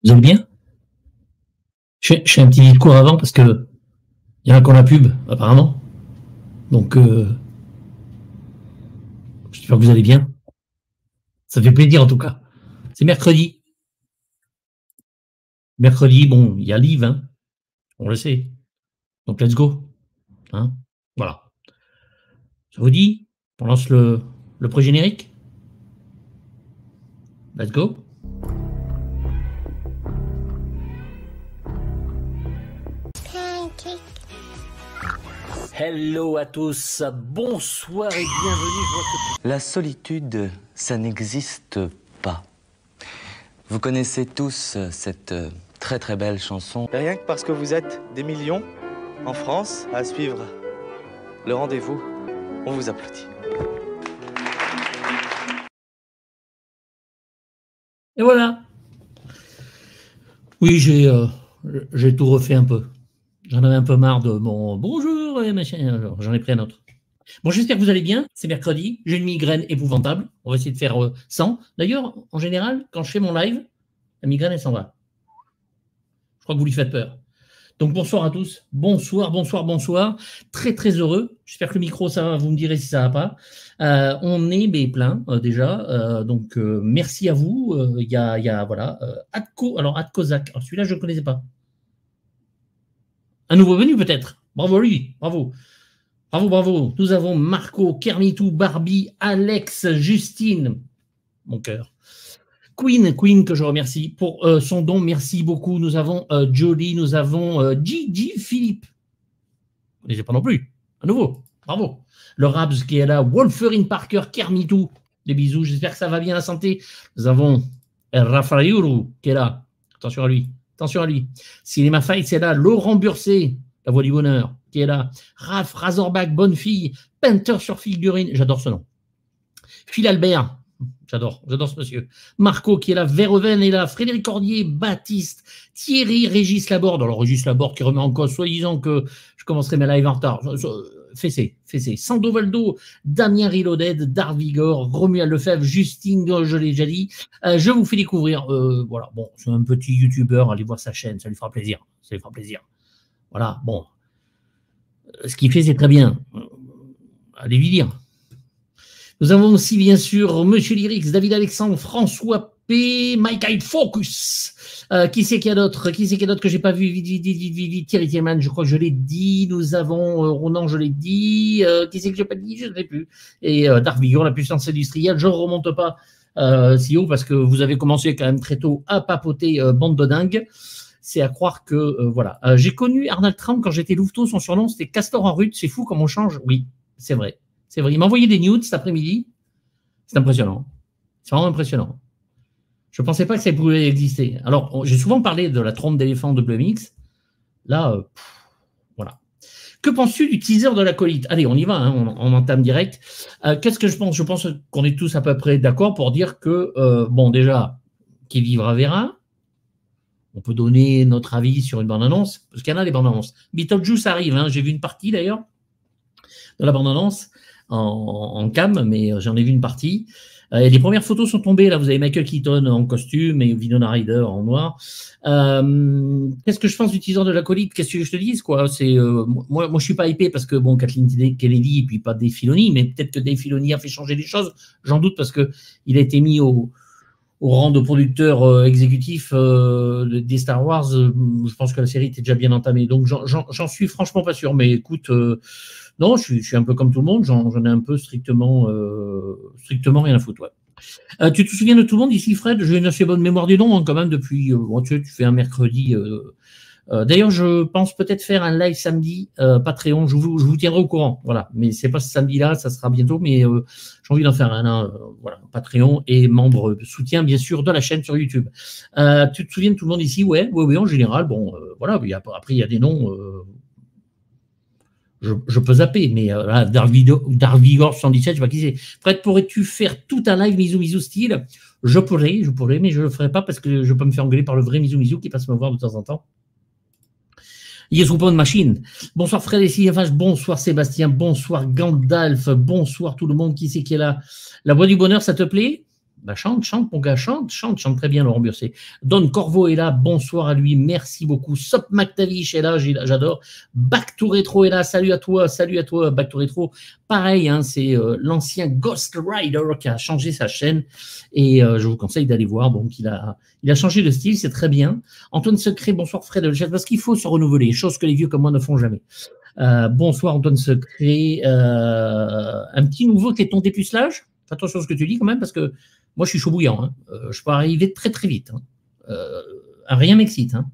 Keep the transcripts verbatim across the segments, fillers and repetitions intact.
Vous allez bien? je, je fais un petit discours avant parce que il y en a qu'on la pub, apparemment. Donc, euh, j'espère que vous allez bien. Ça fait plaisir en tout cas. C'est mercredi. Mercredi, bon, il y a Live, hein, on le sait. Donc, let's go. Hein, voilà. Ça vous dit? On lance le, le pré-générique? Let's go. Hello à tous, bonsoir et bienvenue. La solitude, ça n'existe pas. Vous connaissez tous cette très très belle chanson. Et rien que parce que vous êtes des millions en France à suivre le rendez-vous, on vous applaudit. Et voilà. Oui, j'ai euh, j'ai tout refait un peu. J'en avais un peu marre de mon bonjour et machin. J'en ai pris un autre. Bon, j'espère que vous allez bien. C'est mercredi. J'ai une migraine épouvantable. On va essayer de faire euh, sans. D'ailleurs, en général, quand je fais mon live, la migraine, elle s'en va. Je crois que vous lui faites peur. Donc, bonsoir à tous. Bonsoir, bonsoir, bonsoir. Très, très heureux. J'espère que le micro, ça va. Vous me direz si ça va pas. Euh, on est mais, plein, euh, déjà. Euh, donc, euh, merci à vous. Il euh, y, a, y a, voilà, euh, Atko. Alors, Atkozak. Alors, celui-là, je ne le connaissais pas. Un nouveau venu, peut-être. Bravo à lui. Bravo. Bravo, bravo. Nous avons Marco, Kermitou, Barbie, Alex, Justine. Mon cœur. Queen, Queen que je remercie pour euh, son don. Merci beaucoup. Nous avons euh, Jolie, nous avons euh, Gigi Philippe. Vous ne connaissez pas non plus. À nouveau. Bravo. Le Rabs qui est là. Wolferine Parker, Kermitou. Des bisous. J'espère que ça va bien la santé. Nous avons Rafaïoulou qui est là. Attention à lui. Attention à lui. Cinéma Fight, c'est là. Laurent Burset, la voix du bonheur, qui est là. Raph, Razorback, bonne fille. Painter sur figurine. J'adore ce nom. Phil Albert. J'adore, j'adore ce monsieur. Marco qui est là, Verhoeven est là, Frédéric Cordier, Baptiste, Thierry, Régis Laborde. Alors Régis Laborde qui remet en cause, soi-disant que je commencerai mes lives en retard. Fessé, Fessé. Sandovaldo, Damien Reloaded, Darvigor, Romuald Lefebvre, Justine, je l'ai déjà dit. Euh, je vous fais découvrir, euh, voilà, bon, c'est un petit youtubeur, allez voir sa chaîne, ça lui fera plaisir. Ça lui fera plaisir. Voilà, bon. Ce qu'il fait, c'est très bien. Allez lui dire. Nous avons aussi, bien sûr, Monsieur Lyrix, David Alexandre, François P, Mike Hyde Focus. Euh, qui c'est qu'il y a d'autres Qui c'est qu'il y a d'autres que j'ai pas vu? Vite, vite, vite, vite, vite, vite. Thierry Tierman, je crois que je l'ai dit. Nous avons euh, Ronan, je l'ai dit. Euh, qui c'est que j'ai pas dit? Je ne sais plus. Et euh, Dark Vigor, la puissance industrielle. Je ne remonte pas euh, si haut parce que vous avez commencé quand même très tôt à papoter euh, bande de dingue. C'est à croire que, euh, voilà. Euh, j'ai connu Arnold Trump quand j'étais louveteau. Son surnom, c'était Castor en Rude. C'est fou comme on change. Oui, c'est vrai. C'est vrai. Il m'a envoyé des nudes cet après-midi. C'est impressionnant. C'est vraiment impressionnant. Je ne pensais pas que ça pouvait exister. Alors, j'ai souvent parlé de la trompe d'éléphant de W M X. Là, euh, pff, voilà. Que penses-tu du teaser de l'acolyte? Allez, on y va, hein, on, on entame direct. Euh, Qu'est-ce que je pense? Je pense qu'on est tous à peu près d'accord pour dire que, euh, bon, déjà, qui vivra verra. On peut donner notre avis sur une bande-annonce, parce qu'il y en a des bandes-annonces. Beetlejuice arrive, hein, j'ai vu une partie d'ailleurs de la bande-annonce. En, en cam, mais j'en ai vu une partie. Euh, les premières photos sont tombées. Là, vous avez Michael Keaton en costume et Winona Ryder en noir. Euh, Qu'est-ce que je pense du teaser de l'acolyte? Qu'est-ce que je te dise, quoi? C'est euh, moi, moi, je suis pas hypé parce que bon, Kathleen Kennedy et puis pas Dave Filoni, mais peut-être que Dave Filoni a fait changer les choses. J'en doute parce que il a été mis au, au rang de producteur euh, exécutif euh, des Star Wars. Euh, je pense que la série était déjà bien entamée, donc j'en suis franchement pas sûr. Mais écoute. Euh, Non, je suis, je suis un peu comme tout le monde, j'en ai un peu strictement, euh, strictement rien à foutre. Ouais. Euh, tu te souviens de tout le monde ici, Fred? J'ai une assez bonne mémoire des noms, hein, quand même, depuis. Euh, bon, tu, sais, tu fais un mercredi. Euh, euh, D'ailleurs, je pense peut-être faire un live samedi, euh, Patreon, je vous, je vous tiendrai au courant. Voilà, mais c'est pas ce samedi-là, ça sera bientôt, mais euh, j'ai envie d'en faire un. Hein, euh, voilà, Patreon et membre de soutien, bien sûr, de la chaîne sur YouTube. Euh, tu te souviens de tout le monde ici? Ouais, ouais, oui, en général. Bon, euh, voilà, il y a, après, il y a des noms. Euh, Je, je peux zapper, mais euh, Darvigor soixante-dix-sept, je ne sais pas qui c'est. Fred, pourrais-tu faire tout un live Mizu Mizu style? Je pourrais, je pourrais, mais je ne le ferai pas parce que je peux me faire engueuler par le vrai Mizu Mizu qui passe me voir de temps en temps. Yesupon Machine. Bonsoir Fred et Sylvain, bonsoir Sébastien, bonsoir Gandalf, bonsoir tout le monde qui c'est qui est là. La voix du bonheur, ça te plaît? Bah chante, chante, mon gars, chante, chante, chante très bien, Laurent Burset. Don Corvo est là, bonsoir à lui, merci beaucoup. Sop McTavish est là, j'adore. Back to Retro est là, salut à toi, salut à toi, Back to Retro. Pareil, hein, c'est euh, l'ancien Ghost Rider qui a changé sa chaîne et euh, je vous conseille d'aller voir. Donc, il a, il a changé de style, c'est très bien. Antoine Secret, bonsoir Fred, le chat, parce qu'il faut se renouveler, chose que les vieux comme moi ne font jamais. Euh, bonsoir Antoine Secret. Euh, un petit nouveau, c'est ton dépucelage? Fais attention à ce que tu dis quand même, parce que moi, je suis chaud bouillant. Hein. Euh, je peux arriver très, très vite. Hein. Euh, rien m'excite. Hein.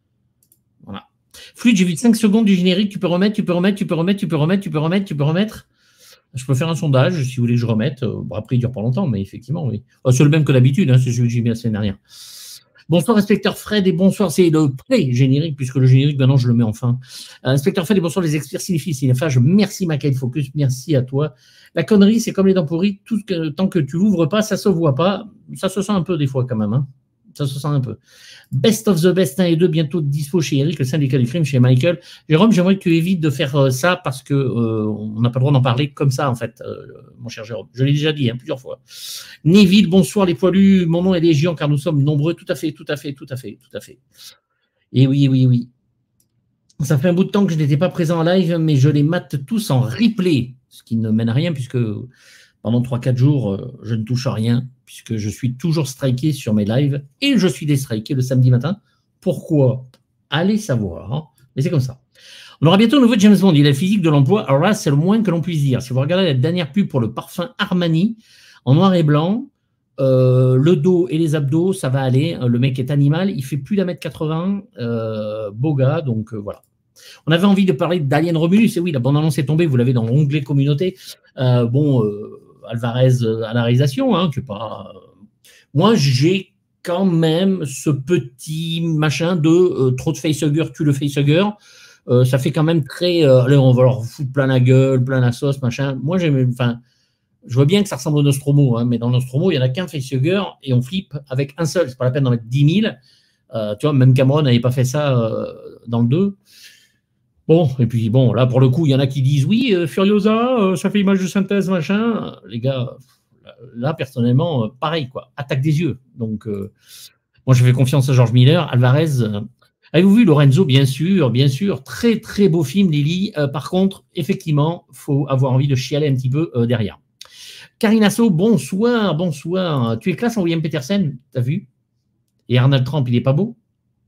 Voilà. Fluide, j'ai vu cinq secondes du générique. Tu peux remettre, tu peux remettre, tu peux remettre, tu peux remettre, tu peux remettre, tu peux remettre. Je peux faire un sondage si vous voulez que je remette. Bon, après, il dure pas longtemps, mais effectivement, oui. Oh, c'est le même que d'habitude. Hein, c'est celui que j'ai mis la semaine dernière. Bonsoir, inspecteur Fred, et bonsoir. C'est le pré-générique, puisque le générique, maintenant, je le mets enfin. Euh, inspecteur Fred, et bonsoir, les experts cinéphiles, cinéphages. Merci, Macaï Focus. Merci à toi. La connerie, c'est comme les dents pourries, tout que, tant que tu l'ouvres pas, ça se voit pas. Ça se sent un peu des fois quand même. Hein. Ça se sent un peu. Best of the Best un et deux, bientôt dispo chez Eric, le syndicat du crime, chez Michael. Jérôme, j'aimerais que tu évites de faire euh, ça parce que euh, on n'a pas le droit d'en parler comme ça, en fait, euh, mon cher Jérôme. Je l'ai déjà dit hein, plusieurs fois. Neville, bonsoir les poilus. Mon nom est Légion car nous sommes nombreux. Tout à fait, tout à fait, tout à fait, tout à fait. Et oui, oui, oui. Ça fait un bout de temps que je n'étais pas présent en live, mais je les mate tous en replay. Ce qui ne mène à rien puisque pendant trois quatre jours, je ne touche à rien puisque je suis toujours striké sur mes lives et je suis déstriké le samedi matin. Pourquoi? Allez savoir, mais c'est comme ça. On aura bientôt un nouveau James Bond. Il a le physique de l'emploi. Alors là, c'est le moins que l'on puisse dire. Si vous regardez la dernière pub pour le parfum Armani en noir et blanc, euh, le dos et les abdos, ça va aller. Le mec est animal. Il fait plus d'un mètre quatre-vingts. Euh, beau gars, donc euh, voilà. On avait envie de parler d'Alien Romulus, et oui, la bande-annonce est tombée, vous l'avez dans l'onglet communauté. Euh, bon, euh, Alvarez à la réalisation, hein, que pas. Euh... Moi, j'ai quand même ce petit machin de euh, trop de facehugger, tue le facehugger. Euh, ça fait quand même très. Euh, allez, on va leur foutre plein la gueule, plein la sauce, machin. Moi, j'aime. Enfin, je vois bien que ça ressemble au Nostromo, hein, mais dans Nostromo, il n'y en a qu'un facehugger et on flippe avec un seul. C'est pas la peine d'en mettre dix mille. Euh, tu vois, même Cameron n'avait pas fait ça euh, dans le deux. Bon, et puis bon, là, pour le coup, il y en a qui disent, oui, euh, Furiosa, euh, ça fait image de synthèse, machin. Les gars, là, personnellement, euh, pareil, quoi, attaque des yeux. Donc, euh, moi, je fais confiance à George Miller. Alvarez, euh, avez-vous vu Lorenzo? Bien sûr, bien sûr. Très, très beau film, Lily. Euh, par contre, effectivement, il faut avoir envie de chialer un petit peu euh, derrière. Karine Asso, bonsoir, bonsoir. Tu es classe en William Petersen, t'as vu? Et Arnold Trump, il n'est pas beau?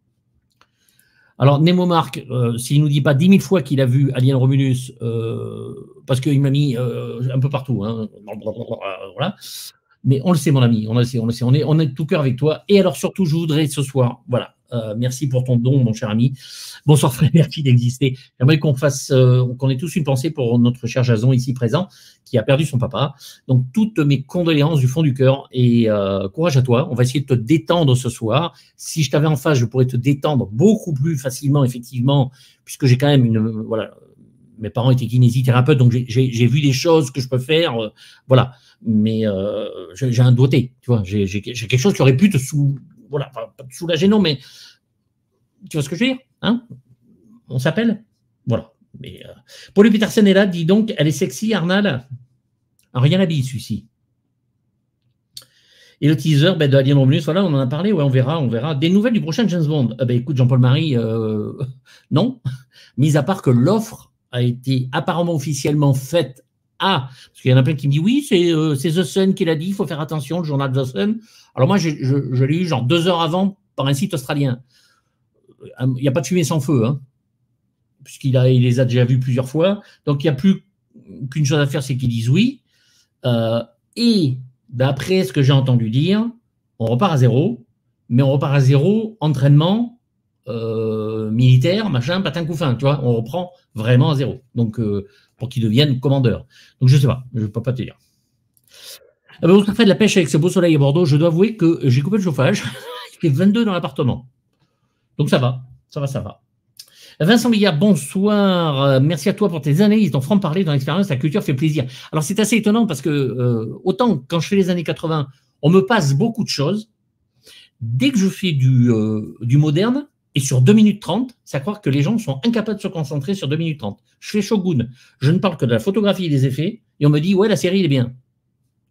Alors, Nemo Marc, euh, s'il ne nous dit pas dix mille fois qu'il a vu Alien Romulus, euh, parce qu'il m'a mis euh, un peu partout, hein, voilà. Mais on le sait, mon ami, on le sait, on le sait, on est, on est de tout cœur avec toi. Et alors, surtout, je voudrais ce soir, voilà, euh, merci pour ton don, mon cher ami. Bonsoir, frère, merci d'exister. J'aimerais qu'on fasse, euh, qu'on ait tous une pensée pour notre cher Jason, ici présent, qui a perdu son papa. Donc, toutes mes condoléances du fond du cœur et euh, courage à toi. On va essayer de te détendre ce soir. Si je t'avais en face, je pourrais te détendre beaucoup plus facilement, effectivement, puisque j'ai quand même une, voilà, mes parents étaient kinésithérapeutes, donc j'ai vu des choses que je peux faire, euh, voilà. Mais euh, j'ai un doigté, tu vois. J'ai quelque chose qui aurait pu te sou, voilà, pas te soulager, non, mais tu vois ce que je veux dire, hein? On s'appelle, voilà. Mais euh, Pauline Petersen est là, dis donc, elle est sexy, Arnal. Rien n'habille celui-ci. Et le teaser ben, de Alien Romulus, voilà, on en a parlé, ouais, on verra, on verra. Des nouvelles du prochain James Bond. Eh ben, écoute, Jean-Paul Marie, euh, non, mis à part que l'offre a été apparemment officiellement faite à, parce qu'il y en a plein qui me disent, oui, c'est euh, The Sun qui l'a dit, il faut faire attention, le journal The Sun. Alors moi, je, je, je l'ai eu genre deux heures avant par un site australien. Il n'y a pas de fumée sans feu, hein, puisqu'il a, il les a déjà vus plusieurs fois. Donc, il n'y a plus qu'une chose à faire, c'est qu'ils disent oui. Euh, et d'après ce que j'ai entendu dire, on repart à zéro, mais on repart à zéro, entraînement, euh, militaire, machin, patin couffin, tu vois, on reprend vraiment à zéro. Donc, euh, pour qu'ils deviennent commandeurs. Donc, je ne sais pas, je ne peux pas te dire. Ah ben, on fait de la pêche avec ce beau soleil à Bordeaux. Je dois avouer que j'ai coupé le chauffage. Il fait vingt-deux dans l'appartement. Donc, ça va, ça va, ça va. Vincent Billard, bonsoir. Euh, merci à toi pour tes analyses, ton franc-parler, ton expérience. La culture fait plaisir. Alors, c'est assez étonnant parce que, euh, autant quand je fais les années quatre-vingts, on me passe beaucoup de choses. Dès que je fais du, euh, du moderne, et sur deux minutes trente, c'est à croire que les gens sont incapables de se concentrer sur deux minutes trente. Je fais Shogun, je ne parle que de la photographie et des effets, et on me dit, ouais, la série, elle est bien.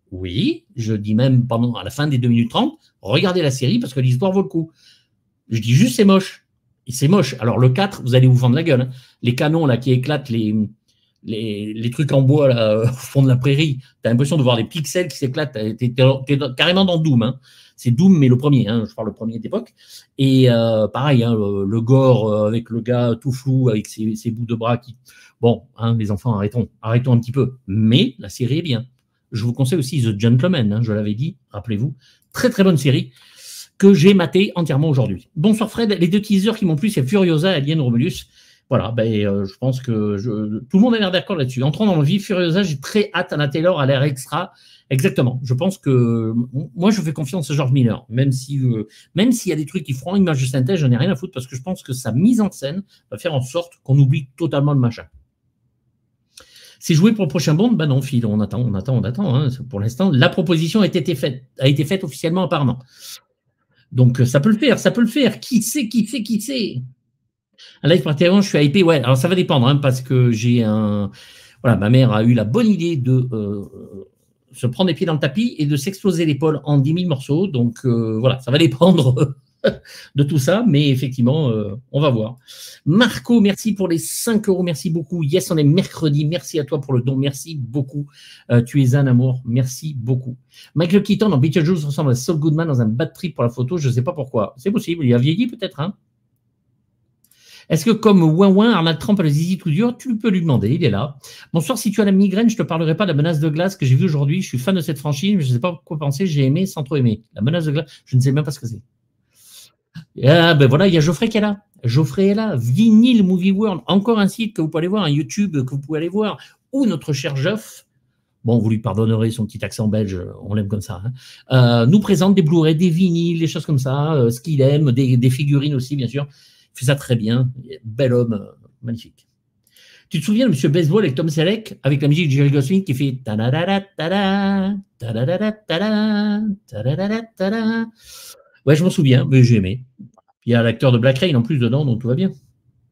Oui, je dis même pendant à la fin des deux minutes trente, regardez la série parce que l'histoire vaut le coup. Je dis juste c'est moche. Et c'est moche. Alors le quatre, vous allez vous vendre la gueule. Hein. Les canons là qui éclatent, les, les, les trucs en bois là, au fond de la prairie, tu as l'impression de voir des pixels qui s'éclatent. Tu es carrément dans Doom. Hein. C'est Doom, mais le premier, hein, je parle le premier d'époque. Et euh, pareil, hein, le, le gore euh, avec le gars tout flou, avec ses, ses bouts de bras qui... Bon, hein, les enfants, arrêtons, arrêtons un petit peu. Mais la série est bien. Je vous conseille aussi The Gentleman, hein, je l'avais dit, rappelez-vous. Très très bonne série que j'ai maté entièrement aujourd'hui. Bonsoir Fred, les deux teasers qui m'ont plu, c'est Furiosa et Alien Romulus. Voilà, ben, euh, je pense que je, tout le monde a l'air d'accord là-dessus. Entrons dans le vif, Furiosa, j'ai très hâte. Anna Taylor a l'air extra. Exactement. Je pense que moi, je fais confiance à George Miller, même si, euh, même s'il y a des trucs qui feront une image de synthèse, je n'ai rien à foutre parce que je pense que sa mise en scène va faire en sorte qu'on oublie totalement le machin. C'est joué pour le prochain Bond? Ben non, Phil, on attend, on attend, on attend. Hein. Pour l'instant, la proposition a été faite, a été faite officiellement apparemment. Donc, ça peut le faire, ça peut le faire. Qui sait, qui sait, qui sait? Un live particulièrement, je suis hypé. Ouais, alors ça va dépendre, hein, parce que j'ai un... Voilà, ma mère a eu la bonne idée de euh, se prendre les pieds dans le tapis et de s'exploser l'épaule en dix mille morceaux. Donc, euh, voilà, ça va dépendre de tout ça, mais effectivement, euh, on va voir. Marco, merci pour les cinq euros, merci beaucoup. Yes, on est mercredi, merci à toi pour le don, merci beaucoup. Euh, tu es un amour, merci beaucoup. Michael Keaton dans Beetlejuice ressemble à Saul Goodman dans un bad trip pour la photo, je ne sais pas pourquoi. C'est possible, il a vieilli peut-être. Hein. Est-ce que comme Ouin Ouin, Arnold Trump a le zizi tout dur, tu peux lui demander, il est là. Bonsoir, si tu as la migraine, je ne te parlerai pas de la menace de glace que j'ai vue aujourd'hui. Je suis fan de cette franchise, mais je ne sais pas quoi penser, j'ai aimé sans trop aimer. La menace de glace, je ne sais même pas ce que c'est. Ah ben voilà, il y a Geoffrey qui est là. Geoffrey est là. Vinyl Movie World, encore un site que vous pouvez aller voir, un YouTube que vous pouvez aller voir, ou notre cher Geoff, bon, vous lui pardonnerez son petit accent belge, on l'aime comme ça, hein, euh, nous présente des Blu-ray, des vinyles, des choses comme ça, euh, ce qu'il aime, des, des figurines aussi, bien sûr. Il fait ça très bien. Bel homme, euh, magnifique. Tu te souviens de M. Baseball avec Tom Selleck, avec la musique de Jerry Goldsmith qui fait ta-da-da-da, ta-da, ta-da-da-da, ta-da, ta-da-da-da, ta-da. Ouais, je m'en souviens, mais j'ai aimé. Il y a l'acteur de Black Rain en plus dedans, donc tout va bien.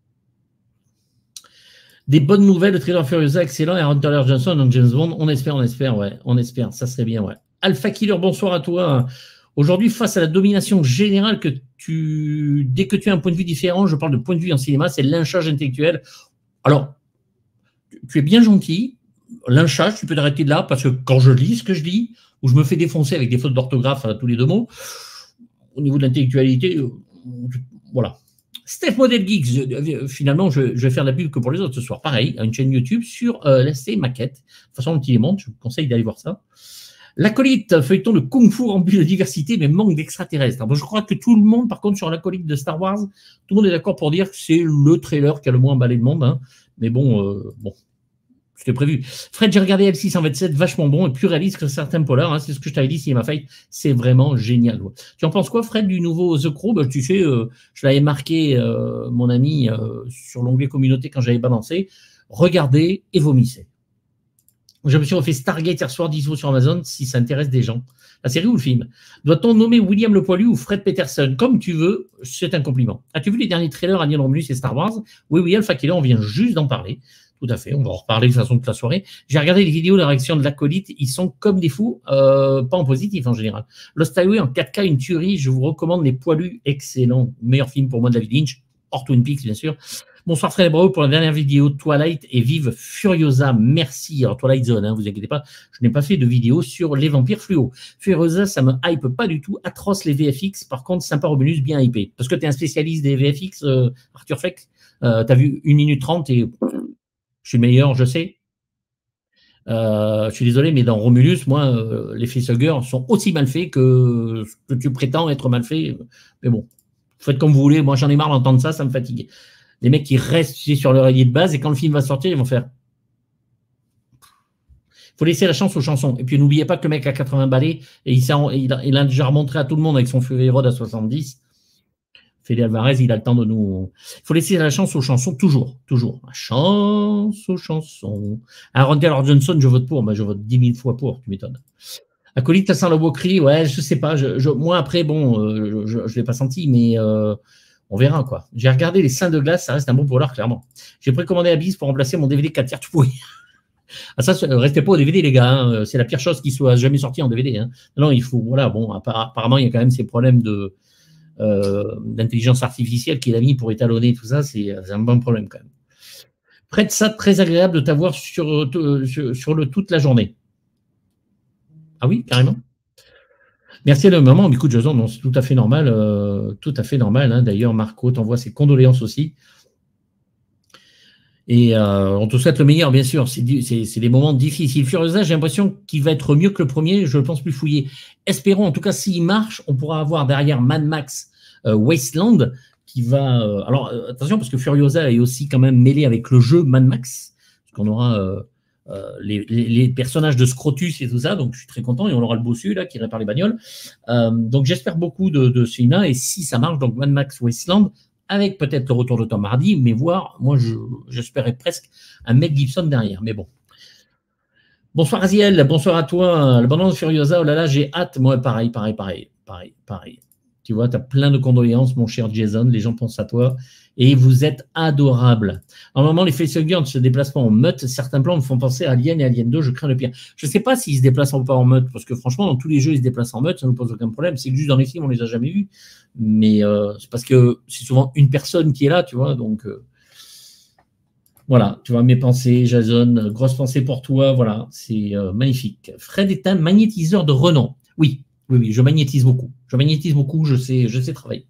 Des bonnes nouvelles, le trailer Furiosa, excellent, et Aaron Taylor Johnson dans James Bond, on espère, on espère, ouais, on espère, ça serait bien, ouais. Alpha Killer, bonsoir à toi. Aujourd'hui, face à la domination générale que tu, dès que tu as un point de vue différent, je parle de point de vue en cinéma, c'est lynchage intellectuel. Alors, tu es bien gentil, lynchage, tu peux t'arrêter de là, parce que quand je lis ce que je lis, ou je me fais défoncer avec des fautes d'orthographe à tous les deux mots, au niveau de l'intellectualité, euh, voilà. Steph Model Geeks, je, finalement, je, je vais faire de la pub que pour les autres ce soir. Pareil, une chaîne YouTube sur euh, l'S C Maquette. De toute façon, le petit monde, je vous conseille d'aller voir ça. L'Acolyte, feuilleton de Kung Fu rempli de diversité, mais manque d'extraterrestres. Je crois que tout le monde, par contre, sur l'Acolyte de Star Wars, tout le monde est d'accord pour dire que c'est le trailer qui a le moins emballé le monde. Hein. Mais bon, euh, bon. C'était prévu. Fred, j'ai regardé L six cent vingt-sept, vachement bon et plus réaliste que certains polars. Hein, c'est ce que je t'avais dit, Cinema Fight. C'est vraiment génial. Tu en penses quoi, Fred, du nouveau The Crow? Ben, tu sais, euh, je l'avais marqué, euh, mon ami, euh, sur l'onglet communauté quand j'avais balancé. Regardez et vomissez. Je me suis refait Stargate hier soir, dispo sur Amazon, si ça intéresse des gens. La série ou le film? Doit-on nommer William le Poilu ou Fred Peterson? Comme tu veux, c'est un compliment. As-tu vu les derniers trailers Alien Romulus et Star Wars? Oui, oui, Alpha Killer, on vient juste d'en parler. Tout à fait, on va en reparler de toute façon toute la soirée. J'ai regardé les vidéos de la réaction de l'Acolyte, ils sont comme des fous, euh, pas en positif en général. Lost Highway en quatre K, une tuerie, je vous recommande Les Poilus, excellent. Meilleur film pour moi de David Lynch, hors Twin Peaks bien sûr. Bonsoir Fred Bravo pour la dernière vidéo, Twilight et vive Furiosa, merci. Alors Twilight Zone, hein, vous inquiétez pas, je n'ai pas fait de vidéo sur les vampires fluo. Furiosa, ça me hype pas du tout, atroce les V F X, par contre sympa Romulus, bien hypé. Parce que tu es un spécialiste des V F X, euh, Arthur Fleck, euh, tu as vu une minute trente et... Je suis meilleur, je sais. Euh, je suis désolé, mais dans Romulus, moi, euh, les facehuggers sont aussi mal faits que ce que tu prétends être mal fait. Mais bon, faites comme vous voulez. Moi, j'en ai marre d'entendre ça, ça me fatigue. Les mecs qui restent sur leur allié de base et quand le film va sortir, ils vont faire. Il faut laisser la chance aux chansons. Et puis, n'oubliez pas que le mec a quatre-vingts balais et il, il, a, il a déjà remontré à tout le monde avec son Fury Road à soixante-dix. Fede Alvarez, il a le temps de nous... Il faut laisser la chance aux chansons, toujours, toujours. La chance aux chansons. Aaron Taylor Johnson, je vote pour, mais je vote dix mille fois pour, tu m'étonnes. Acolyte, sans le beau cri, ouais, je sais pas. Je, je, moi, après, bon, euh, je ne l'ai pas senti, mais euh, on verra, quoi. J'ai regardé Les Seins de glace, ça reste un bon polar, clairement. J'ai précommandé Abyss pour remplacer mon D V D quatre tiers tout pourri. Ah ça, restez pas au D V D, les gars. Hein. C'est la pire chose qui soit jamais sortie en D V D. Hein. Non, il faut. Voilà, bon, apparemment, il y a quand même ces problèmes de euh, d'intelligence artificielle qu'il a mis pour étalonner tout ça. C'est un bon problème quand même. Prête ça, très agréable de t'avoir sur, sur, sur le toute la journée. Ah oui, carrément. Merci à le moment. Écoute, Jason, c'est tout à fait normal. Euh, tout à fait normal. Hein. D'ailleurs, Marco t'envoie ses condoléances aussi. Et euh, on te souhaite le meilleur, bien sûr. C'est des moments difficiles. Furiosa, j'ai l'impression qu'il va être mieux que le premier. Je le pense plus fouillé. Espérons, en tout cas, s'il marche, on pourra avoir derrière Mad Max euh, Wasteland qui va. Euh, alors, euh, attention, parce que Furiosa est aussi quand même mêlé avec le jeu Mad Max. Parce qu'on aura euh, euh, les, les, les personnages de Scrotus et tout ça. Donc, je suis très content. Et on aura le bossu, là, qui répare les bagnoles. Euh, donc, j'espère beaucoup de, de ce film-là. Et si ça marche, donc Mad Max Wasteland, avec peut-être le retour de Tom Hardy, mais voir, moi, j'espérais presque un Mel Gibson derrière, mais bon. Bonsoir Aziel, bonsoir à toi, l'abondance Furiosa, oh là là, j'ai hâte, moi, pareil, pareil, pareil, pareil, pareil. Tu vois, tu as plein de condoléances, mon cher Jason, les gens pensent à toi, et vous êtes adorable. Normalement, les facehuggers ne se déplacent pas en meute, certains plans me font penser à Alien et Alien deux, je crains le pire. Je ne sais pas s'ils se déplacent pas en meute, parce que franchement, dans tous les jeux, ils se déplacent en meute, ça ne nous pose aucun problème, c'est juste dans les films, on ne les a jamais vus. Mais euh, c'est parce que c'est souvent une personne qui est là, tu vois, donc euh, voilà, tu vois, mes pensées, Jason, grosse pensée pour toi, voilà, c'est euh, magnifique. Fred est un magnétiseur de renom. Oui, oui, oui, je magnétise beaucoup, je magnétise beaucoup, je sais, je sais travailler.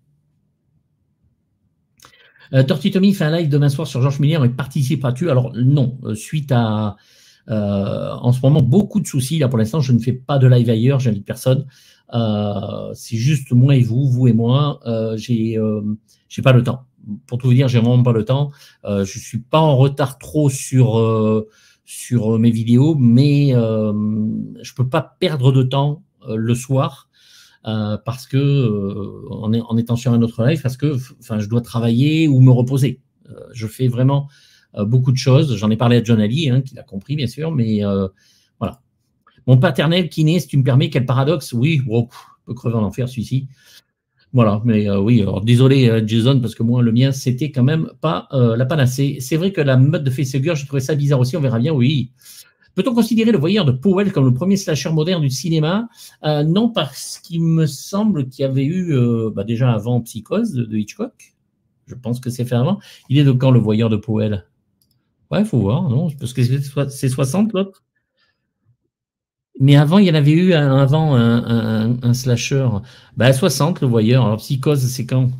Euh, Torty Tommy fait un live demain soir sur Georges Miller et participes-tu? Alors non, euh, suite à euh, en ce moment beaucoup de soucis, là pour l'instant je ne fais pas de live ailleurs, j'invite personne. Euh, c'est juste moi et vous, vous et moi. Euh, j'ai, euh, j'ai pas le temps. Pour tout vous dire, j'ai vraiment pas le temps. Euh, je suis pas en retard trop sur euh, sur mes vidéos, mais euh, je peux pas perdre de temps euh, le soir euh, parce que euh, en, en étant sur un autre live, parce que enfin, je dois travailler ou me reposer. Euh, je fais vraiment euh, beaucoup de choses. J'en ai parlé à John Ali, hein, qui l'a compris bien sûr, mais euh, voilà. Mon paternel kiné, si tu me permets, quel paradoxe. Oui, oh, pff, peut crever en enfer celui-ci. Voilà, mais euh, oui, alors désolé euh, Jason, parce que moi, le mien, c'était quand même pas euh, la panacée. C'est vrai que la mode de facehugger, je trouvais ça bizarre aussi, on verra bien, oui. Peut-on considérer Le Voyeur de Powell comme le premier slasher moderne du cinéma? euh, Non, parce qu'il me semble qu'il y avait eu, euh, bah déjà avant Psychose de, de Hitchcock. Je pense que c'est fait avant. Il est de quand Le Voyeur de Powell? Ouais, il faut voir, non? Parce que c'est soixante, l'autre. Mais avant, il y en avait eu un, avant un, un, un slasher. Bah, soixante, Le Voyeur. Alors, Psychose, c'est quand?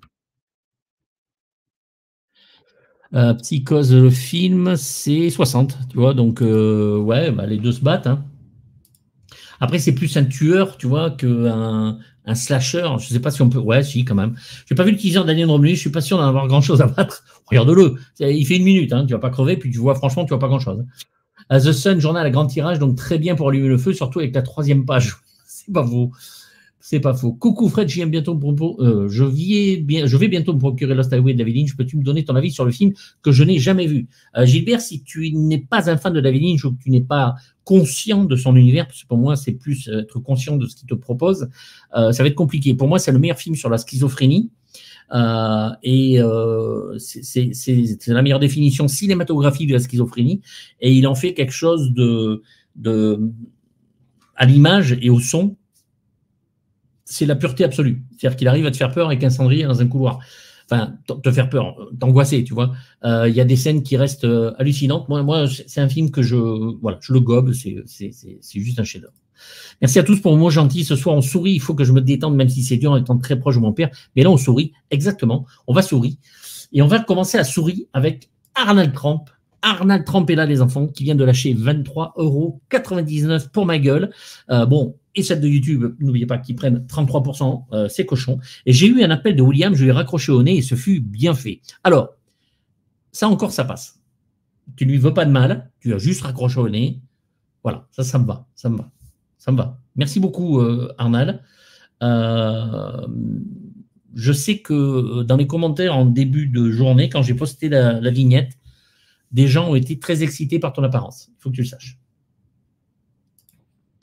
euh, Psychose, le film, c'est soixante, tu vois. Donc, euh, ouais, bah, les deux se battent. Hein. Après, c'est plus un tueur, tu vois, qu'un un slasher. Je ne sais pas si on peut. Ouais, si, quand même. Je n'ai pas vu le teaser d'Alien Romulus. Je ne suis pas sûr d'en avoir grand-chose à battre. Regarde-le. Il fait une minute. Hein. Tu ne vas pas crever. Puis tu vois, franchement, tu ne vois pas grand-chose. The Sun, journal à grand tirage, donc très bien pour allumer le feu, surtout avec la troisième page. C'est pas faux. C'est pas faux. Coucou Fred, je viens bientôt me euh, je, vais bien, je vais bientôt me procurer Lost Highway de David Lynch. Peux-tu me donner ton avis sur le film que je n'ai jamais vu? euh, Gilbert, si tu n'es pas un fan de David Lynch ou que tu n'es pas conscient de son univers, parce que pour moi, c'est plus être conscient de ce qu'il te propose, euh, ça va être compliqué. Pour moi, c'est le meilleur film sur la schizophrénie. Euh, et euh, c'est la meilleure définition cinématographique de la schizophrénie, et il en fait quelque chose de, de à l'image et au son, c'est la pureté absolue. C'est-à-dire qu'il arrive à te faire peur avec un cendrier dans un couloir. Enfin, te faire peur, t'angoisser, tu vois. Il euh, y a des scènes qui restent euh, hallucinantes. Moi, moi c'est un film que je, voilà, je le gobe, c'est juste un chef-d'œuvre. Merci à tous pour vos mots gentils. Ce soir, on sourit. Il faut que je me détende, même si c'est dur en étant très proche de mon père. Mais là, on sourit. Exactement. On va sourire. Et on va commencer à sourire avec Arnold Trump. Arnold Trump est là, les enfants, qui vient de lâcher vingt-trois euros quatre-vingt-dix-neuf pour ma gueule. Euh, bon, et celle de YouTube, n'oubliez pas qu'ils prennent trente-trois pour cent, euh, c'est cochon. Et j'ai eu un appel de William, je lui ai raccroché au nez et ce fut bien fait. Alors, ça encore, ça passe. Tu ne lui veux pas de mal, tu as juste raccroché au nez. Voilà, ça, ça me va, ça me va. Ça me va. Merci beaucoup, euh, Arnold. Euh, je sais que dans les commentaires en début de journée, quand j'ai posté la, la vignette, des gens ont été très excités par ton apparence. Il faut que tu le saches.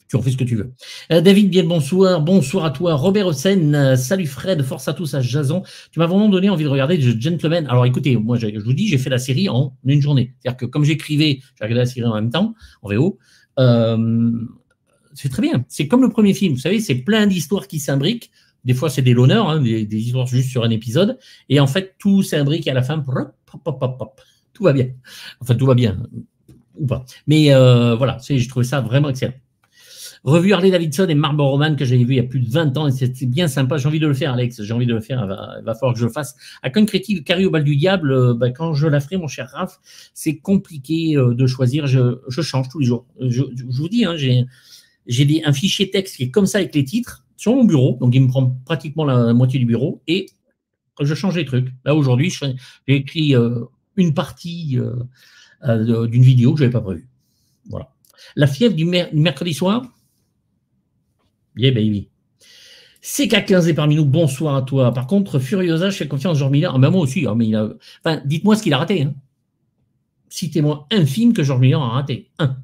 Tu en fais ce que tu veux. Euh, David, bien le bonsoir. Bonsoir à toi. Robert Hossein, euh, salut Fred, force à tous à Jason. Tu m'as vraiment donné envie de regarder The Gentleman. Alors écoutez, moi je, je vous dis, j'ai fait la série en une journée. C'est-à-dire que comme j'écrivais, j'ai regardé la série en même temps, en V O. Euh, c'est très bien. C'est comme le premier film. Vous savez, c'est plein d'histoires qui s'imbriquent. Des fois, c'est des loners, hein, des, des histoires juste sur un épisode. Et en fait, tout s'imbrique à la fin. Hop, hop, hop, hop. Tout va bien. Enfin, tout va bien. Ou pas. Mais euh, voilà, j'ai trouvé ça vraiment excellent. Revu Harley Davidson et Marlboro Man que j'avais vu il y a plus de vingt ans et c'était bien sympa. J'ai envie de le faire, Alex. J'ai envie de le faire. Il va, il va falloir que je le fasse. À Con Critique, Carré au bal du diable, euh, bah, quand je la ferai, mon cher Raph, c'est compliqué euh, de choisir. Je, je change tous les jours. Je, je vous dis, hein, j'ai, j'ai un fichier texte qui est comme ça avec les titres sur mon bureau. Donc, il me prend pratiquement la moitié du bureau et je change les trucs. Là, aujourd'hui, j'ai écrit euh, une partie euh, euh, d'une vidéo que je n'avais pas prévue. Voilà. La fièvre du, mer du mercredi soir. Yeah, baby. C K quinze est parmi nous, bonsoir à toi. Par contre, Furiosa, je fais confiance à George Miller. Ah ben moi aussi, hein, mais il a... enfin, dites-moi ce qu'il a raté. Hein. Citez-moi un film que George Miller a raté. Un.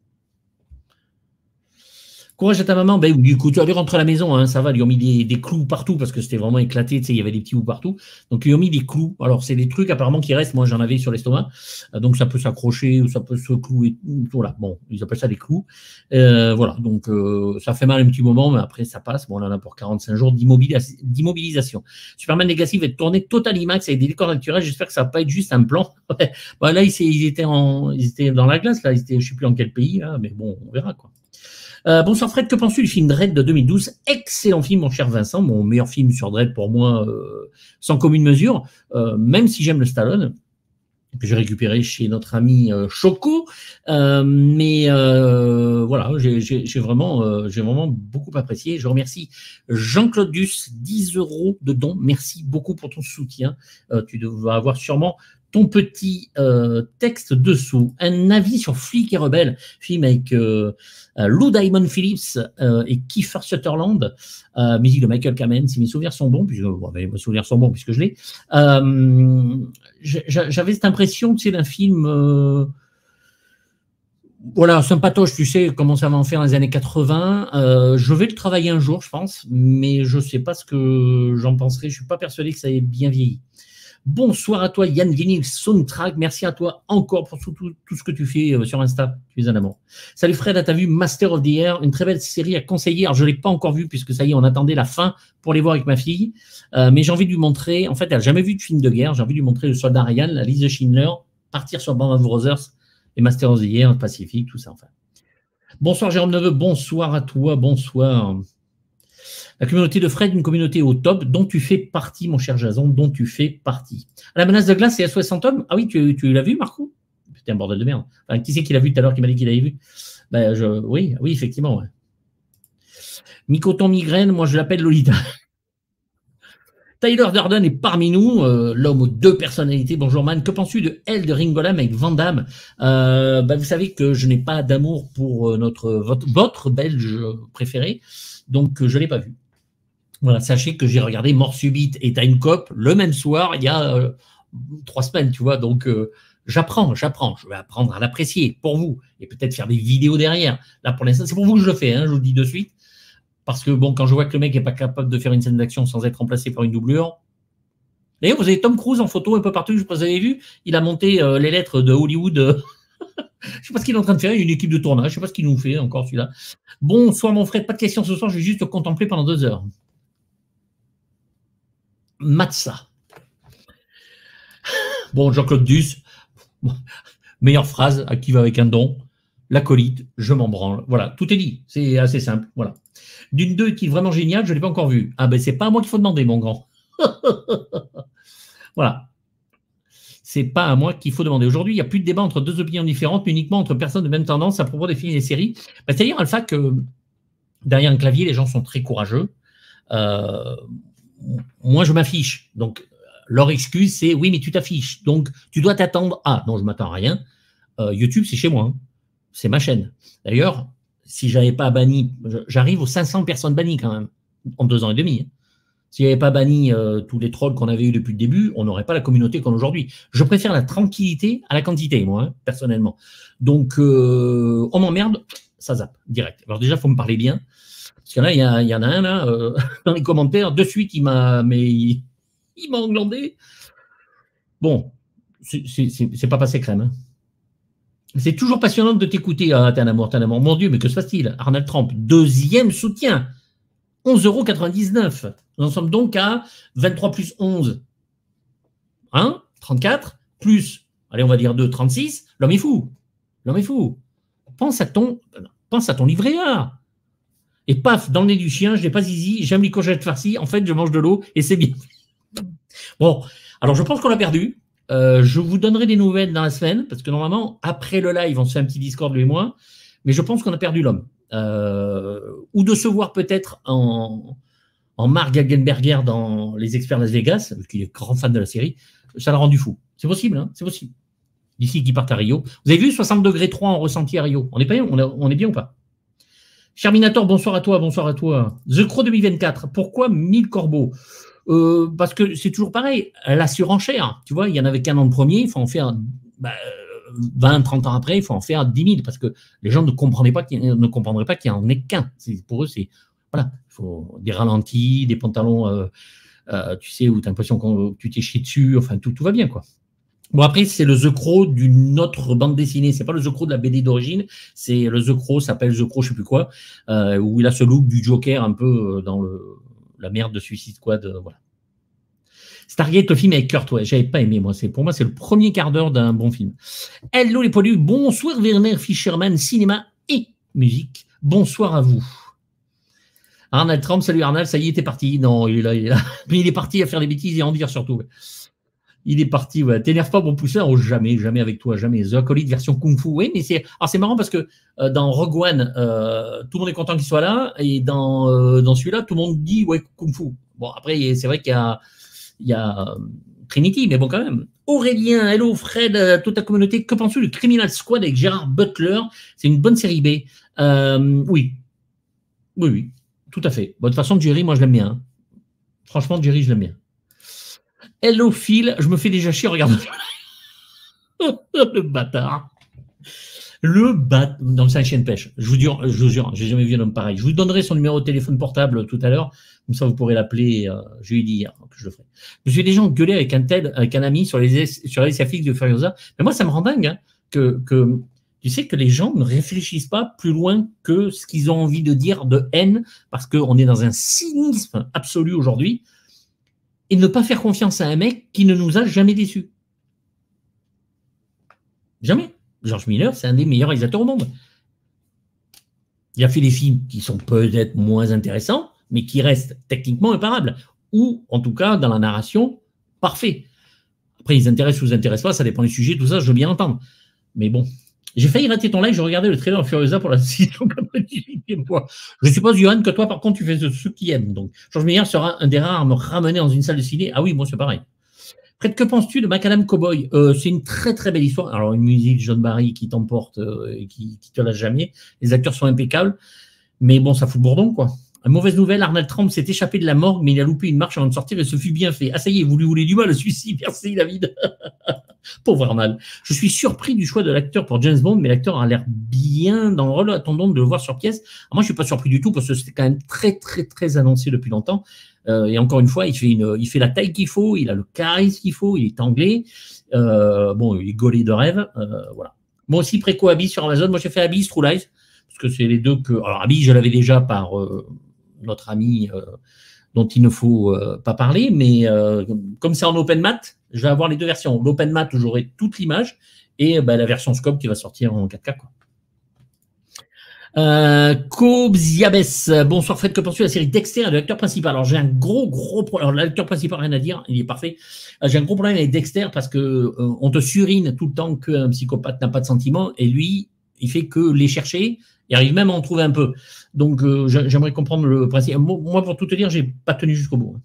Courage à ta maman. Ben, du coup, tu allais rentrer à la maison, hein, ça va. Ils lui ont mis des, des clous partout parce que c'était vraiment éclaté. Tu sais, il y avait des petits bouts partout. Donc, ils lui ont mis des clous. Alors, c'est des trucs apparemment qui restent. Moi, j'en avais sur l'estomac. Donc, ça peut s'accrocher ou ça peut se clouer. Voilà. Bon, ils appellent ça des clous. Euh, voilà. Donc, euh, ça fait mal un petit moment, mais après, ça passe. Bon, on en a pour quarante-cinq jours d'immobilisation. Superman Legacy va être tourné Total IMAX avec des décors naturels. J'espère que ça va pas être juste un plan. Bah, là, ils, ils, étaient en, ils étaient dans la glace. Là, ils étaient, je sais plus en quel pays. Là, mais bon, on verra quoi. Euh, bonsoir Fred, que penses-tu du film Dredd de deux mille douze? Excellent film, mon cher Vincent, mon meilleur film sur Dredd pour moi, euh, sans commune mesure, euh, même si j'aime le Stallone, que j'ai récupéré chez notre ami euh, Choco, euh, mais euh, voilà, j'ai vraiment, euh, j'ai vraiment beaucoup apprécié. Je remercie Jean-Claude Duss, dix euros de don, merci beaucoup pour ton soutien, euh, tu vas avoir sûrement ton petit euh, texte dessous, un avis sur Flic et Rebelle, film avec euh, euh, Lou Diamond Phillips euh, et Kiefer Sutherland, euh, musique de Michael Kamen, si mes souvenirs sont bons, puisque bon, mes souvenirs sont bons puisque je l'ai. Euh, J'avais cette impression que c'est d'un film, euh, voilà, sympatoche, tu sais comment ça va en faire dans les années quatre-vingts. Euh, je vais le travailler un jour, je pense, mais je ne sais pas ce que j'en penserai. Je ne suis pas persuadé que ça ait bien vieilli. Bonsoir à toi, Yann Vinyl Soundtrack. Merci à toi encore pour tout, tout, tout ce que tu fais euh, sur Insta. Tu es un amour. Salut Fred, as-tu vu Master of the Air? Une très belle série à conseiller. Alors, je ne l'ai pas encore vue puisque ça y est, on attendait la fin pour les voir avec ma fille. Euh, mais j'ai envie de lui montrer. En fait, elle n'a jamais vu de film de guerre. J'ai envie de lui montrer Le Soldat Ryan, La Liste de Schindler, Partir sur Band of Brothers et Master of the Air, le Pacifique, tout ça. Enfin. Bonsoir Jérôme Neveu. Bonsoir à toi. Bonsoir. La communauté de Fred, une communauté au top, dont tu fais partie, mon cher Jason, dont tu fais partie. La menace de glace, c'est à soixante hommes. Ah oui, tu, tu l'as vu, Marco? Putain, un bordel de merde. Enfin, qui c'est qui l'a vu tout à l'heure, qui m'a dit qu'il l'avait vu? Ben, je, oui, oui, effectivement. Ouais. Micoton Migraine, moi je l'appelle Lolita. Tyler Durden est parmi nous, euh, l'homme aux deux personnalités. Bonjour man, que penses-tu de Elle de Ringolam avec Van Damme? euh, ben, Vous savez que je n'ai pas d'amour pour notre, votre, votre Belge préféré, donc je ne l'ai pas vu. Voilà, sachez que j'ai regardé Mort subite et Time Cop le même soir, il y a euh, trois semaines, tu vois. Donc, euh, j'apprends, j'apprends. Je vais apprendre à l'apprécier pour vous et peut-être faire des vidéos derrière. Là, pour l'instant, c'est pour vous que je le fais, hein, je vous le dis de suite. Parce que, bon, quand je vois que le mec n'est pas capable de faire une scène d'action sans être remplacé par une doublure. D'ailleurs, vous avez Tom Cruise en photo un peu partout, je ne sais pas si vous avez vu. Il a monté euh, les lettres de Hollywood. Euh, je ne sais pas ce qu'il est en train de faire, il y a une équipe de tournage, je ne sais pas ce qu'il nous fait encore celui-là. Bonsoir mon frère, pas de questions ce soir, je vais juste te contempler pendant deux heures. Matza. Bon, Jean-Claude Duss, meilleure phrase, à qui va avec un don, l'acolyte, je m'en branle. Voilà, tout est dit, c'est assez simple. Voilà. D'une deux qui est vraiment géniale, je ne l'ai pas encore vue. Ah ben, c'est pas à moi qu'il faut demander, mon grand. Voilà. C'est pas à moi qu'il faut demander. Aujourd'hui, il n'y a plus de débat entre deux opinions différentes, mais uniquement entre personnes de même tendance à propos des films et des séries. Ben, c'est-à-dire, Alpha, que derrière un clavier, les gens sont très courageux. Euh, moi, je m'affiche. Donc, leur excuse, c'est oui, mais tu t'affiches. Donc, tu dois t'attendre à. Non, je ne m'attends à rien. Euh, YouTube, c'est chez moi. Hein. C'est ma chaîne. D'ailleurs, si je n'avais pas banni, j'arrive aux cinq cents personnes bannies quand même, en deux ans et demi. Hein. Si je n'avais pas banni euh, tous les trolls qu'on avait eu depuis le début, on n'aurait pas la communauté qu'on a aujourd'hui. Je préfère la tranquillité à la quantité, moi, hein, personnellement. Donc, euh, on m'emmerde, ça zappe, direct. Alors déjà, il faut me parler bien. Parce que là, il y, a, il y en a un, là, euh, dans les commentaires, de suite, il m'a mais il, il m'a englandé. Bon, c'est pas passé crème. Hein. C'est toujours passionnant de t'écouter. Ah, t'es un amour, t'es un amour. Mon Dieu, mais que se passe-t-il? Arnold Trump, deuxième soutien, onze euros quatre-vingt-dix-neuf. Nous en sommes donc à vingt-trois plus onze. Hein, trente-quatre, plus, allez, on va dire deux, trente-six. L'homme est fou. L'homme est fou. Pense à ton, pense à ton livret A. Et paf, dans le nez du chien, je n'ai pas zizi, j'aime les courgettes farcies, en fait, je mange de l'eau et c'est bien. Bon, alors je pense qu'on a perdu. Euh, je vous donnerai des nouvelles dans la semaine, parce que normalement, après le live, on se fait un petit Discord, lui et moi, mais je pense qu'on a perdu l'homme. Euh, ou de se voir peut-être en, en Mark Gagenberger dans Les Experts Las Vegas, parce qu'il est grand fan de la série, ça l'a rendu fou. C'est possible, hein, c'est possible. D'ici qu'il parte à Rio. Vous avez vu soixante degrés trois en ressenti à Rio. On est, pas, on, a, on est bien ou pas? Charminator, bonsoir à toi, bonsoir à toi. The Crow deux mille vingt-quatre, pourquoi mille corbeaux? euh, Parce que c'est toujours pareil, la surenchère, tu vois, il y en avait qu'un an de premier, il faut en faire bah, vingt, trente ans après, il faut en faire dix mille, parce que les gens ne comprendraient pas qu'il ne comprendraient pas qu'il n'y en ait qu'un. Pour eux, c'est, voilà, il faut des ralentis, des pantalons, euh, euh, tu sais, où tu as l'impression que tu t'es chié dessus, enfin, tout, tout va bien, quoi. Bon, après, c'est le The Crow d'une autre bande dessinée. C'est pas le The Crow de la B D d'origine. C'est le The Crow, s'appelle The Crow, je sais plus quoi, euh, où il a ce look du Joker un peu dans le, la merde de Suicide Squad. Euh, voilà. Stargate, le film avec Kurt, ouais, j'avais pas aimé, moi. C'est, pour moi, c'est le premier quart d'heure d'un bon film. Hello les poilus, bonsoir Werner Fischerman, cinéma et musique. Bonsoir à vous. Arnold Trump, salut Arnold, ça y est, t'es parti. Non, il est là, il est là. Mais il est parti à faire des bêtises et à en dire surtout. Il est parti, ouais. T'énerve pas, bon pousseur, oh, jamais, jamais avec toi, jamais. The Acolyte version Kung Fu, oui, mais c'est, alors c'est marrant parce que euh, dans Rogue One, euh, tout le monde est content qu'il soit là, et dans, euh, dans celui-là, tout le monde dit, ouais, Kung Fu. Bon, après, c'est vrai qu'il y a, il y a Trinity, mais bon, quand même. Aurélien, hello Fred, euh, toute la communauté, que penses-tu du Criminal Squad avec Gérard Butler? C'est une bonne série B. Euh, oui. Oui, oui, tout à fait. Bon, de toute façon, Jerry, moi, je l'aime bien. Hein. Franchement, Jerry, je l'aime bien. Hello Phil, je me fais déjà chier, regarde. Le bâtard. Le bâtard. Non, c'est un chien de pêche. Je vous jure, je vous jure, j'ai jamais vu un homme pareil. Je vous donnerai son numéro de téléphone portable tout à l'heure. Comme ça, vous pourrez l'appeler. Euh, je lui ai dit hier que je le ferai. Je me suis déjà engueulé avec un tel, avec un ami sur les, sur les S F X de Furiosa. Mais moi, ça me rend dingue, hein, que, que, tu sais, que les gens ne réfléchissent pas plus loin que ce qu'ils ont envie de dire de haine, parce qu'on est dans un cynisme absolu aujourd'hui. Et ne pas faire confiance à un mec qui ne nous a jamais déçus. Jamais. George Miller, c'est un des meilleurs réalisateurs au monde. Il a fait des films qui sont peut-être moins intéressants, mais qui restent techniquement imparables. Ou, en tout cas, dans la narration, parfait. Après, ils intéressent ou ils intéressent pas, ça dépend des sujets, tout ça, je veux bien entendre. Mais bon, j'ai failli rater ton live, je regardais le trailer de Furiosa pour la saison quatre-vingt-dix-huitième fois. Je suppose, Johan, que toi, par contre, tu fais de ceux qui aiment. Donc, George Miller sera un des rares à me ramener dans une salle de ciné. Ah oui, moi, c'est pareil. Fred, que penses-tu de Macadam Cowboy? euh, C'est une très, très belle histoire. Alors, une musique, John Barry, qui t'emporte euh, et qui, qui te lâche jamais. Les acteurs sont impeccables. Mais bon, ça fout le bourdon, quoi. Une mauvaise nouvelle, Arnold Trump s'est échappé de la morgue, mais il a loupé une marche avant de sortir et ce fut bien fait. Ah, ça y est, vous lui voulez du mal, celui-ci. Merci, David. Pauvre Arnold. Je suis surpris du choix de l'acteur pour James Bond, mais l'acteur a l'air bien dans le rôle. Attendons de le voir sur pièce. Alors moi, je suis pas surpris du tout parce que c'était quand même très, très, très annoncé depuis longtemps. Euh, et encore une fois, il fait, une, il fait la taille qu'il faut, il a le charisme qu'il faut, il est anglais. Euh, bon, il est gaulé de rêve. Euh, voilà. Moi aussi, préco Abyss sur Amazon. Moi, j'ai fait Abyss, True Lies, parce que c'est les deux que. Alors, Abyss, je l'avais déjà par euh, notre ami euh, dont il ne faut euh, pas parler, mais euh, comme c'est en open math, je vais avoir les deux versions. L'open math où j'aurai toute l'image et bah, la version scope qui va sortir en quatre K, quoi. Euh, Kobziabes, bonsoir Fred, que penses-tu de la série Dexter et de l'acteur principal? Alors j'ai un gros gros problème, alors l'acteur principal rien à dire, il est parfait. Euh, j'ai un gros problème avec Dexter parce que euh, on te surine tout le temps qu'un psychopathe n'a pas de sentiments et lui il fait que les chercher, il arrive même à en trouver un peu. Donc euh, j'aimerais comprendre le principe. Moi pour tout te dire, j'ai pas tenu jusqu'au bout.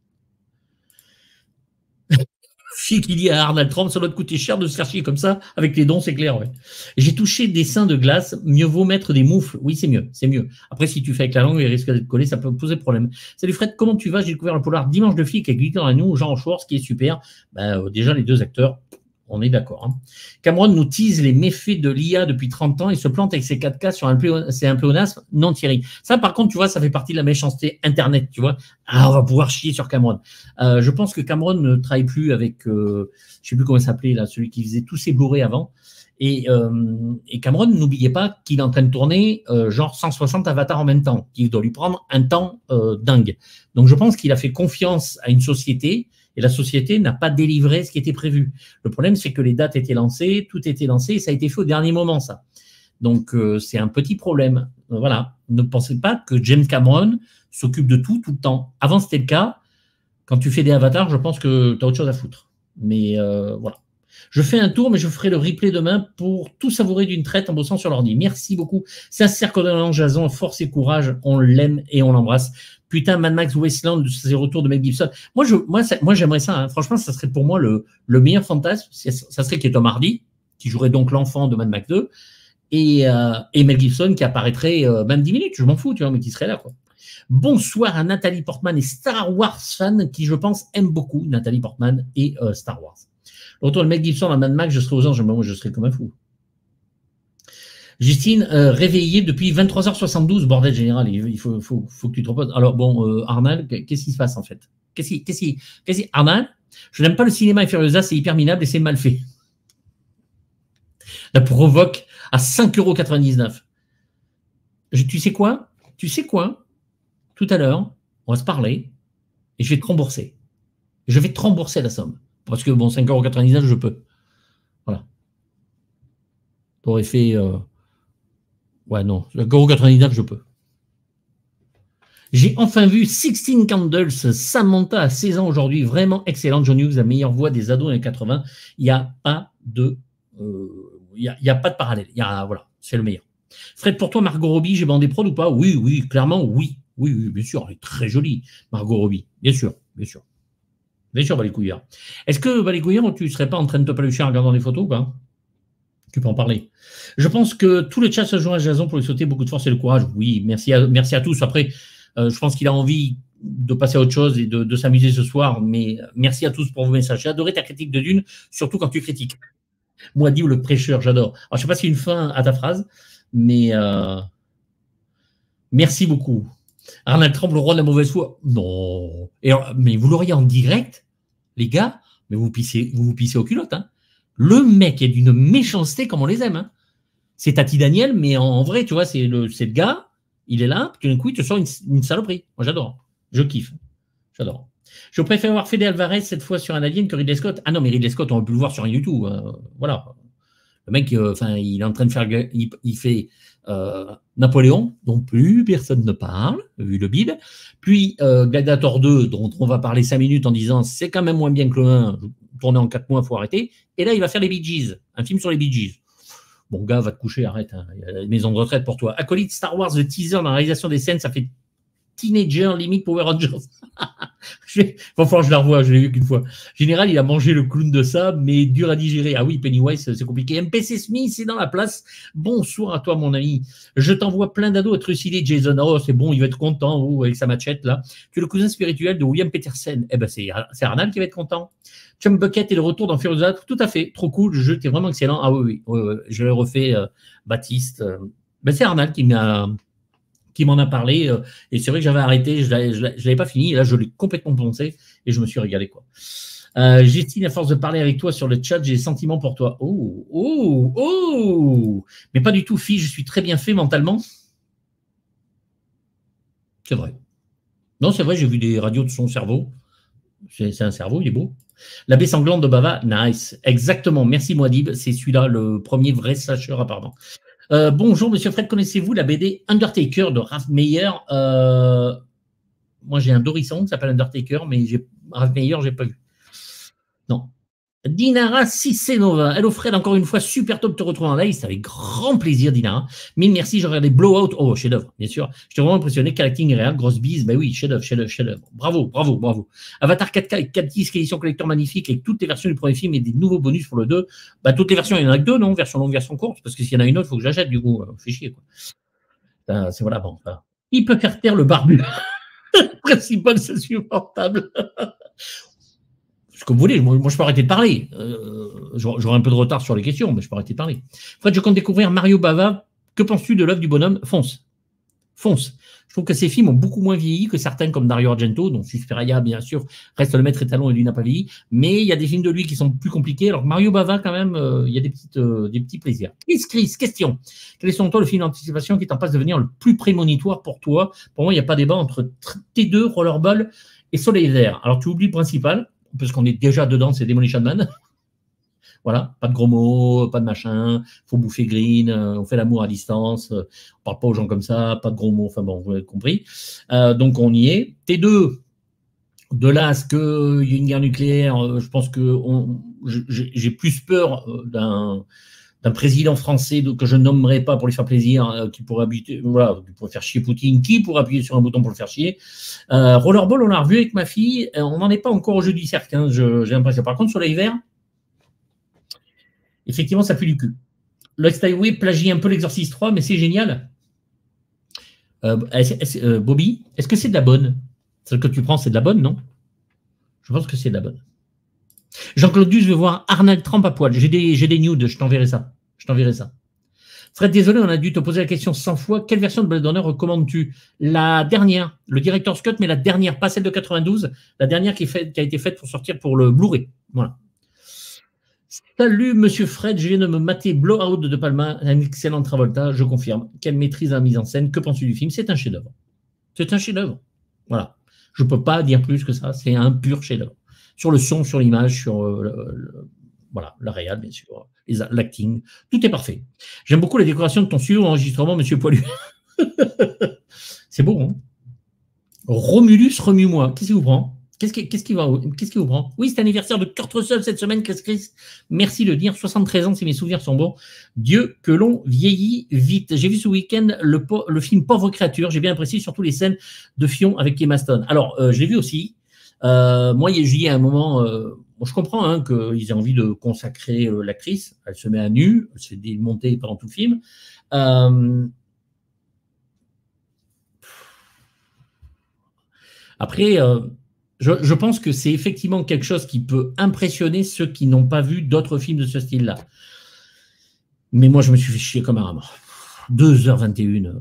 Chier qu'il y a à Arnold Trump, ça doit te coûter cher de se faire chier comme ça, avec les dons, c'est clair, ouais. J'ai touché des seins de glace, mieux vaut mettre des moufles. Oui, c'est mieux, c'est mieux. Après, si tu fais avec la langue, il risque d'être collé, ça peut poser problème. Salut Fred, comment tu vas? J'ai découvert le polar Dimanche de flic avec Victor Lanoux, Jean Schwartz, qui est super. Ben, euh, déjà, les deux acteurs, On est d'accord. Hein. Cameron nous tease les méfaits de l'I A depuis trente ans et se plante avec ses quatre K sur un, pléon... un pléonasme. Non, Thierry. Ça, par contre, tu vois, ça fait partie de la méchanceté Internet, tu vois. Ah, on va pouvoir chier sur Cameron. Euh, je pense que Cameron ne travaille plus avec, euh, je sais plus comment il s'appelait, là, celui qui faisait tous ses Blu-ray avant. Et, euh, et Cameron, n'oubliez pas qu'il est en train de tourner euh, genre cent soixante avatars en même temps, qui doit lui prendre un temps euh, dingue. Donc, je pense qu'il a fait confiance à une société et la société n'a pas délivré ce qui était prévu. Le problème, c'est que les dates étaient lancées, tout était lancé et ça a été fait au dernier moment, ça. Donc, euh, c'est un petit problème. Voilà. Ne pensez pas que James Cameron s'occupe de tout, tout le temps. Avant, c'était le cas. Quand tu fais des avatars, je pense que tu as autre chose à foutre. Mais euh, voilà. Je fais un tour, mais je ferai le replay demain pour tout savourer d'une traite en bossant sur l'ordi. Merci beaucoup. Sincère condoléances, Jason, force et courage. On l'aime et on l'embrasse. Putain, Mad Max Wasteland, c'est le retour de Mel Gibson. Moi, je, moi, ça, moi j'aimerais ça. Hein. Franchement, ça serait pour moi le, le meilleur fantasme. Ça serait qu'il y ait Tom Hardy, qui jouerait donc l'enfant de Mad Max deux, et, euh, et Mel Gibson qui apparaîtrait euh, même dix minutes. Je m'en fous, tu vois, mais qui serait là, quoi. Bonsoir à Nathalie Portman et Star Wars fan, qui, je pense, aime beaucoup Nathalie Portman et euh, Star Wars. Le retour de Mel Gibson à Mad Max, je serais aux anges, moi, je serais comme un fou. Justine, euh, réveillée depuis vingt-trois heures soixante-douze, bordel général, il faut, faut, faut que tu te reposes. Alors bon, euh, Arnal, qu'est-ce qui se passe en fait? Qu'est-ce qui, qu'est-ce qui, qu'est-ce qui, Arnal, je n'aime pas le cinéma et Furiosa, c'est hyper minable et c'est mal fait. La provoque à cinq euros quatre-vingt-dix-neuf. Tu sais quoi? Tu sais quoi? Tout à l'heure, on va se parler et je vais te rembourser. Je vais te rembourser la somme. Parce que bon, cinq euros quatre-vingt-dix-neuf, je peux. Voilà. Tu aurais fait... Euh... Ouais, non, cinq euros quatre-vingt-dix-neuf, je peux. J'ai enfin vu sixteen Candles, Samantha à seize ans aujourd'hui, vraiment excellente. John Hughes, la meilleure voix des ados dans les quatre-vingts. Il n'y a pas de... Euh... Il n'y a, y a pas de parallèle. Il y a, voilà, c'est le meilleur. Fred, pour toi, Margot Robbie, j'ai bandé prod ou pas? Oui, oui, clairement, oui. Oui, oui, bien sûr, elle est très jolie, Margot Robbie. Bien sûr, bien sûr. Bien sûr, Valécouillard. Est-ce que, Valécouillard, tu ne serais pas en train de te palucher en regardant les photos ou pas? Tu peux en parler. Je pense que tout le chat se joint à Jason pour lui sauter beaucoup de force et de courage. Oui, merci à, merci à tous. Après, euh, je pense qu'il a envie de passer à autre chose et de, de s'amuser ce soir, mais merci à tous pour vos messages. J'ai adoré ta critique de Dune, surtout quand tu critiques. Moi, dit ou le prêcheur, j'adore. Alors, je ne sais pas s'il y a une fin à ta phrase, mais euh, merci beaucoup. Arnold Trump, le roi de la mauvaise foi. Non. Et alors, mais vous l'auriez en direct, les gars, mais vous pissez, vous, vous pissez aux culottes. Hein. Le mec est d'une méchanceté comme on les aime. Hein. C'est Tati Daniel, mais en, en vrai, tu vois, c'est le, le gars, il est là, puis d'un coup, il te sort une, une saloperie. Moi, j'adore. Je kiffe. J'adore. Je préfère voir Fede Alvarez cette fois sur un Alien que Ridley Scott. Ah non, mais Ridley Scott, on peut le voir sur YouTube. Euh, voilà. Le mec, enfin, euh, il est en train de faire, il, il fait euh, Napoléon, dont plus personne ne parle, vu le bide. Puis euh, Gladiator deux, dont on va parler cinq minutes en disant c'est quand même moins bien que le un, tourné en quatre mois, il faut arrêter. Et là, il va faire les Bee Gees, un film sur les Bee Gees. Bon, gars, va te coucher, arrête. Hein. Il y a une maison de retraite pour toi. Acolyte Star Wars, le teaser dans la réalisation des scènes, ça fait Teenager, limite Power Rangers. je vais... Il va falloir que je la revoie, je l'ai vu qu'une fois. Général, il a mangé le clown de ça, mais dur à digérer. Ah oui, Pennywise, c'est compliqué. M P C Smith, c'est dans la place. Bonsoir à toi, mon ami. Je t'envoie plein d'ados à trucider, Jason. Oh, c'est bon, il va être content, oh, avec sa machette, là. Tu es le cousin spirituel de William Petersen. Eh ben, c'est Arnold qui va être content. Chum Bucket et le retour dans Furiosa. Tout à fait, trop cool. Le jeu était vraiment excellent. Ah oui, oui, oui, oui. Je l'ai refait, euh, Baptiste. Euh... Ben, c'est Arnold qui m'a... qui m'en a parlé, euh, et c'est vrai que j'avais arrêté, je ne l'avais pas fini, et là je l'ai complètement poncé, et je me suis régalé, quoi. Euh, Justine, à force de parler avec toi sur le chat, j'ai des sentiments pour toi. Oh, oh, oh, mais pas du tout, fille, je suis très bien fait mentalement. C'est vrai. Non, c'est vrai, j'ai vu des radios de son cerveau. C'est un cerveau, il est beau. La baie sanglante de Bava, nice. Exactement, merci Mouadib, c'est celui-là, le premier vrai slasher apparemment. Euh, bonjour, monsieur Fred, connaissez-vous la B D Undertaker de Ralph Meyer? euh, Moi, j'ai un Dorisson qui s'appelle Undertaker, mais Ralph Meyer, je n'ai pas vu. Non. Dinara Sissenova. Hello Fred, encore une fois, super top de te retrouver en live. C'est avec grand plaisir, Dinara. Mille merci, j'ai regardé Blowout. Oh, chef-d'œuvre, bien sûr. J'étais vraiment impressionné. Quel acting réel, grosse bise. Ben oui, chef-d'œuvre, chef-d'œuvre, chef-d'œuvre. Bravo, bravo, bravo. Avatar quatre K avec quatre disques, édition collector magnifique, avec toutes les versions du premier film et des nouveaux bonus pour le deux. Bah, toutes les versions, il y en a que deux, non? Version longue, version courte. Parce que s'il y en a une autre, il faut que j'achète, du coup. Fait chier, quoi. C'est voilà, bon. Enfin. Il peut faire taire le barbu. Le principal, c'est supportable. ce que vous voulez, moi, moi je peux arrêter de parler. Euh, J'aurai un peu de retard sur les questions, mais je peux arrêter de parler. Fred, je compte découvrir Mario Bava. Que penses-tu de l'œuvre du bonhomme? Fonce. Fonce. Je trouve que ces films ont beaucoup moins vieilli que certains comme Dario Argento, dont Suspiria, bien sûr, reste le maître étalon et lui n'a pas vieilli. Mais il y a des films de lui qui sont plus compliqués. Alors que Mario Bava, quand même, euh, il y a des, petites, euh, des petits plaisirs. Chris, Chris, question. Quel est selon toi le film d'anticipation qui est en passe de devenir le plus prémonitoire pour toi? Pour moi, il n'y a pas débat entre T deux, Rollerball et Soleil Vert. Alors tu oublies le principal, parce qu'on est déjà dedans, c'est Demolition Man. Voilà, pas de gros mots, pas de machin, faut bouffer green, euh, on fait l'amour à distance, euh, on parle pas aux gens comme ça, pas de gros mots, enfin bon, vous l'avez compris. Euh, donc on y est. T deux, de là à ce qu'il y ait une guerre nucléaire, euh, je pense que j'ai plus peur euh, d'un d'un président français de, que je nommerai pas pour lui faire plaisir, euh, qui pourrait habiter, voilà, qui pourrait faire chier Poutine, qui pourrait appuyer sur un bouton pour le faire chier. Euh, Rollerball, on l'a revu avec ma fille, euh, on n'en est pas encore au jeu du cercle, hein, j'ai l'impression. Par contre, sur l'hiver, effectivement, ça pue du cul. Lost Highway plagie un peu l'Exorcist trois, mais c'est génial. Euh, est-ce, est-ce, euh, Bobby, est-ce que c'est de la bonne? Celle que tu prends, c'est de la bonne, non? Je pense que c'est de la bonne. Jean-Claude Duss veut voir Arnold Trump à poil. J'ai des, j'ai des nudes, je t'enverrai ça. Je t'enverrai ça. Fred, désolé, on a dû te poser la question cent fois. Quelle version de Blade Runner recommandes-tu? La dernière, le Director's Cut, mais la dernière, pas celle de quatre-vingt-douze, la dernière qui, est fait, qui a été faite pour sortir pour le Blu-ray. Voilà. Salut, monsieur Fred, je viens de me mater Blowout de De Palma, un excellent Travolta, je confirme. Quelle maîtrise à la mise en scène, que penses-tu du film? C'est un chef-d'œuvre. C'est un chef-d'œuvre. Voilà. Je ne peux pas dire plus que ça, c'est un pur chef-d'œuvre. Sur le son, sur l'image, sur euh, le, le, voilà, la réal, bien sûr, l'acting, tout est parfait. J'aime beaucoup les décorations de ton studio enregistrement, monsieur Poilu. C'est beau, hein? Romulus, remue-moi. Qu'est-ce qui vous prend? Qu'est-ce qui, qu'est-ce qui, va, qu'est-ce qui vous prend? Oui, c'est l'anniversaire de Kurt Russell cette semaine, Chris Chris. Merci de dire, soixante-treize ans, si mes souvenirs sont bons. Dieu, que l'on vieillit vite. J'ai vu ce week-end le, le film Pauvre créature. J'ai bien apprécié surtout les scènes de Fion avec Emma Stone. Alors, euh, je l'ai vu aussi. Euh, moi, j'y ai à un moment... Euh, bon, je comprends hein, qu'ils aient envie de consacrer euh, l'actrice. Elle se met à nu, elle se fait démonter pendant tout le film. Euh, après... Euh, Je, je pense que c'est effectivement quelque chose qui peut impressionner ceux qui n'ont pas vu d'autres films de ce style-là. Mais moi, je me suis fait chier comme un rat. deux heures vingt et une.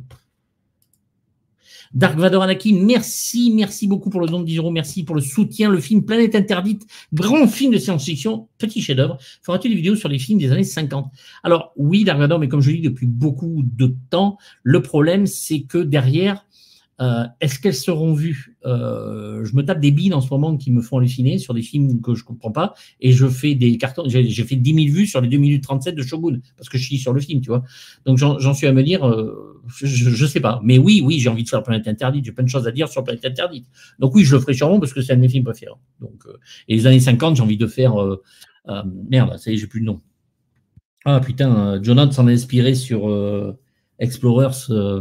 Dark Vador Anakin, merci, merci beaucoup pour le don de dix euros, merci pour le soutien. Le film Planète Interdite, grand film de science-fiction, petit chef-d'œuvre. Feras-tu des vidéos sur les films des années cinquante? Alors, oui, Dark Vador, mais comme je le dis depuis beaucoup de temps, le problème, c'est que derrière, Euh, est-ce qu'elles seront vues? euh, Je me tape des billes en ce moment qui me font halluciner sur des films que je ne comprends pas et je fais des cartons. J'ai fait dix mille vues sur les deux minutes trente-sept de Shogun parce que je suis sur le film, tu vois. Donc j'en suis à me dire, euh, je ne sais pas. Mais oui, oui, j'ai envie de faire Planète Interdite. J'ai plein de choses à dire sur Planète Interdite. Donc oui, je le ferai sûrement parce que c'est un de mes films préférés. Donc, euh, et les années cinquante, j'ai envie de faire. Euh, euh, merde, ça y est, j'ai plus le nom. Ah putain, euh, Jonathan s'en est inspiré sur euh, Explorers. Euh,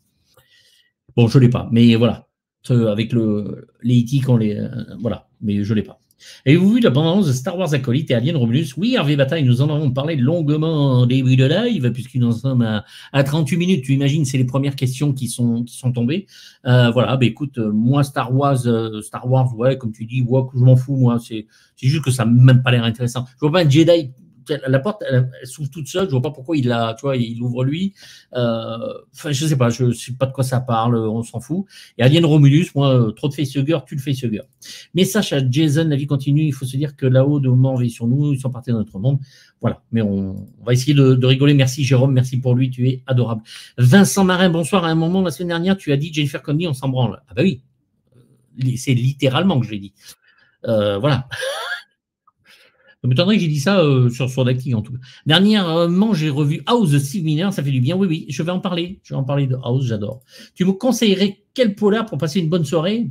Bon, je ne l'ai pas, mais voilà. Avec le, les E T, quand les. Euh, voilà, mais je ne l'ai pas. Avez-vous vu la bande-annonce de Star Wars Acolyte et Alien Romulus? Oui, Hervé Bataille, nous en avons parlé longuement en début de live, puisqu'il nous en sommes à, à trente-huit minutes. Tu imagines, c'est les premières questions qui sont, qui sont tombées. Euh, voilà, bah, écoute, moi, Star Wars, euh, Star Wars, ouais, comme tu dis, ouais, je m'en fous, moi. C'est juste que ça n'a même pas l'air intéressant. Je vois pas un Jedi. La porte, elle, elle s'ouvre toute seule. Je vois pas pourquoi il la, tu vois, il ouvre lui. Euh, enfin, je sais pas, je sais pas de quoi ça parle. On s'en fout. Et Alien Romulus, moi, trop de facehugger, tu le facehugger. Message à Jason, la vie continue. Il faut se dire que là-haut, de moment, on veille sur nous. Ils sont partis dans notre monde. Voilà. Mais on, on va essayer de, de rigoler. Merci Jérôme, merci pour lui. Tu es adorable. Vincent Marin, bonsoir. À un moment la semaine dernière, tu as dit Jennifer Connelly, on s'en branle. Ah bah oui. C'est littéralement que je l'ai dit. Euh, voilà. Ça m'étonnerait que j'ai dit ça euh, sur, sur l'acting en tout cas. Dernièrement, j'ai revu House de Steve Miner, ça fait du bien. Oui, oui, je vais en parler. Je vais en parler de House, j'adore. Tu me conseillerais quel polar pour passer une bonne soirée?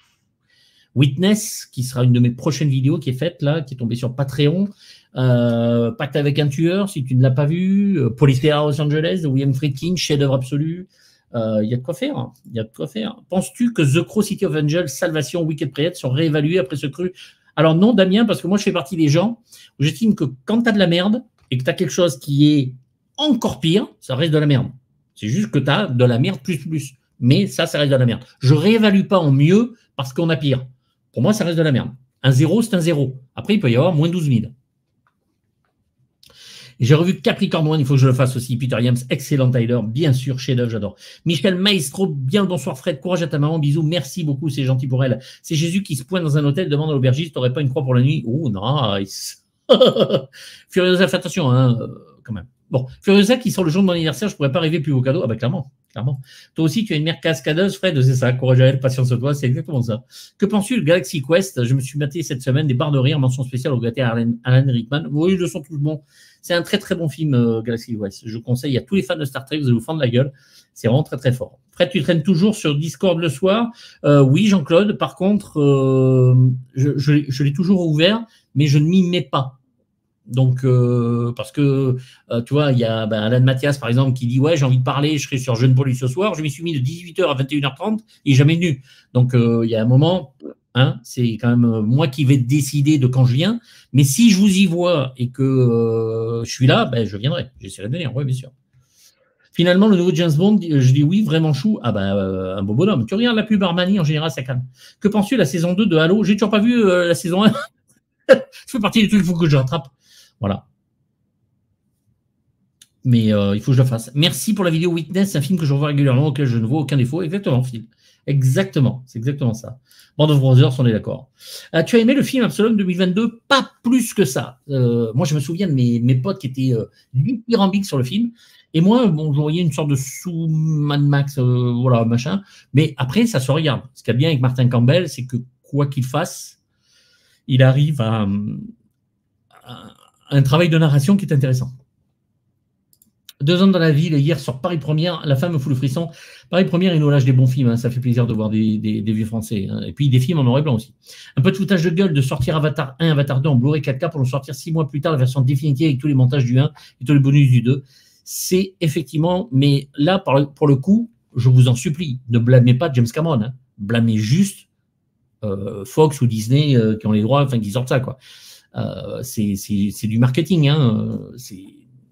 Witness, qui sera une de mes prochaines vidéos qui est faite là, qui est tombée sur Patreon. Euh, Pacte avec un tueur, si tu ne l'as pas vu. Euh, Policier à Los Angeles, de William Friedkin, chef-d'œuvre absolu. Il euh, y a de quoi faire. Il y a de quoi faire. Penses-tu que The Crow, City of Angels, Salvation, Wicked Prayed sont réévalués après ce cru? Alors non, Damien, parce que moi, je fais partie des gens où j'estime que quand tu as de la merde et que tu as quelque chose qui est encore pire, ça reste de la merde. C'est juste que tu as de la merde plus plus. Mais ça, ça reste de la merde. Je ne réévalue pas en mieux parce qu'on a pire. Pour moi, ça reste de la merde. Un zéro, c'est un zéro. Après, il peut y avoir moins douze mille. J'ai revu Capricorn One, il faut que je le fasse aussi. Peter Yams, excellent Tyler, bien sûr, chef-d'œuvre, j'adore. Michel Maestro, bien le bonsoir Fred, courage à ta maman, bisous, merci beaucoup, c'est gentil pour elle. C'est Jésus qui se pointe dans un hôtel, demande à l'aubergiste, t'aurais pas une croix pour la nuit? Oh, nice. Furiosa, fais attention, hein, quand même. Bon, Furiosa qui sort le jour de mon anniversaire, je pourrais pas rêver plus beau cadeau. Ah bah clairement, clairement. Toi aussi, tu as une mère cascadeuse, Fred, c'est ça, courage à elle, patience à toi, c'est exactement ça. Que penses-tu de Galaxy Quest? Je me suis maté cette semaine des barres de rire, mention spéciale au gâté à Alan, Alan Rickman. Oui, ils le sont tous bons. C'est un très très bon film, euh, Galaxy Quest. Je conseille à tous les fans de Star Trek, vous allez vous fendre la gueule. C'est vraiment très très fort. Fred, tu traînes toujours sur Discord le soir? euh, Oui, Jean-Claude. Par contre, euh, je, je, je l'ai toujours ouvert, mais je ne m'y mets pas. Donc, euh, parce que, euh, tu vois, il y a ben, Alan Mathias, par exemple, qui dit « Ouais, j'ai envie de parler, je serai sur Jeune Police ce soir. » Je m'y suis mis de dix-huit heures à vingt et une heures trente, il n'est jamais venu. Donc, euh, il y a un moment, hein, c'est quand même moi qui vais décider de quand je viens. Mais si je vous y vois et que euh, je suis là, ben, je viendrai. J'essaierai de venir, oui, bien sûr. Finalement, le nouveau James Bond, je dis oui, vraiment chou. Ah ben, euh, un beau bonhomme. Tu regardes la pub Armani, en général, ça calme. Que penses-tu de la saison deux de Halo? J'ai toujours pas vu euh, la saison un. Je fais partie des trucs qu'il faut que je rattrape. Voilà. Mais euh, il faut que je le fasse. Merci pour la vidéo Witness, c'est un film que je revois régulièrement, auquel je ne vois aucun défaut. Exactement, Phil. Exactement, c'est exactement ça. Band of Brothers, on est d'accord. Euh, tu as aimé le film Absolum deux mille vingt-deux? Pas plus que ça. Euh, moi, je me souviens de mes, mes potes qui étaient euh, dithyrambiques sur le film. Et moi, bon, je voyais une sorte de sous-Mad Max, euh, voilà, machin. Mais après, ça se regarde. Ce qu'il y a bien avec Martin Campbell, c'est que quoi qu'il fasse, il arrive à, à un travail de narration qui est intéressant. Deux hommes dans la ville, hier sur Paris Première, la femme me fout le frisson. Paris Première, il nous lâche des bons films, hein, ça fait plaisir de voir des, des, des vieux français. Hein. Et puis des films en noir et blanc aussi. Un peu de foutage de gueule de sortir Avatar un, Avatar deux en Blu-ray quatre K pour nous sortir six mois plus tard la version définitive avec tous les montages du un et tous les bonus du deux. C'est effectivement, mais là, pour le coup, je vous en supplie, ne blâmez pas James Cameron. Hein. Blâmez juste euh, Fox ou Disney euh, qui ont les droits, enfin qui sortent ça, quoi. Euh, c'est du marketing, hein. C'est...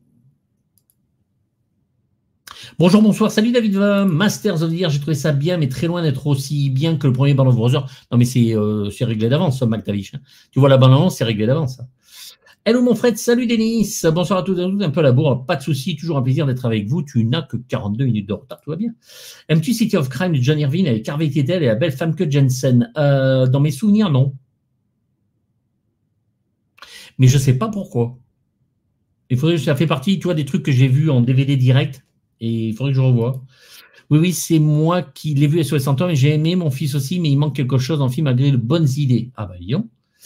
Bonjour, bonsoir, salut David Va, Masters of the Year, j'ai trouvé ça bien, mais très loin d'être aussi bien que le premier Band of Brothers. Non, mais c'est euh, réglé d'avance, ça, McTavish. Hein. Tu vois la bande-annonce, c'est réglé d'avance. Hello mon Fred, salut Denis, bonsoir à tous et à tous, un peu à la bourre, pas de souci, toujours un plaisir d'être avec vous, tu n'as que quarante-deux minutes de retard, tout va bien. Aimes-tu City of Crime de John Irving avec Harvey Keitel et la belle femme que Jensen? euh, Dans mes souvenirs, non. Mais je ne sais pas pourquoi. Il faudrait, ça fait partie, tu vois, des trucs que j'ai vus en D V D direct, et il faudrait que je revoie. Oui, oui, c'est moi qui l'ai vu à soixante ans, et j'ai aimé, mon fils aussi, mais il manque quelque chose dans le film malgré de bonnes idées. Ah bah, disons.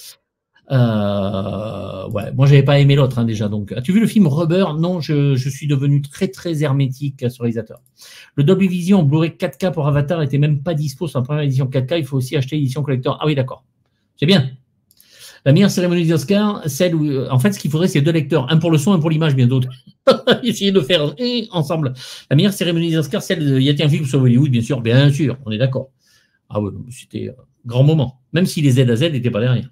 Euh, ouais, moi, j'avais pas aimé l'autre, hein, déjà. Donc, as-tu vu le film Rubber? Non, je, je suis devenu très, très hermétique à ce réalisateur. Le Dolby Vision en Blu-ray quatre K pour Avatar était même pas dispo sur la première édition quatre K. Il faut aussi acheter l'édition collector. Ah oui, d'accord. C'est bien. La meilleure cérémonie des Oscars, celle où, en fait, ce qu'il faudrait, c'est deux lecteurs, un pour le son, un pour l'image, bien d'autres. Essayer de faire eh, ensemble. La meilleure cérémonie des Oscars, celle de, il y a un film sur Hollywood, bien sûr, bien sûr, on est d'accord. Ah ouais, c'était un grand moment, même si les Z à Z n'étaient pas derrière.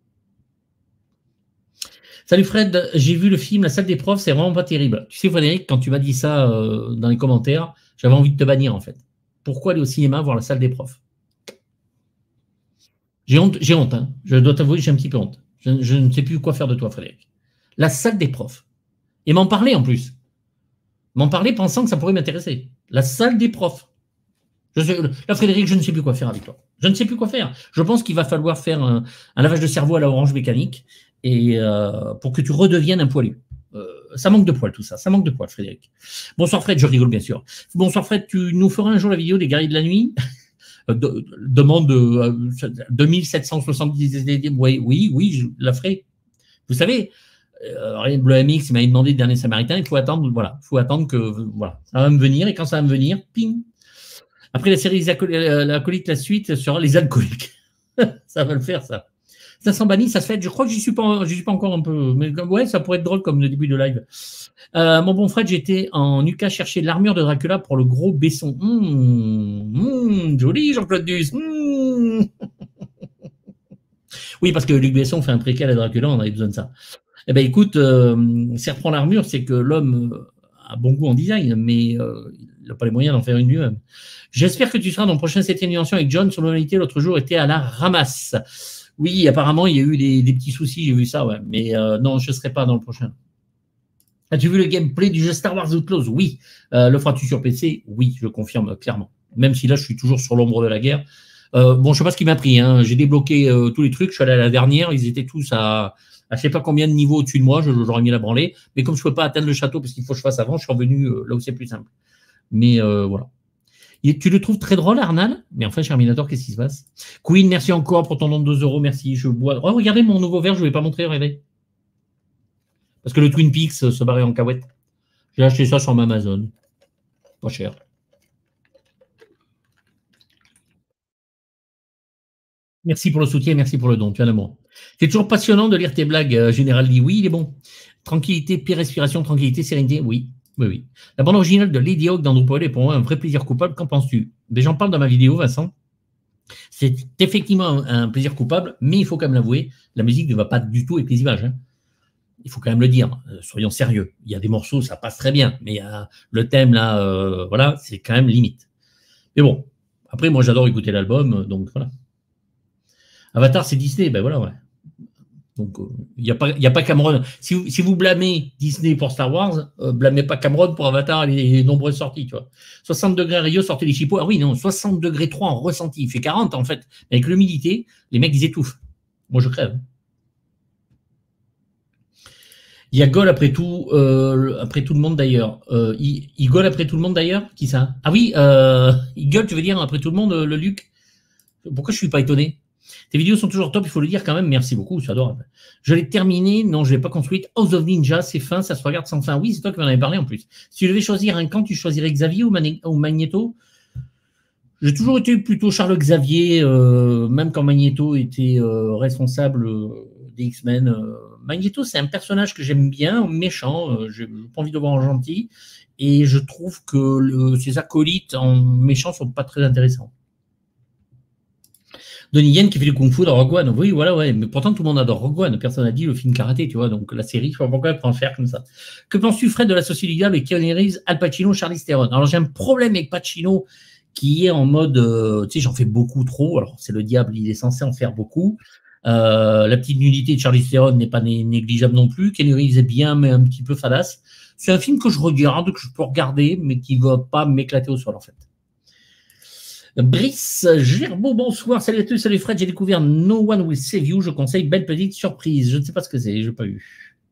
Salut Fred, j'ai vu le film La salle des profs, c'est vraiment pas terrible. Tu sais Frédéric, quand tu m'as dit ça euh, dans les commentaires, j'avais envie de te bannir en fait. Pourquoi aller au cinéma voir La salle des profs? J'ai honte, j'ai honte, hein. Je dois t'avouer, j'ai un petit peu honte. Je, je ne sais plus quoi faire de toi, Frédéric. La salle des profs. Et m'en parler en plus. M'en parler pensant que ça pourrait m'intéresser. La salle des profs. Je sais, là, Frédéric, je ne sais plus quoi faire avec toi. Je ne sais plus quoi faire. Je pense qu'il va falloir faire un, un lavage de cerveau à la Orange Mécanique et euh, pour que tu redeviennes un poilu. Euh, ça manque de poil, tout ça. Ça manque de poil, Frédéric. Bonsoir, Fred. Je rigole, bien sûr. Bonsoir, Fred. Tu nous feras un jour la vidéo des guerriers de la nuit? De, demande de deux mille sept cent soixante-dix. Oui, oui, oui, je la ferai. Vous savez, euh, Ryan Bleu M X m'avait demandé le dernier Samaritain. Il faut attendre, voilà, il faut attendre que voilà, ça va me venir et quand ça va me venir, ping. Après la série Les Acolytes, la suite sera Les Alcooliques. Ça va le faire, ça. cinq cents bannis, ça se fait. Je crois que j'y suis pas, j'y suis pas encore un peu. Mais ouais, ça pourrait être drôle comme le début de live. Euh, mon bon Fred, j'étais en U K chercher l'armure de Dracula pour le gros Besson. Mmh, mmh, joli, Jean-Claude Duss. Mmh. Oui, parce que Luc Besson fait un préquel à Dracula, on avait besoin de ça. Eh ben, écoute, euh, si reprend l'armure, c'est que l'homme a bon goût en design, mais euh, il n'a pas les moyens d'en faire une lui-même. J'espère que tu seras dans le prochain septième dimension avec John sur l'humanité. L'autre jour était à la ramasse. Oui, apparemment, il y a eu des, des petits soucis, j'ai vu ça, ouais. Mais euh, non, je ne serai pas dans le prochain. As-tu vu le gameplay du jeu Star Wars Outlaws? Oui. Euh, le feras-tu sur P C? Oui, je confirme clairement. Même si là, je suis toujours sur l'ombre de la guerre. Euh, bon, je ne sais pas ce qui m'a pris. Hein. J'ai débloqué euh, tous les trucs. Je suis allé à la dernière. Ils étaient tous à, à je ne sais pas combien de niveaux au-dessus de moi. J'aurais mis la branlée. Mais comme je ne peux pas atteindre le château parce qu'il faut que je fasse avant, je suis revenu euh, là où c'est plus simple. Mais euh, voilà. Et tu le trouves très drôle, Arnal? Mais enfin, Terminator, qu'est-ce qui se passe? Queen, merci encore pour ton don de deux euros. Merci. Je bois. Oh, regardez mon nouveau verre. Je ne vais pas montrer. Regardez. Parce que le Twin Peaks se barrait en cahuète. J'ai acheté ça sur Amazon. Pas cher. Merci pour le soutien, merci pour le don, tu as l'amour. C'est toujours passionnant de lire tes blagues, euh, Général dit. Oui, il est bon. Tranquillité, paix, respiration, tranquillité, sérénité, oui. Oui, oui. La bande originale de Lady Hawk d'Andrew Paul est pour moi un vrai plaisir coupable. Qu'en penses-tu? Ben, j'en parle dans ma vidéo, Vincent. C'est effectivement un, un plaisir coupable, mais il faut quand même l'avouer, la musique ne va pas du tout avec les images. Hein. Il faut quand même le dire, euh, soyons sérieux. Il y a des morceaux, ça passe très bien, mais euh, le thème, là, euh, voilà, c'est quand même limite. Mais bon, après, moi, j'adore écouter l'album, donc voilà. Avatar, c'est Disney, ben voilà, ouais. Donc, il euh, n'y a, a pas Cameron. Si vous, si vous blâmez Disney pour Star Wars, euh, blâmez pas Cameron pour Avatar et les, les nombreuses sorties, tu vois. soixante degrés à Rio, sortez les chipots. Ah oui, non, soixante degrés trois en ressenti. Il fait quarante, en fait. Mais avec l'humidité, les mecs, ils étouffent. Moi, je crève. Il y a Gaulle après tout, euh, après tout le monde d'ailleurs. Euh, il, il Gaulle après tout le monde d'ailleurs? Qui ça? Ah oui, euh, il gueule, tu veux dire, après tout le monde, le Luc? Pourquoi je suis pas étonné? Tes vidéos sont toujours top, il faut le dire quand même. Merci beaucoup, c'est adorable. Je l'ai terminé, non, je ne l'ai pas construite. House of Ninja, c'est fin, ça se regarde sans fin. Oui, c'est toi qui m'en avais parlé en plus. Si tu devais choisir un camp, tu choisirais Xavier ou, Mané ou Magneto? J'ai toujours été plutôt Charles Xavier, euh, même quand Magneto était euh, responsable euh, des X-Men. Euh, Magneto, c'est un personnage que j'aime bien, méchant, euh, j'ai pas envie de le voir en gentil, et je trouve que le, ses acolytes en méchant sont pas très intéressants. Donnie Yen qui fait du Kung Fu dans Rogue One. Oui, voilà, ouais. Mais pourtant, tout le monde adore Rogue One. Personne n'a dit le film karaté, tu vois. Donc, la série, je ne sais pas pourquoi elle prend le faire comme ça. Que penses-tu, Fred, de l'associé du diable avec Keanu Reeves, Al Pacino, Charlize Theron? Alors, j'ai un problème avec Pacino qui est en mode, euh, tu sais, j'en fais beaucoup trop. Alors, c'est le diable, il est censé en faire beaucoup. Euh, la petite nudité de Charlize Theron n'est pas né négligeable non plus. Keanu Reeves est bien, mais un petit peu fadasse. C'est un film que je regarde, que je peux regarder, mais qui ne va pas m'éclater au sol, en fait. Brice Gerbeau, bonsoir, salut à tous, salut Fred, j'ai découvert No One Will Save You, je conseille, belle petite surprise, je ne sais pas ce que c'est, je n'ai pas eu.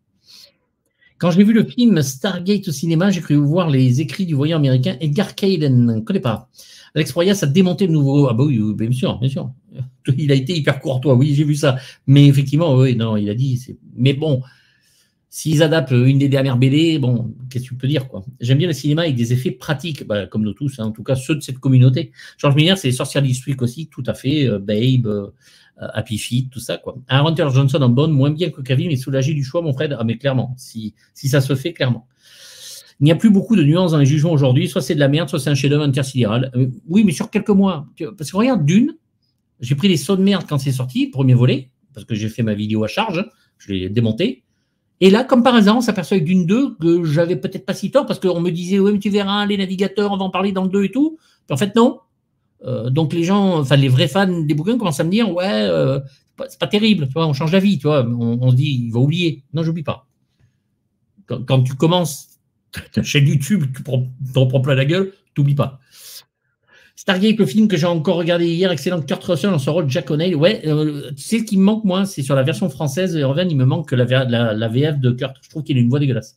Quand j'ai vu le film Stargate au cinéma, j'ai cru voir les écrits du voyant américain Edgar Cayden, je ne connais pas. Alex Proyas a démonté le nouveau, ah bah oui, bien sûr, bien sûr, il a été hyper courtois, oui, j'ai vu ça, mais effectivement, oui, non, il a dit, mais bon, s'ils adaptent une des dernières B D, bon, qu'est-ce que tu peux dire, quoi. J'aime bien le cinéma avec des effets pratiques, bah, comme nous tous, hein, en tout cas ceux de cette communauté. Georges Miller, c'est les Sorcières District aussi, tout à fait, euh, Babe, euh, Happy Feet, tout ça, quoi. Un Hunter Johnson en bonne, moins bien que Kevin, mais soulagé du choix, mon Fred. Ah, mais clairement, si, si ça se fait, clairement. Il n'y a plus beaucoup de nuances dans les jugements aujourd'hui, soit c'est de la merde, soit c'est un chef-d'œuvre intersidéral. Euh, oui, mais sur quelques mois. Parce que regarde, Dune, j'ai pris les sauts de merde quand c'est sorti, premier volet, parce que j'ai fait ma vidéo à charge, je l'ai démonté. Et là, comme par hasard, on s'aperçoit avec Dune deux que j'avais peut-être pas si tort parce qu'on me disait, oui, mais tu verras, les navigateurs, on va en parler dans le deux et tout. Puis en fait, non. Euh, donc les gens, enfin les vrais fans des bouquins commencent à me dire, ouais, euh, c'est pas, pas terrible, tu vois, on change d'avis, tu vois, on, on se dit, il va oublier. Non, j'oublie pas. Quand, quand tu commences ta chaîne YouTube, tu t'en prends plein la gueule, t'oublies pas. Stargate, le film que j'ai encore regardé hier, excellent, Kurt Russell dans son rôle Jack O'Neill. Ouais, euh, tu sais ce qui me manque, moi, c'est sur la version française, Irvine, il me manque la, la, la V F de Kurt. Je trouve qu'il a une voix dégueulasse.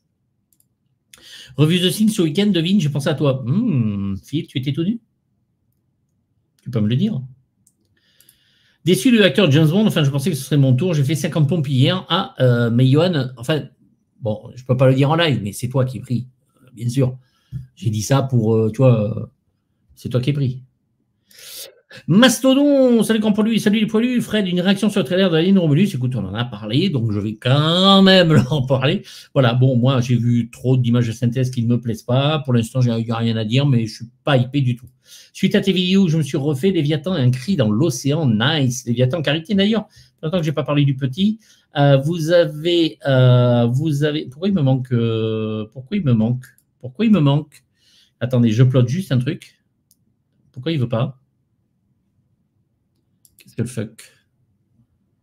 Revue de Signe ce week-end, devine, j'ai pensé à toi. Hum, Phil, tu étais tout nu? Tu peux me le dire. Déçu de l'acteur James Bond, enfin, je pensais que ce serait mon tour. J'ai fait cinquante pompes hier. Ah, euh, mais Johan, enfin, bon, je ne peux pas le dire en live, mais c'est toi qui es pris, bien sûr. J'ai dit ça pour, euh, tu vois, euh, c'est toi qui es pris. Mastodon, salut grand poilu, salut les poilus, Fred, une réaction sur le trailer de Alien Romulus, écoute, on en a parlé, donc je vais quand même en parler. Voilà, bon, moi j'ai vu trop d'images de synthèse qui ne me plaisent pas, pour l'instant j'ai rien à dire, mais je suis pas hypé du tout. Suite à tes vidéos, je me suis refait Léviathan et un cri dans l'océan, nice, Léviathan carité d'ailleurs, longtemps que j'ai pas parlé du petit. Euh, vous avez, euh, vous avez, pourquoi il me manque, euh, pourquoi il me manque, pourquoi il me manque, attendez, je plotte juste un truc, pourquoi il veut pas? Qu'est-ce que le fuck?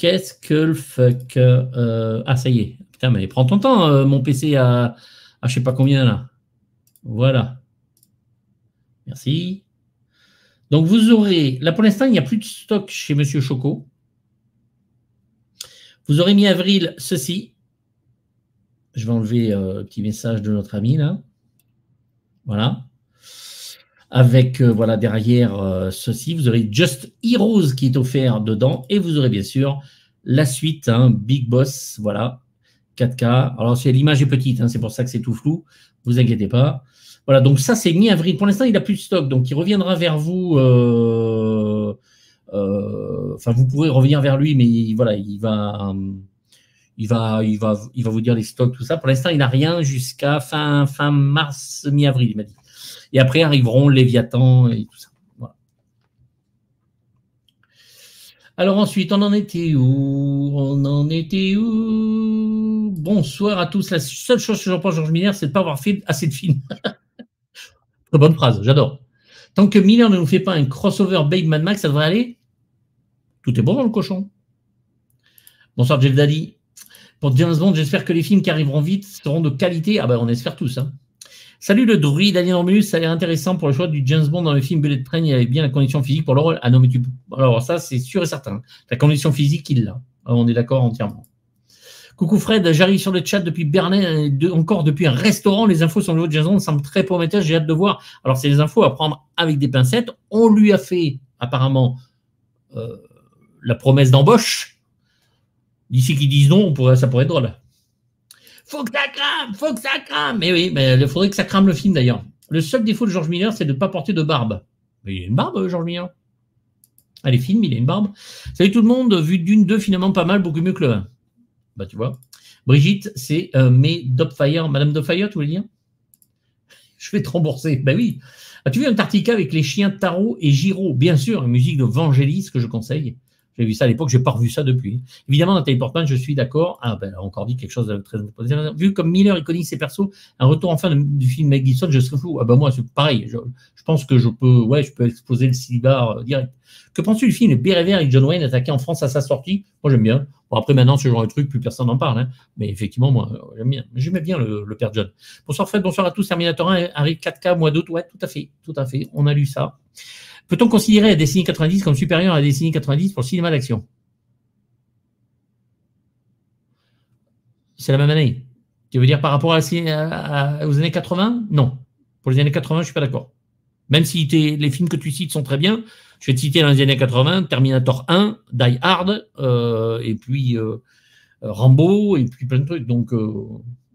Qu'est-ce que le fuck euh, Ah, ça y est. Putain, mais prends ton temps, euh, mon P C à, à je sais pas combien là. Voilà. Merci. Donc, vous aurez... Là, pour l'instant, il n'y a plus de stock chez Monsieur Choco. Vous aurez mis avril ceci. Je vais enlever euh, un petit message de notre ami là. Voilà. Avec, euh, voilà, derrière euh, ceci, vous aurez Just Heroes qui est offert dedans. Et vous aurez bien sûr la suite, hein, Big Boss, voilà, quatre K. Alors, l'image est petite, hein, c'est pour ça que c'est tout flou. Ne vous inquiétez pas. Voilà, donc ça, c'est mi-avril. Pour l'instant, il n'a plus de stock. Donc, il reviendra vers vous. Euh, euh, enfin, vous pourrez revenir vers lui, mais voilà, il va... Il va, il, va, il va vous dire les stocks, tout ça. Pour l'instant, il n'a rien jusqu'à fin, fin mars, mi-avril, il m'a dit. Et après arriveront Léviathan et tout ça. Voilà. Alors ensuite, on en était où On en était où Bonsoir à tous. La seule chose que j'en pense, Georges Miller, c'est de ne pas avoir fait assez de films. Très bonne phrase, j'adore. Tant que Miller ne nous fait pas un crossover Babe Mad Max, ça devrait aller. Tout est bon dans le cochon. Bonsoir, Jeff Daddy. Pour James Bond, j'espère que les films qui arriveront vite seront de qualité. Ah ben, on espère tous. Hein. Salut le druide, Daniel Romulus, ça a l'air intéressant pour le choix du James Bond dans le film Bullet Train. Il y avait bien la condition physique pour le rôle. Ah non, mais tu... Alors ça, c'est sûr et certain. La condition physique, il l'a. On est d'accord entièrement. Coucou Fred, j'arrive sur le chat depuis Berlin, de, encore depuis un restaurant. Les infos sur le nouveau James Bond semblent très prometteuses. J'ai hâte de voir. Alors, c'est des infos à prendre avec des pincettes. On lui a fait, apparemment, euh, la promesse d'embauche. D'ici qu'ils disent non, on pourrait, ça pourrait être drôle. Faut que ça crame, faut que ça crame. Mais oui, mais il faudrait que ça crame le film d'ailleurs. Le seul défaut de George Miller, c'est de ne pas porter de barbe. Mais il a une barbe, George Miller. Ah, les films, il a une barbe. Salut tout le monde, vu d'une, deux, finalement pas mal, beaucoup mieux que le un. Bah tu vois. Brigitte, c'est euh, mes Dopfire. Madame Dopfire, tu voulais dire? Je vais te rembourser. Ben oui. As-tu vu Antarctica avec les chiens Taro et Giro? Bien sûr, une musique de Vangelis que je conseille. J'ai vu ça à l'époque, je n'ai pas revu ça depuis. Évidemment, Nathalie Portman, je suis d'accord. Ah, ben, elle a encore dit quelque chose de très important. Vu comme Miller iconique ses persos, un retour en fin du film Mel Gibson, je serais fou. Ah, ben, moi, c'est pareil. Je, je pense que je peux, ouais, je peux exposer le célibat euh, direct. Que penses-tu du film Béret Vert avec John Wayne attaqué en France à sa sortie? Moi, j'aime bien. Bon, après, maintenant, ce genre de truc, plus personne n'en parle. Hein. Mais effectivement, moi, j'aime bien. J'aimais bien le, le père John. Bonsoir Fred, bonsoir à tous. Terminator un arrive quatre K, mois d'août. Ouais, tout à fait. Tout à fait. On a lu ça. Peut-on considérer la décennie quatre-vingt-dix comme supérieure à la décennie quatre-vingt-dix pour le cinéma d'action? C'est la même année. Tu veux dire par rapport à, à, aux années quatre-vingts? Non. Pour les années quatre-vingts, je ne suis pas d'accord. Même si les films que tu cites sont très bien, je vais te citer dans les années quatre-vingts, Terminator un, Die Hard, euh, et puis euh, Rambo, et puis plein de trucs. Donc, euh...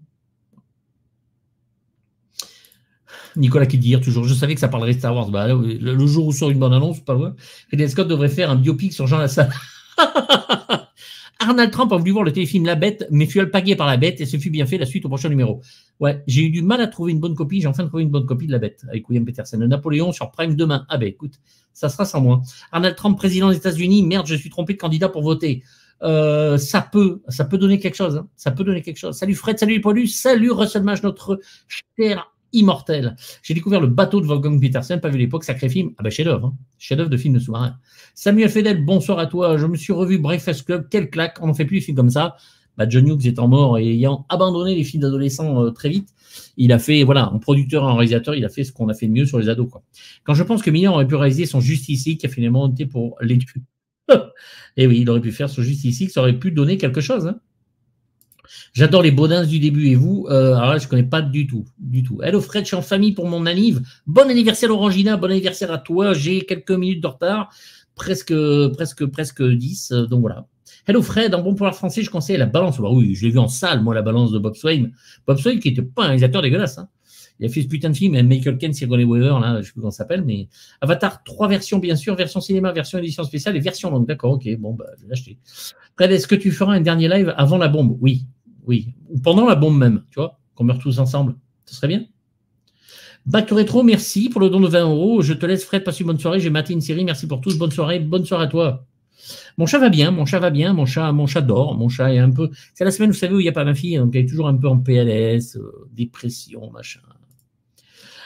Nicolas qui dit toujours, je savais que ça parlerait de Star Wars. Bah, le, le jour où sort une bonne annonce, pas loin, Ridley Scott devrait faire un biopic sur Jean Lassalle. Arnold Trump a voulu voir le téléfilm La Bête, mais fut alpagué par la bête et ce fut bien fait, la suite au prochain numéro. Ouais, j'ai eu du mal à trouver une bonne copie, j'ai enfin trouvé une bonne copie de La Bête avec William Peterson. Le Napoléon sur Prime demain. Ah ben écoute, ça sera sans moi. Arnold Trump, président des États-Unis, merde, je suis trompé de candidat pour voter. Euh, ça peut, ça peut donner quelque chose. Hein. Ça peut donner quelque chose. Salut Fred, salut les poilus, salut Russell Mage, notre cher immortel. J'ai découvert Le Bateau de Wolfgang Petersen, pas vu l'époque, sacré film. Ah ben chef-d'œuvre, hein. Chef-d'œuvre de film de sous-marin. Samuel Fedel, bonsoir à toi. Je me suis revu Breakfast Club, quelle claque, on n'en fait plus des films comme ça. Bah, John Hughes étant mort et ayant abandonné les films d'adolescents euh, très vite, il a fait, voilà, en producteur et en réalisateur, il a fait ce qu'on a fait de mieux sur les ados, quoi. Quand je pense que Miller aurait pu réaliser son Justice League, qui a finalement été pour les et oui, il aurait pu faire son Justice League, ça aurait pu donner quelque chose, hein. J'adore les Baudins du début et vous, euh, alors là, je ne connais pas du tout, du tout. Hello Fred, je suis en famille pour mon anniv. Bon anniversaire Orangina, bon anniversaire à toi. J'ai quelques minutes de retard, presque, presque, presque dix, donc voilà. Hello Fred, en bon pouvoir français, je conseille la balance. Bah oui, je l'ai vu en salle, moi, la balance de Bob Swain. Bob Swain qui n'était pas un réalisateur dégueulasse, hein. Il a fait ce putain de film, Michael Caine, Sigourney Weaver, là, je ne sais plus comment ça s'appelle, mais Avatar, trois versions, bien sûr, version cinéma, version édition spéciale et version longue. D'accord, ok, bon, bah, je vais l'acheter. Fred, est-ce que tu feras un dernier live avant la bombe? Oui. Oui, ou pendant la bombe même, tu vois, qu'on meurt tous ensemble. Ce serait bien. Back to Rétro, merci pour le don de vingt euros. Je te laisse, Fred, passe une bonne soirée. J'ai maté une série. Merci pour tous. Bonne soirée. Bonne soirée à toi. Mon chat va bien. Mon chat va bien. Mon chat, mon chat dort. Mon chat est un peu. C'est la semaine, vous savez, où il n'y a pas ma fille. Donc, elle est toujours un peu en P L S, euh, dépression, machin.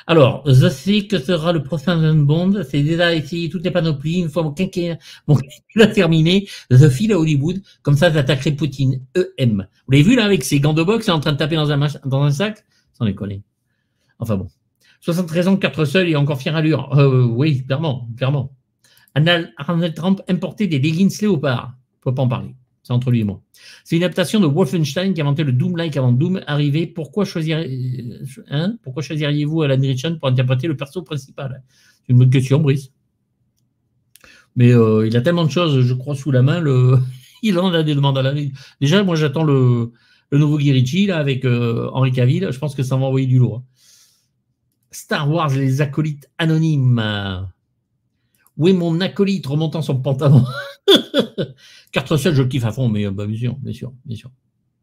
Alors, je sais que sera le prochain James Bond. C'est déjà essayé toutes les panoplies. Une fois mon quinquennat mon quinquennat terminé, je file à Hollywood. Comme ça, j'attaquerai Poutine. E M. Vous l'avez vu là avec ses gants de boxe, en train de taper dans un, mach... dans un sac? Sans déconner. Enfin bon. soixante-treize ans, quatre seuls et encore fière allure. Euh, oui, clairement, clairement. Arnold Trump importait des leggings léopard. On ne peut pas en parler. C'est entre lui et moi. C'est une adaptation de Wolfenstein qui a inventé le Doom-like avant Doom arrivé. Pourquoi, choisiriez... hein Pourquoi choisiriez-vous Alan Richardson pour interpréter le perso principal? C'est une bonne question, Brice. Mais euh, il a tellement de choses, je crois, sous la main. Le... il en a des demandes à la vie. Déjà, moi, j'attends le, le nouveau Guy Ritchie là, avec euh, Henry Cavill. Je pense que ça va envoyer du lourd. Star Wars, les acolytes anonymes. Où est mon acolyte remontant son pantalon? Quatre seuls, je le kiffe à fond, mais bah, bien sûr, bien sûr, bien sûr.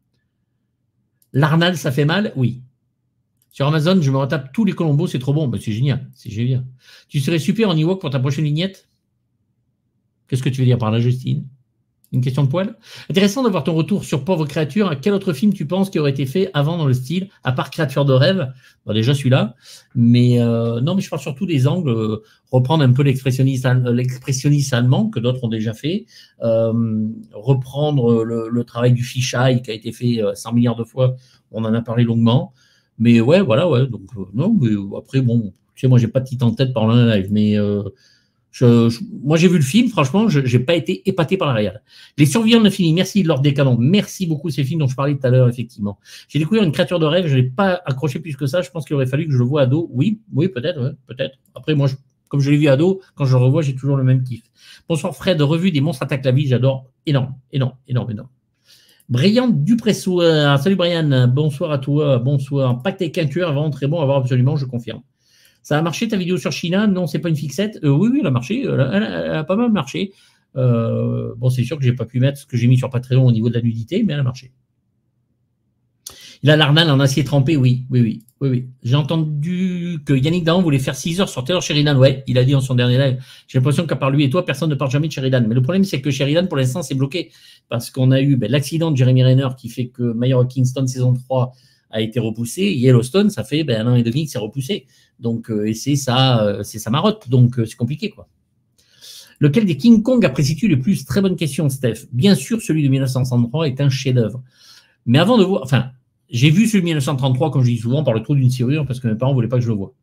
L'Arnal, ça fait mal? Oui. Sur Amazon, je me retape tous les Colombos, c'est trop bon. Bah, c'est génial, c'est génial. Tu serais super en Ewok pour ta prochaine vignette? Qu'est-ce que tu veux dire par là, Justine? Une question de poil? Intéressant d'avoir ton retour sur Pauvre Créature. Quel autre film tu penses qui aurait été fait avant dans le style, à part Créature de rêve? Bon, déjà celui-là. Mais euh, non, mais je parle surtout des angles. Euh, reprendre un peu l'expressionnisme allemand, que d'autres ont déjà fait. Euh, reprendre le, le travail du fisheye qui a été fait cent milliards de fois. On en a parlé longuement. Mais ouais, voilà, ouais. Donc, euh, non, mais après, bon, tu sais, moi, j'ai pas de titre en tête pendant la live, mais... Euh, Je, je, moi, j'ai vu le film, franchement, je n'ai pas été épaté par la réal. Les Survivants de l'Infini, merci de leur décanon. Merci beaucoup, ces films dont je parlais tout à l'heure, effectivement. J'ai découvert Une Créature de rêve, je n'ai pas accroché plus que ça. Je pense qu'il aurait fallu que je le voie ado. Oui, oui, peut-être, ouais, peut-être. Après, moi, je, comme je l'ai vu ado, quand je le revois, j'ai toujours le même kiff. Bonsoir, Fred, revue des Monstres attaquent la vie, j'adore. Énorme, énorme, énorme, énorme. Brian Dupressoir, salut Brian, bonsoir à toi, bonsoir. Pacte avec un tueur, vraiment très bon à voir, absolument, je confirme. Ça a marché ta vidéo sur China? Non, c'est pas une fixette. Euh, oui, oui, elle a marché. Elle a, elle a, elle a pas mal marché. Euh, bon, c'est sûr que j'ai pas pu mettre ce que j'ai mis sur Patreon au niveau de la nudité, mais elle a marché. Il a l'Arnal en acier trempé, oui, oui, oui, oui, oui. J'ai entendu que Yannick Dahan voulait faire six heures sur Taylor Sheridan. Ouais, il a dit dans son dernier live. J'ai l'impression qu'à part lui et toi, personne ne parle jamais de Sheridan. Mais le problème, c'est que Sheridan, pour l'instant, c'est bloqué parce qu'on a eu ben, l'accident de Jeremy Renner qui fait que Mayor of Kingston saison trois a été repoussé. Yellowstone, ça fait ben, un an et demi que c'est repoussé. Donc, euh, et c'est ça, euh, c'est sa marotte. Donc, euh, c'est compliqué, quoi. Lequel des King Kong apprécies-tu le plus? Très bonne question, Steph. Bien sûr, celui de mille neuf cent soixante-trois est un chef-d'œuvre. Mais avant de voir, enfin, j'ai vu celui de mille neuf cent trente-trois, comme je dis souvent, par le trou d'une serrure, parce que mes parents ne voulaient pas que je le voie.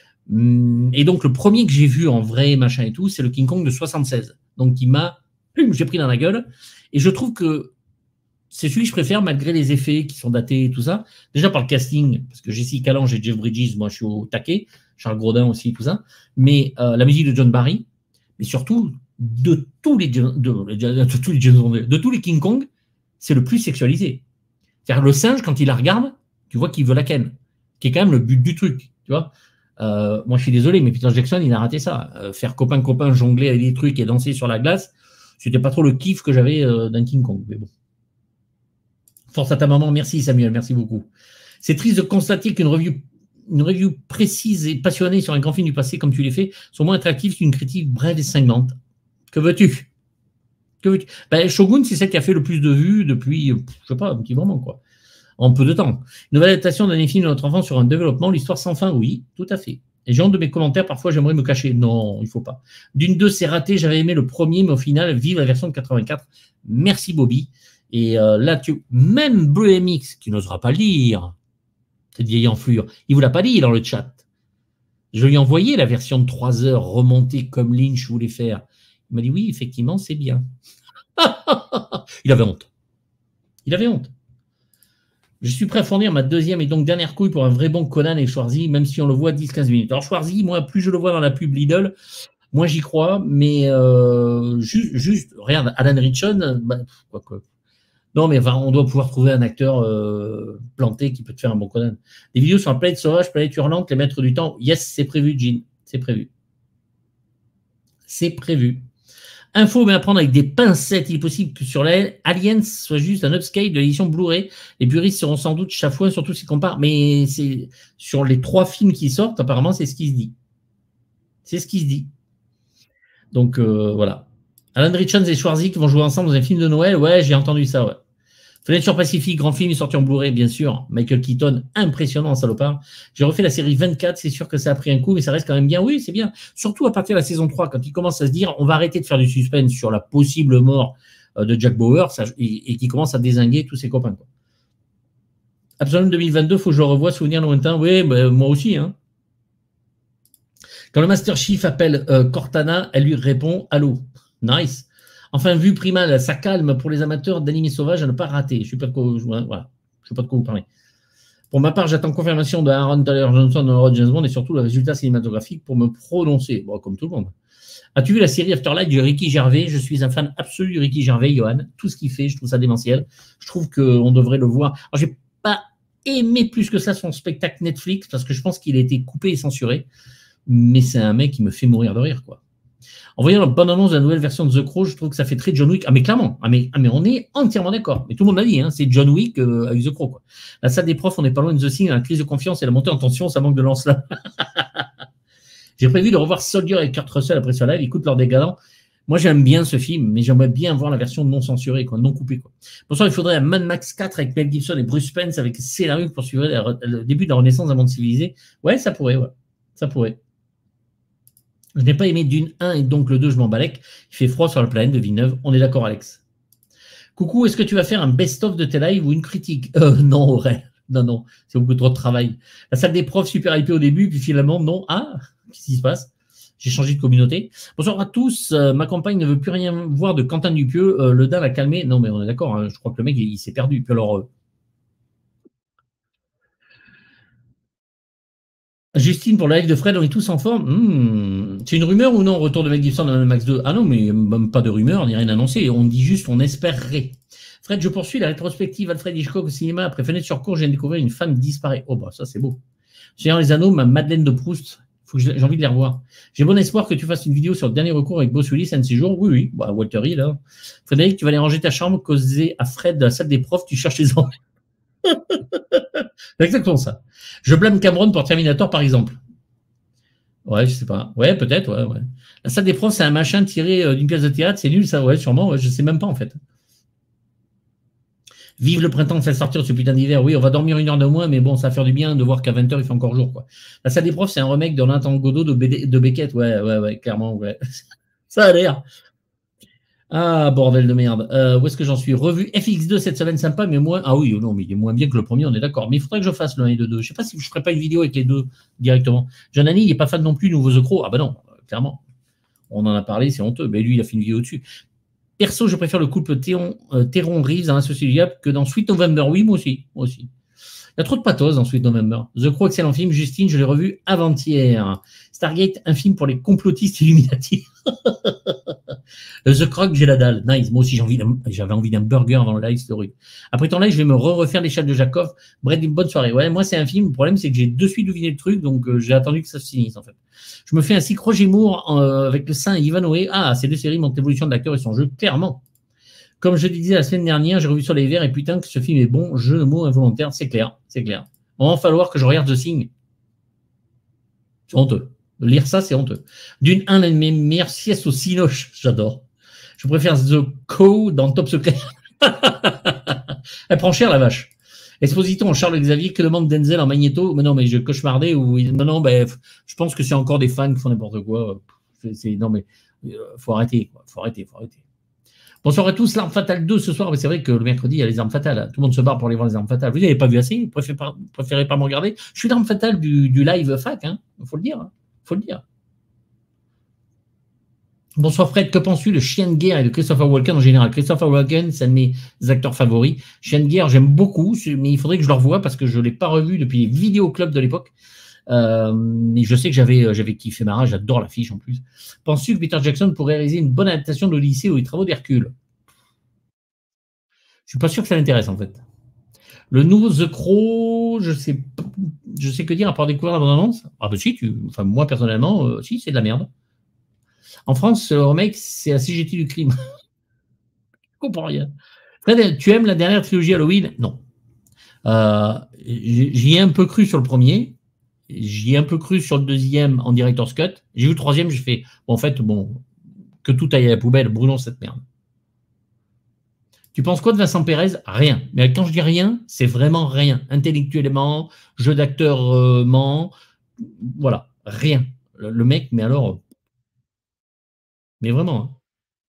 Et donc, le premier que j'ai vu en vrai, machin et tout, c'est le King Kong de soixante-seize. Donc, qui m'a, j'ai pris dans la gueule. Et je trouve que c'est celui que je préfère, malgré les effets qui sont datés et tout ça. Déjà par le casting, parce que Jessica Lange et Jeff Bridges, moi je suis au taquet, Charles Grodin aussi, tout ça. Mais euh, la musique de John Barry, mais surtout de tous les, de, de, de, tous les, de tous les King Kong, c'est le plus sexualisé. C'est-à-dire le singe, quand il la regarde, tu vois qu'il veut la ken, qui est quand même le but du truc, tu vois. Euh, moi je suis désolé, mais Peter Jackson, il a raté ça. Euh, faire copain-copain, jongler avec des trucs et danser sur la glace, c'était pas trop le kiff que j'avais euh, d'un King Kong, mais bon. Force à ta maman, merci Samuel, merci beaucoup. C'est triste de constater qu'une review, une review précise et passionnée sur un grand film du passé, comme tu l'as fait, sont moins attractifs qu'une critique brève et cinglante. Que veux-tu? Que veux-tu? Ben, Shogun, c'est celle qui a fait le plus de vues depuis, je sais pas, un petit moment, quoi. En peu de temps. Une nouvelle adaptation d'un film de notre enfant sur un développement, l'histoire sans fin, oui, tout à fait. Et j'ai honte de mes commentaires, parfois j'aimerais me cacher. Non, il faut pas. D'une deux, c'est raté, j'avais aimé le premier, mais au final, vive la version de quatre-vingt-quatre. Merci Bobby. Et euh, là, tu... même Bleu M X, qui n'osera pas le lire, cette vieille enflure, il ne vous l'a pas dit dans le chat. Je lui ai envoyé la version de trois heures remontée comme Lynch voulait faire. Il m'a dit oui, effectivement, c'est bien. Il avait honte. Il avait honte. Je suis prêt à fournir ma deuxième et donc dernière couille pour un vrai bon Conan et Schwarzy, même si on le voit dix à quinze minutes. Alors Schwarzy, moi, plus je le vois dans la pub Lidl, moi j'y crois, mais euh, juste, juste, regarde, Alan Ritchson, bah, quoi que. Non, mais enfin, on doit pouvoir trouver un acteur euh, planté qui peut te faire un bon Conan. Des vidéos sur la planète sauvage, planète hurlante, les maîtres du temps. Yes, c'est prévu, Jean. C'est prévu. C'est prévu. Info, mais à prendre avec des pincettes. Il est possible que sur la Aliens soit juste un upscale de l'édition Blu-ray. Les puristes seront sans doute chafouins, surtout s'ils comparent. Mais c'est sur les trois films qui sortent, apparemment, c'est ce qui se dit. C'est ce qui se dit. Donc, euh, voilà. Alan Ritchson et Schwarzy qui vont jouer ensemble dans un film de Noël. Ouais, j'ai entendu ça, ouais. Fenêtre sur Pacifique, grand film, est sorti en Blu-ray, bien sûr. Michael Keaton, impressionnant, salopard. J'ai refait la série vingt-quatre, c'est sûr que ça a pris un coup, mais ça reste quand même bien. Oui, c'est bien. Surtout à partir de la saison trois, quand il commence à se dire, on va arrêter de faire du suspense sur la possible mort de Jack Bauer, ça, et, et qui commence à dézinguer tous ses copains, quoi. Absolument deux mille vingt-deux, il faut que je le revoie, souvenir lointain. Oui, bah, moi aussi, hein. Quand le Master Chief appelle euh, Cortana, elle lui répond « Allô ». Nice. Enfin, vue primale, ça calme pour les amateurs d'animés sauvages à ne pas rater. Je ne sais pas de quoi, voilà. Je sais pas de quoi vous parlez. Pour ma part, j'attends confirmation de Aaron Taylor Johnson dans le rôle de James Bond et surtout le résultat cinématographique pour me prononcer. Bon, comme tout le monde. As-tu vu la série Afterlife de Ricky Gervais? Je suis un fan absolu de Ricky Gervais, Johan. Tout ce qu'il fait, je trouve ça démentiel. Je trouve qu'on devrait le voir. Alors, j'ai pas aimé plus que ça son spectacle Netflix parce que je pense qu'il a été coupé et censuré. Mais c'est un mec qui me fait mourir de rire, quoi. En voyant la bonne annonce de la nouvelle version de The Crow, je trouve que ça fait très John Wick. Ah, mais clairement, ah, mais, ah, mais on est entièrement d'accord. Mais tout le monde l'a dit, hein, c'est John Wick euh, avec The Crow, quoi. La salle des profs, on n'est pas loin de The Thing, la crise de confiance et la montée en tension, ça manque de lance-là. J'ai prévu de revoir Soldier avec Kurt Russell après ce live. Écoute, lors des galants. Moi, j'aime bien ce film, mais j'aimerais bien voir la version non censurée, quoi, non coupée, quoi. Pour ça, il faudrait un Mad Max quatre avec Mel Gibson et Bruce Spence avec scénario pour suivre le début de la renaissance d'un monde civilisé. Ouais, ça pourrait, ouais. Ça pourrait. Je n'ai pas aimé Dune un et donc le deux, je m'en balèque. Il fait froid sur la planète de Villeneuve. On est d'accord, Alex. Coucou, est-ce que tu vas faire un best-of de tes lives ou une critique? euh, Non, Aurel. Non, non, c'est beaucoup trop de travail. La salle des profs, super hypée au début, puis finalement, non. Ah, qu'est-ce qui se passe? J'ai changé de communauté. Bonsoir à tous. Euh, ma compagne ne veut plus rien voir de Quentin Dupieux. Euh, le dalle a calmé. Non, mais on est d'accord. Hein, je crois que le mec, il, il s'est perdu. Puis alors... Euh, Justine, pour le live de Fred, on est tous en forme. Mmh. C'est une rumeur ou non, retour de Mel Gibson dans le Max deux? Ah non, mais même pas de rumeur, ni rien annoncé. On dit juste, on espérerait. Fred, je poursuis la rétrospective Alfred Hitchcock au cinéma. Après Fenêtre sur cour, j'ai découvert une femme disparaît. Oh, bah, ça, c'est beau. Géant les Anneaux, ma Madeleine de Proust. Faut que j'ai envie de les revoir. J'ai bon espoir que tu fasses une vidéo sur le dernier recours avec Bruce Willis un de ces jours. Oui, oui. Bah, Walter Hill, là. Frédéric, tu vas aller ranger ta chambre, causer à Fred de la salle des profs, tu cherches les enfants. C'est exactement ça. Je blâme Cameron pour Terminator, par exemple. Ouais, je sais pas. Ouais, peut-être, ouais, ouais. La salle des profs, c'est un machin tiré euh, d'une pièce de théâtre, c'est nul, ça, ouais, sûrement, ouais, je sais même pas, en fait. Vive le printemps, fait sortir ce putain d'hiver. Oui, on va dormir une heure de moins, mais bon, ça va faire du bien de voir qu'à vingt heures, il fait encore jour, quoi. La salle des profs, c'est un remake de Nathan Godot de, B D, de Beckett, ouais, ouais, ouais, clairement, ouais. Ça a l'air. Ah, bordel de merde. Euh, où est-ce que j'en suis? Revu F X deux cette semaine, sympa, mais moins. Ah oui, non, mais il est moins bien que le premier, on est d'accord. Mais il faudrait que je fasse le un et le deux. Je sais pas si je ferai pas une vidéo avec les deux directement. Janani, il n'est pas fan non plus, nouveau The Crow. Ah bah non, clairement. On en a parlé, c'est honteux. Mais lui, il a fait une vidéo dessus. Perso, je préfère le couple Théron, euh, Théron Reeves dans Associé du Diable que dans Sweet November. Oui, moi aussi. Moi aussi. Il y a trop de pathos dans Sweet November. The Crow, excellent film. Justine, je l'ai revu avant-hier. Stargate, un film pour les complotistes Illuminati. The Croc, j'ai la dalle. Nice. Moi aussi, j'avais envie, envie d'un burger avant le live, c'est horrible. Après ton live, je vais me re-refaire les chats de Jacob. Bref, une bonne soirée. Ouais, moi, c'est un film. Le problème, c'est que j'ai de suite deviné le truc, donc euh, j'ai attendu que ça se finisse, en fait. Je me fais ainsi Roger Moore euh, avec le Saint et Ivanhoe. Ah, ces deux séries montrent l'évolution de l'acteur et son jeu, clairement. Comme je le disais la semaine dernière, j'ai revu sur les verts et putain que ce film est bon. Jeu de mots involontaire, c'est clair, c'est clair. Il va falloir que je regarde The Thing. C'est honteux. Lire ça, c'est honteux. D'une, un de mes meilleures siestes au Cinoche. J'adore. Je préfère The Co dans Top Secret. Elle prend cher, la vache. Esposito en Charles Xavier, que demande Denzel en Magneto? Mais non, mais je cauchemardais ou non, non, ben, je pense que c'est encore des fans qui font n'importe quoi. C'est, non, mais euh, faut arrêter, quoi. Faut arrêter, faut arrêter. Bonsoir à tous, l'Arme Fatale deux ce soir. Mais c'est vrai que le mercredi, il y a les Armes Fatales. Tout le monde se barre pour aller voir les Armes Fatales. Vous n'avez pas vu assez? Vous préférez pas, préférez pas me regarder? Je suis l'Arme Fatale du, du live fac, hein. Faut le dire, hein. Faut le dire. Bonsoir Fred, que penses-tu de Chien de guerre et de Christopher Walken en général? Christopher Walken, c'est un de mes acteurs favoris. Chien de guerre, j'aime beaucoup, mais il faudrait que je le revoie parce que je ne l'ai pas revu depuis les vidéoclubs de l'époque. Euh, mais je sais que j'avais, j'avais kiffé Mara, j'adore l'affiche en plus. Penses-tu que Peter Jackson pourrait réaliser une bonne adaptation de l'Odyssée ou les travaux d'Hercule? Je suis pas sûr que ça l'intéresse en fait. Le nouveau The Crow, je sais, je sais que dire à part découvrir la bande-annonce. Ah bah si, tu, enfin moi personnellement, euh, si c'est de la merde. En France, le remake, c'est la C G T du crime. Je comprends rien. Fred, tu aimes la dernière trilogie Halloween? Non. Euh, j'y ai un peu cru sur le premier. J'y ai un peu cru sur le deuxième en Director's Cut. J'ai vu le troisième, j'ai fait, bon, en fait, bon, que tout aille à la poubelle, brûlons cette merde. Tu penses quoi de Vincent Pérez? Rien. Mais quand je dis rien, c'est vraiment rien. Intellectuellement, jeu d'acteur, euh, ment, voilà, rien. Le, le mec, mais alors, mais vraiment, hein,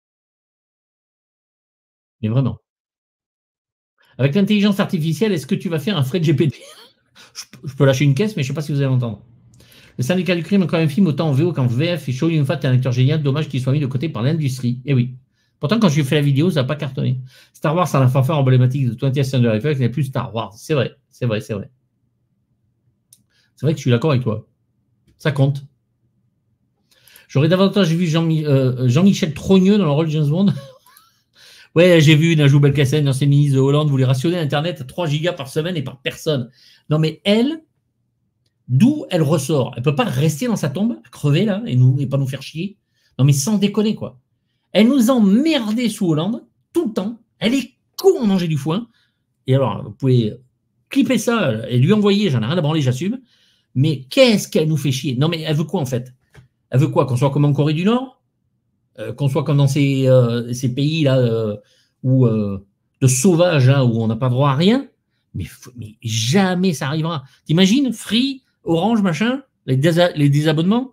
mais vraiment. Avec l'intelligence artificielle, est-ce que tu vas faire un Fred G P T? je, je peux lâcher une caisse, mais je ne sais pas si vous allez entendre. Le syndicat du crime a encore un film autant en V O qu'en V F. Et Chow Yun-fat est un acteur génial. Dommage qu'il soit mis de côté par l'industrie. Eh oui. Pourtant, quand j'ai fait la vidéo, ça n'a pas cartonné. Star Wars, c'est la fanfare emblématique de twentieth Century Fox, il n'y a plus Star Wars. C'est vrai, c'est vrai, c'est vrai. C'est vrai que je suis d'accord avec toi. Ça compte. J'aurais davantage vu Jean-Mi- euh, Jean-Michel Trogneux dans le rôle de James Bond. Ouais, j'ai vu Najou Belkacem, l'ancienne ministre de Hollande, voulait rationner Internet à trois gigas par semaine et par personne. Non, mais elle, d'où elle ressort? Elle ne peut pas rester dans sa tombe, crever là, et, nous, et pas nous faire chier. Non, mais sans déconner, quoi. Elle nous emmerdait sous Hollande, tout le temps. Elle est con à manger du foin. Et alors, vous pouvez clipper ça et lui envoyer, j'en ai rien à branler, j'assume. Mais qu'est-ce qu'elle nous fait chier? Non, mais elle veut quoi, en fait? Elle veut quoi? Qu'on soit comme en Corée du Nord? euh, Qu'on soit comme dans ces, euh, ces pays-là euh, où, euh, de sauvages, hein, où on n'a pas droit à rien? Mais, mais jamais ça arrivera. T'imagines, Free, Orange, machin, les, désa les désabonnements?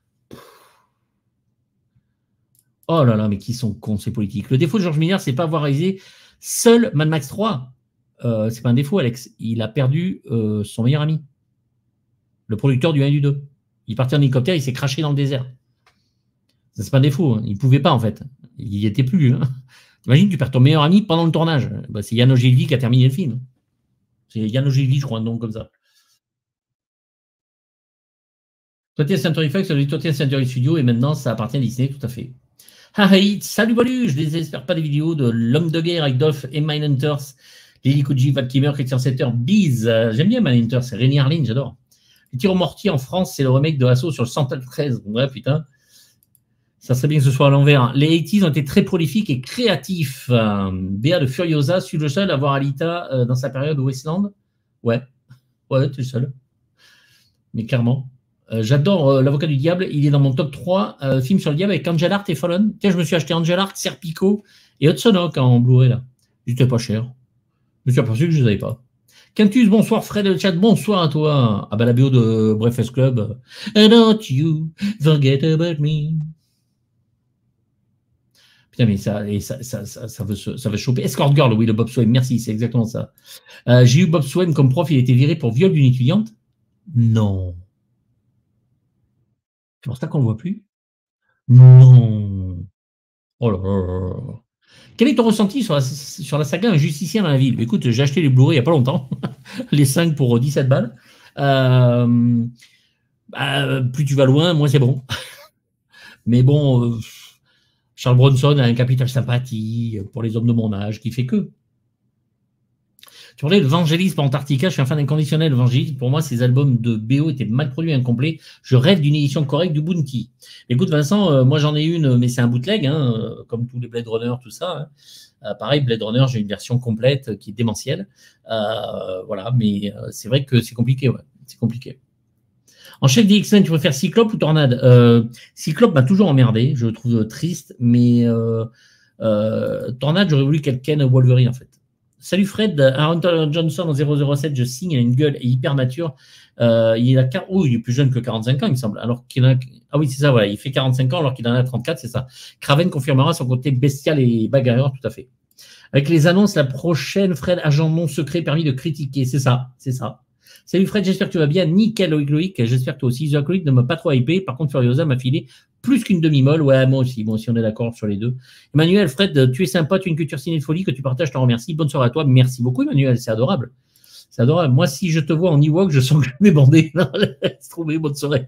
Oh là là, mais qui sont cons, ces politiques. Le défaut de Georges Miller, c'est pas avoir réalisé seul Mad Max trois. Euh, c'est pas un défaut, Alex. Il a perdu euh, son meilleur ami, le producteur du un et du deux. Il est parti en hélicoptère, il s'est craché dans le désert. Ça, c'est pas un défaut. Hein. Il pouvait pas, en fait. Il n'y était plus. Hein. T'imagines, tu perds ton meilleur ami pendant le tournage. Bah, c'est Yann Ogilvy qui a terminé le film. C'est Yann Ogilvy, je crois, un nom comme ça. twentieth Century Fox, ça veut dire twentieth Century Studio, et maintenant, ça appartient à Disney, tout à fait. Ah, hey, salut Bolu, je désespère pas des vidéos de l'homme de guerre avec Dolph et Mindhunters, Lily Kuji, Val Kimmer, Christian Setter, Bees. Euh, J'aime bien Mindhunters, c'est Rémi Harlin, j'adore. Les tirs au mortier en France, c'est le remake de Assaut sur le cent treize. Ouais, putain. Ça serait bien que ce soit à l'envers. Les eighties ont été très prolifiques et créatifs. Euh, Béa de Furiosa, suis le seul à voir Alita euh, dans sa période au Westland. Ouais, ouais, tu es le seul. Mais clairement. Euh, J'adore euh, L'Avocat du Diable. Il est dans mon top trois euh, films sur le diable avec Angel Art et Fallen. Tiens, je me suis acheté Angel Art, Serpico et Hudson Hawk en Blu-ray là. C'était pas cher. Je me suis aperçu que je ne les avais pas. Quintus, bonsoir. Fred le chat, bonsoir à toi. Ah bah la bio de Breakfast Club. And don't you forget about me. Putain, mais ça, et ça, ça, ça, ça, veut, ça veut choper. Escort Girl, oui, le Bob Swain. Merci, c'est exactement ça. Euh, J'ai eu Bob Swain comme prof, il a été viré pour viol d'une étudiante. Non. C'est pour ça qu'on ne le voit plus? Non. Oh là là. Quel est ton ressenti sur la, sur la saga Un Justicier dans la ville? Écoute, j'ai acheté les Blu-ray il n'y a pas longtemps, les cinq pour dix-sept balles. Euh, bah, plus tu vas loin, moins c'est bon. Mais bon, euh, Charles Bronson a un capital sympathie pour les hommes de mon âge qui fait que. Tu parlais de Vangelis pour Antarctica, je suis un fan inconditionnel de Vangelis. Pour moi, ces albums de B O étaient mal produits et incomplets. Je rêve d'une édition correcte du Bounty. Écoute, Vincent, euh, moi j'en ai une, mais c'est un bootleg, hein, euh, comme tous les Blade Runner, tout ça. Hein. Euh, pareil, Blade Runner, j'ai une version complète qui est démentielle. Euh, voilà, mais euh, c'est vrai que c'est compliqué, ouais. C'est compliqué. En chef des X-Men, tu préfères Cyclope ou Tornade? euh, Cyclope m'a toujours emmerdé, je le trouve triste, mais euh, euh, Tornade, j'aurais voulu qu'elle ken Wolverine, en fait. Salut Fred, Aaron Johnson en zéro zéro sept, je signe, il a une gueule hyper mature. Euh, il, a, oh, il est plus jeune que quarante-cinq ans, il me semble. Alors qu'il a, ah oui, c'est ça, voilà, il fait quarante-cinq ans alors qu'il en a trente-quatre, c'est ça. Kraven confirmera son côté bestial et bagarreur, tout à fait. Avec les annonces, la prochaine, Fred, agent non secret, permis de critiquer, c'est ça, c'est ça. Salut Fred, j'espère que tu vas bien. Nickel Loïc Loïc, j'espère que toi aussi. The Alcoolic ne m'a pas trop hypé. Par contre, Furiosa m'a filé plus qu'une demi-molle. Ouais, moi aussi. Bon, si on est d'accord sur les deux. Emmanuel, Fred, tu es sympa, tu as une culture ciné de folie que tu partages, je te remercie. Bonne soirée à toi. Merci beaucoup, Emmanuel, c'est adorable. C'est adorable. Moi, si je te vois en Ewok, je sens que je vais bander. Laisse trouver, bonne soirée.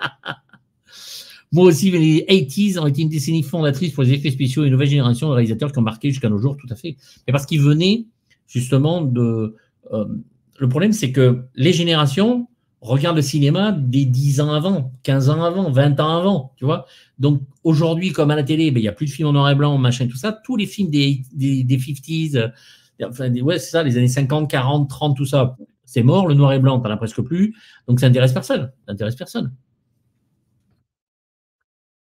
Moi aussi, mais les eighties ont été une décennie fondatrice pour les effets spéciaux et une nouvelle génération de réalisateurs qui ont marqué jusqu'à nos jours, tout à fait. Mais parce qu'ils venaient justement de... Euh, le problème, c'est que les générations regardent le cinéma des dix ans avant, quinze ans avant, vingt ans avant, tu vois. Donc, aujourd'hui, comme à la télé, ben, il n'y a plus de films en noir et blanc, machin, tout ça. Tous les films des, des, des cinquantaines, euh, enfin, des, ouais, c'est ça, les années cinquante, quarante, trente, tout ça, c'est mort. Le noir et blanc, t'en as presque plus. Donc, ça n'intéresse personne. Ça n'intéresse personne.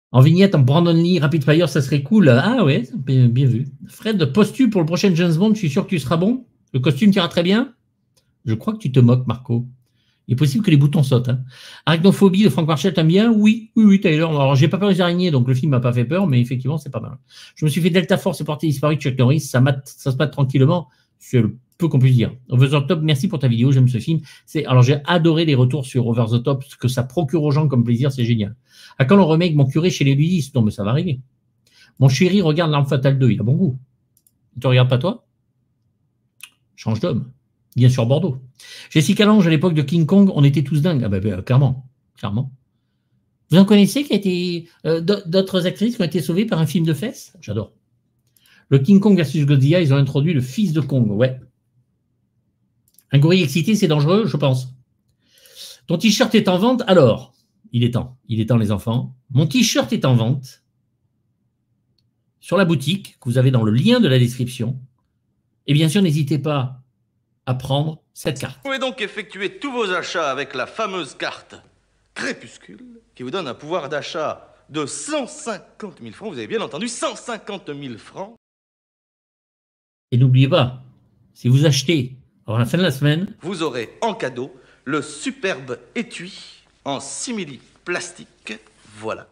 En vignette, en Brandon Lee, Rapid Fire, ça serait cool. Ah ouais, bien, bien vu. Fred, postu pour le prochain James Bond, je suis sûr que tu seras bon. Le costume t'ira très bien. Je crois que tu te moques, Marco. Il est possible que les boutons sautent. Hein. Arachnophobie de Frank Marshall, t'aimes bien? Oui, oui, oui, Taylor. Alors, j'ai pas peur des araignées, donc le film m'a pas fait peur, mais effectivement, c'est pas mal. Je me suis fait Delta Force et Portée disparue de Chuck Norris. Ça, mate, ça se passe tranquillement. C'est le peu qu'on puisse dire. Over the Top, merci pour ta vidéo, j'aime ce film. Alors, j'ai adoré les retours sur Over the Top, ce que ça procure aux gens comme plaisir, c'est génial. À quand le remake Mon curé chez les ludistes? Non, mais ça va arriver. Mon chéri regarde L'Arme Fatale deux, il a bon goût. Tu regardes pas toi? Change d'homme. Bien sûr, Bordeaux. Jessica Lange, à l'époque de King Kong, on était tous dingues. Ah ben, ben clairement, clairement. Vous en connaissez qui a été euh, d'autres actrices qui ont été sauvées par un film de fesses? J'adore. Le King Kong versus Godzilla, ils ont introduit le fils de Kong. Ouais. Un gorille excité, c'est dangereux, je pense. Ton t-shirt est en vente? Alors, il est temps. Il est temps, les enfants. Mon t-shirt est en vente sur la boutique que vous avez dans le lien de la description. Et bien sûr, n'hésitez pas à prendre cette carte. Vous pouvez donc effectuer tous vos achats avec la fameuse carte Crépuscule qui vous donne un pouvoir d'achat de cent cinquante mille francs. Vous avez bien entendu, cent cinquante mille francs. Et n'oubliez pas, si vous achetez avant la fin de la semaine, vous aurez en cadeau le superbe étui en simili plastique. Voilà.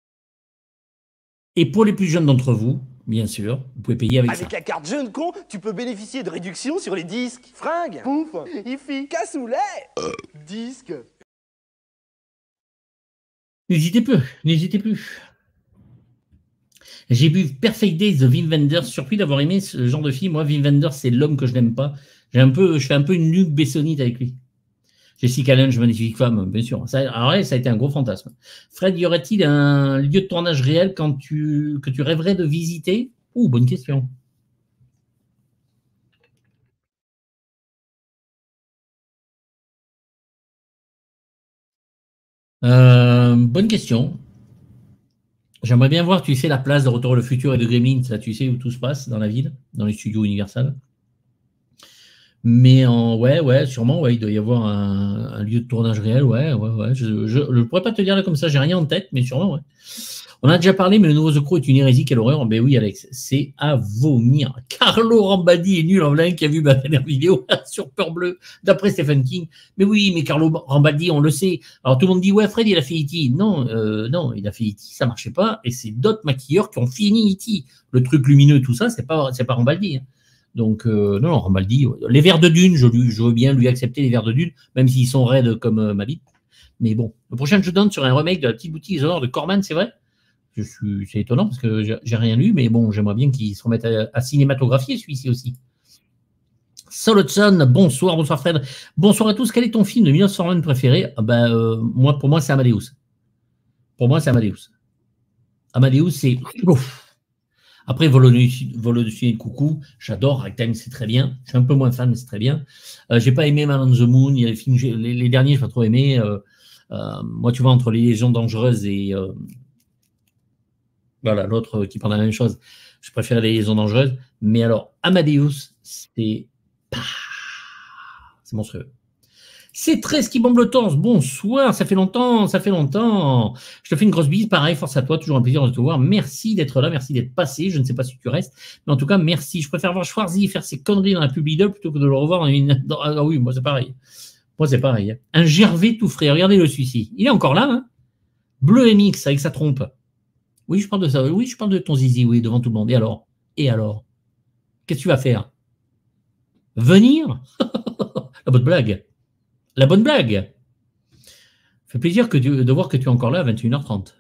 Et pour les plus jeunes d'entre vous, bien sûr, vous pouvez payer avec, avec ça. Avec la carte jeune con, tu peux bénéficier de réductions sur les disques. Fringues, pouf, hi-fi, cassoulet, euh. disques. N'hésitez plus, n'hésitez plus. J'ai vu Perfect Days de Wim Wenders, surpris d'avoir aimé ce genre de film. Moi, Wim Wenders, c'est l'homme que je n'aime pas. J'ai un peu, je fais un peu une Luc Bessonite avec lui. Jessica Lange, magnifique femme, bien sûr. Ça, alors, ça a été un gros fantasme. Fred, y aurait-il un lieu de tournage réel quand tu, que tu rêverais de visiter? Ouh, bonne question. Euh, bonne question. J'aimerais bien voir, tu sais, la place de Retour le futur et de Gremlins, là, tu sais où tout se passe dans la ville, dans les studios Universal. Mais en, ouais, ouais, sûrement, ouais, il doit y avoir un, un lieu de tournage réel, ouais, ouais, ouais. Je ne pourrais pas te dire là comme ça, j'ai rien en tête, mais sûrement, ouais. On a déjà parlé, mais le nouveau The Crow est une hérésie, quelle horreur. Ben oui, Alex, c'est à vomir. Carlo Rambaldi est nul en blanc qui a vu ma dernière vidéo sur Peur Bleue, d'après Stephen King. Mais oui, mais Carlo Rambaldi, on le sait. Alors tout le monde dit, ouais, Fred, il a fait E T Non, euh, non, il a fait E T, ça marchait pas. Et c'est d'autres maquilleurs qui ont fini E T Le truc lumineux, tout ça, c'est pas, c'est pas Rambaldi. Hein. Donc, euh, non, non, Rambaldi. Les vers de dune, je, lui, je veux bien lui accepter les vers de dune, même s'ils sont raides comme euh, ma bite. Mais bon, le prochain que je donne sur un remake de La Petite Boutique des Horreurs de Corman, c'est vrai. Je suis, c'est étonnant parce que j'ai rien lu, mais bon, j'aimerais bien qu'ils se remettent à, à cinématographier celui-ci aussi. Sol Hudson, bonsoir, bonsoir Fred. Bonsoir à tous. Quel est ton film de mille neuf cent vingt préféré? Ah ben, euh, moi, pour moi, c'est Amadeus. Pour moi, c'est Amadeus. Amadeus, c'est. Ouf. Après, Vol au-dessus de coucou, j'adore. Ragtime, c'est très bien. Je suis un peu moins fan, mais c'est très bien. Euh, j'ai pas aimé Man on the Moon. Il y a les, films, les, les derniers, je n'ai pas trop aimé. Euh, euh, moi, tu vois, entre Les Légions dangereuses et. Euh, Voilà, l'autre qui parle de la même chose. Je préfère Les Liaisons dangereuses. Mais alors, Amadeus, c'est... C'est monstrueux. C'est très qui bombe le torse. Bonsoir, ça fait longtemps, ça fait longtemps. Je te fais une grosse bise. Pareil, force à toi. Toujours un plaisir de te voir. Merci d'être là, merci d'être passé. Je ne sais pas si tu restes. Mais en tout cas, merci. Je préfère voir Schwarzy faire ses conneries dans la pub Lidl plutôt que de le revoir dans une... Dans... Ah oui, moi, c'est pareil. Moi, c'est pareil. Un Gervais tout frais. Regardez-le, celui-ci. Il est encore là, hein. Bleu M X avec sa trompe. Oui, je parle de ça. Oui, je parle de ton zizi, oui, devant tout le monde. Et alors? Et alors? Qu'est-ce que tu vas faire? Venir? La bonne blague. La bonne blague. Fait plaisir que tu, de voir que tu es encore là à vingt et une heures trente.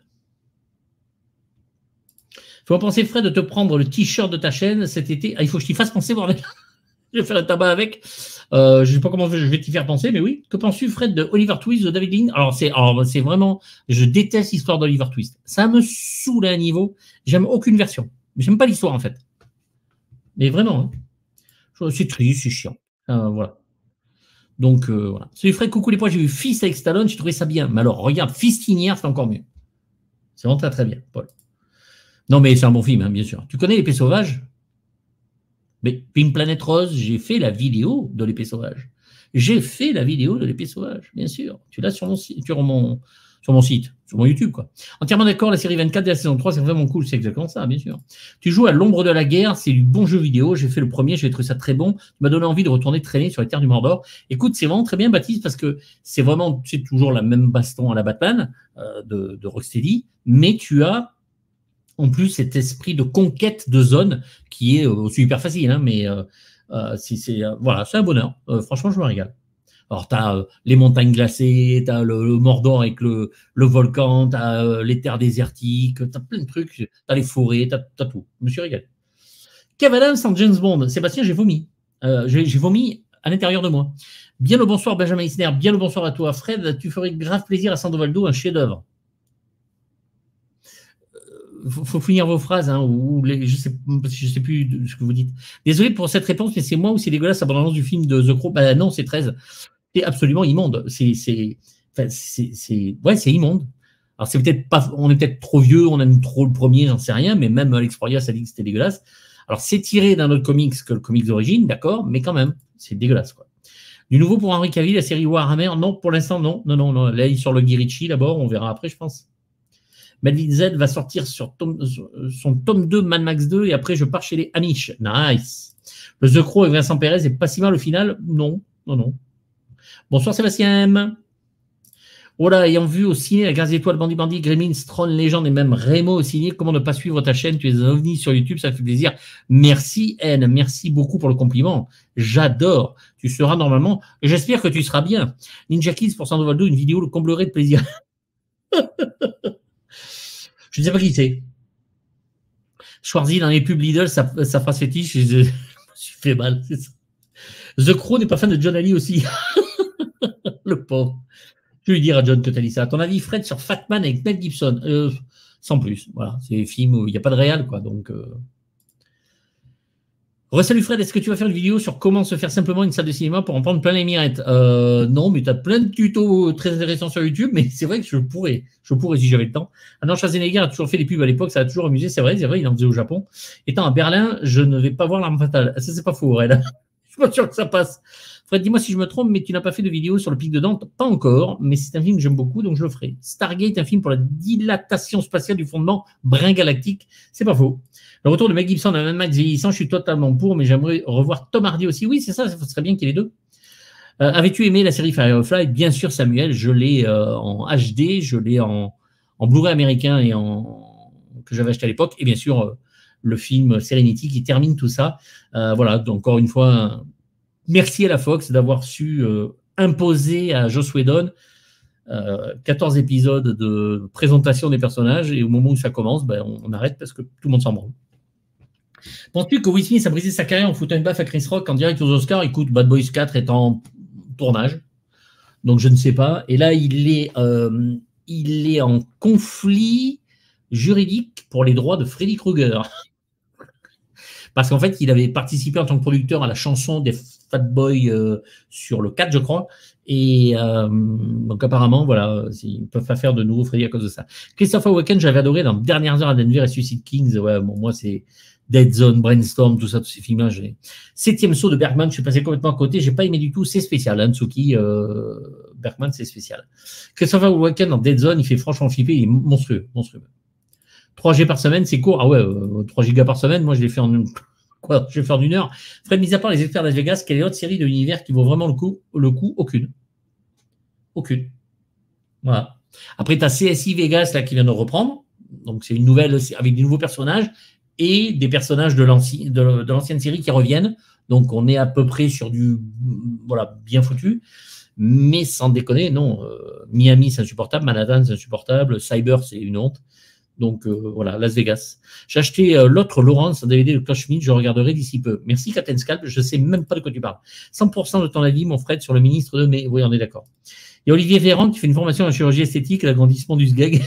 Faut penser, Fred, de te prendre le t-shirt de ta chaîne cet été. Ah, il faut que je t'y fasse penser, bordel. Je vais faire un tabac avec. Euh, je ne sais pas comment je vais t'y faire penser, mais oui. Que penses-tu, Fred, de Oliver Twist de David Lean? Alors, c'est alors, c'est vraiment... Je déteste l'histoire d'Oliver Twist. Ça me saoule à un niveau. J'aime aucune version. J'aime pas l'histoire, en fait. Mais vraiment. Hein. C'est triste, c'est chiant. Euh, voilà. Donc, euh, voilà. Salut, Fred, coucou les poils. J'ai vu Fist avec Stallone. J'ai trouvé ça bien. Mais alors, regarde, Fistinière, c'est encore mieux. C'est vraiment très, très bien, Paul. Non, mais c'est un bon film, hein, bien sûr. Tu connais L'Épée sauvage? Mais Pink Planet Rose, j'ai fait la vidéo de L'Épée sauvage. J'ai fait la vidéo de L'Épée sauvage, bien sûr. Tu l'as sur mon, sur mon, sur mon site, sur mon YouTube, quoi. Entièrement d'accord, la série vingt-quatre de la saison trois, c'est vraiment cool, c'est exactement ça, bien sûr. Tu joues à l'ombre de la guerre, c'est du bon jeu vidéo, j'ai fait le premier, j'ai trouvé ça très bon, tu m'as donné envie de retourner traîner sur les terres du Mordor. Écoute, c'est vraiment très bien, Baptiste, parce que c'est vraiment, c'est toujours la même baston à la Batman euh, de, de Rocksteady, mais tu as en plus cet esprit de conquête de zone qui est euh, super facile, hein, mais euh, euh, c'est, c'est, euh, voilà, c'est un bonheur. Euh, franchement, je me régale. Alors, tu as euh, les montagnes glacées, tu as le, le Mordor avec le, le volcan, tu as euh, les terres désertiques, tu as plein de trucs, tu as les forêts, tu as tout. Je me suis régalé. Kev Adams en James Bond. Sébastien, j'ai vomi. Euh, j'ai, j'ai vomi à l'intérieur de moi. Bien le bonsoir, Benjamin Isner. Bien le bonsoir à toi, Fred. Tu ferais grave plaisir à Sandovaldo, un chef-d'œuvre. Il faut, faut finir vos phrases, hein, ou les, je sais, je sais plus ce que vous dites. Désolé pour cette réponse, mais c'est moi ou c'est dégueulasse, abondance du film de The Crow. Ben non, c'est treize. C'est absolument immonde. C'est, c'est, enfin, c'est, c'est, ouais, c'est immonde. Alors, c'est peut-être pas, on est peut-être trop vieux, on aime trop le premier, j'en sais rien, mais même Alex Proyas a dit que c'était dégueulasse. Alors, c'est tiré d'un autre comics que le comics d'origine, d'accord, mais quand même, c'est dégueulasse, quoi. Du nouveau pour Henry Cavill, la série Warhammer, non, pour l'instant, non, non, non, non. Là, il est sur le Guy d'abord, on verra après, je pense. Melvin Z va sortir sur tome, son tome deux, Mad Max deux, et après, je pars chez les Amish. Nice. Le The Crow avec Vincent Perez est pas si mal au final? Non, non, non. Bonsoir Sébastien M. Voilà, ayant vu au ciné La Grâce des Étoiles, Bandit Bandit, Gremlins, Tron, Légende et même Rémo au ciné, comment ne pas suivre ta chaîne? Tu es un ovni sur YouTube, ça fait plaisir. Merci N, merci beaucoup pour le compliment. J'adore. Tu seras normalement, et j'espère que tu seras bien. Ninja Kids pour Sandovaldo, une vidéo le comblerait de plaisir. Je ne sais pas qui c'est. Schwarzy dans les pubs Lidl, sa, sa phrase fétiche, je, je me suis fait mal, c'est ça. The Crow n'est pas fan de John Ali aussi. Le pauvre. Je vais lui dire à John que tu as dit ça. À ton avis, Fred, sur Fatman avec Mel Gibson, euh, sans plus. Voilà, c'est des films où il n'y a pas de réal, quoi. Donc, euh... Salut Fred, est-ce que tu vas faire une vidéo sur comment se faire simplement une salle de cinéma pour en prendre plein les mirettes? euh, Non, mais tu as plein de tutos très intéressants sur YouTube, mais c'est vrai que je pourrais. Je pourrais si j'avais le temps. Arnaud Schwarzenegger a toujours fait des pubs à l'époque, ça a toujours amusé, c'est vrai, c'est vrai, il en faisait au Japon. Étant à Berlin, je ne vais pas voir L'Arme Fatale. Ça, c'est pas faux, Red. Je suis pas sûr que ça passe. Fred, dis-moi si je me trompe, mais tu n'as pas fait de vidéo sur le Pic de Dante? Pas encore, mais c'est un film que j'aime beaucoup, donc je le ferai. Stargate, un film pour la dilatation spatiale du fondement brin galactique. C'est pas faux. Le retour de Mel Gibson à Mad Max vieillissant, je suis totalement pour, mais j'aimerais revoir Tom Hardy aussi. Oui, c'est ça, ça serait bien qu'il y ait les deux. Euh, avais-tu aimé la série Firefly? Bien sûr, Samuel, je l'ai euh, en H D, je l'ai en, en Blu-ray américain et en que j'avais acheté à l'époque, et bien sûr, euh, le film Serenity qui termine tout ça. Euh, voilà, donc encore une fois, merci à la Fox d'avoir su euh, imposer à Joss Whedon euh, quatorze épisodes de présentation des personnages, et au moment où ça commence, ben, on, on arrête parce que tout le monde s'en branle. Penses-tu que Will Smith a brisé sa carrière en foutant une baffe à Chris Rock en direct aux Oscars? Écoute, Bad Boys quatre est en tournage, donc je ne sais pas. Et là, il est, euh, il est en conflit juridique pour les droits de Freddy Krueger. Parce qu'en fait, il avait participé en tant que producteur à la chanson des Fat Boys euh, sur le quatre, je crois. Et euh, donc apparemment, voilà, ils ne peuvent pas faire de nouveau Freddy à cause de ça. Christopher Walken, j'avais adoré dans Dernières heures à Denver et Suicide Kings. Ouais, bon, moi, c'est Dead Zone, Brainstorm, tout ça, tous ces films-là. J'ai... Septième saut de Bergman, je suis passé complètement à côté. J'ai pas aimé du tout. C'est spécial, hein, Tsuki. Euh, Bergman, c'est spécial. Christopher Walken dans Dead Zone, il fait franchement flipper. Il est monstrueux, monstrueux. trois G par semaine, c'est court. Ah ouais, euh, trois gigas par semaine, moi, je l'ai fait en... Quoi, je vais faire d'une heure. Fred, mis à part les experts de Las Vegas, quelle est l'autre série de l'univers qui vaut vraiment le coup? Le coup, aucune. Aucune. Voilà. Après, tu as C S I Vegas là, qui vient de reprendre. Donc, c'est une nouvelle avec des nouveaux personnages et des personnages de, l'anci... de, de l'ancienne série qui reviennent. Donc, on est à peu près sur du voilà, bien foutu. Mais sans déconner, non. Euh, Miami, c'est insupportable. Manhattan, c'est insupportable. Cyber, c'est une honte. Donc, euh, voilà, Las Vegas. J'ai acheté euh, l'autre Laurence, un D V D de Klaus Schmidt, je regarderai d'ici peu. Merci, Captain Scalp, je ne sais même pas de quoi tu parles. cent pour cent de ton avis, mon Fred, sur le ministre de mai. Oui, on est d'accord. Il y a Olivier Véran qui fait une formation en chirurgie esthétique, l'agrandissement du sgeg.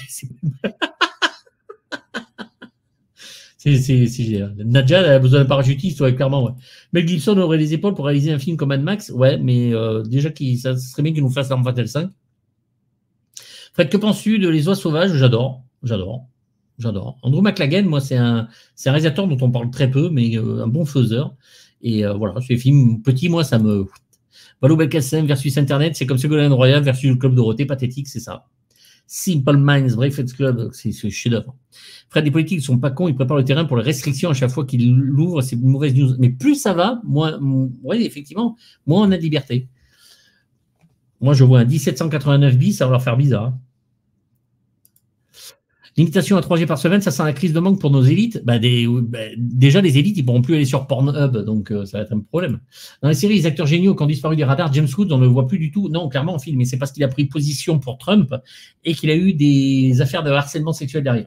c'est, c'est, c'est, Nadja, elle a besoin d'un parachutiste, ouais, clairement. Ouais. Mel Gibson aurait les épaules pour réaliser un film comme Mad Max. Ouais, mais euh, déjà, qui, ça serait bien qu'il nous fasse L'Arme Fatale cinq. Fred, que penses-tu de Les Oies Sauvages? J'adore, j'adore. J'adore. Andrew McLagan, moi, c'est un, c'est un réalisateur dont on parle très peu, mais euh, un bon faiseur. Et euh, voilà, ces films petits, moi, ça me... Valo Belkacem versus Internet, c'est comme Ségolène Royal versus le Club Dorothée, pathétique, c'est ça. Simple Minds, Breakfast Club, c'est ce chef-d'œuvre. Fred, les politiques ne sont pas cons, ils préparent le terrain pour les restrictions à chaque fois qu'ils l'ouvrent, c'est une mauvaise news. Mais plus ça va, moins, oui, effectivement, moins on a de liberté. Moi, je vois un dix-sept cent quatre-vingt-neuf bis, ça va leur faire bizarre. Limitation à trois G par semaine, ça sent la crise de manque pour nos élites. Bah, des, bah, déjà, les élites, ils ne pourront plus aller sur Pornhub, donc euh, ça va être un problème. Dans les séries, les acteurs géniaux qui ont disparu des radars, James Woods, on ne le voit plus du tout. Non, clairement, en film, mais c'est parce qu'il a pris position pour Trump et qu'il a eu des affaires de harcèlement sexuel derrière.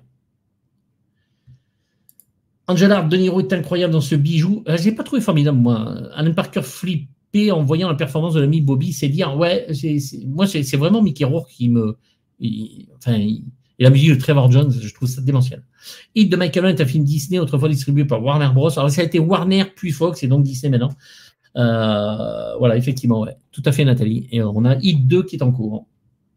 Angela De Niro est incroyable dans ce bijou. Euh, je ne l'ai pas trouvé formidable, moi. Alan Parker flippé en voyant la performance de l'ami Bobby, c'est dire, ouais, c'est, c'est, moi, c'est, c'est vraiment Mickey Rourke qui me... Il, enfin, il, et la musique de Trevor Jones, je trouve ça démentiel. Hit de Michael Mann est un film Disney, autrefois distribué par Warner Bros. Alors, ça a été Warner puis Fox, et donc Disney maintenant. Euh, voilà, effectivement, ouais. Tout à fait, Nathalie. Et on a Hit deux qui est en cours.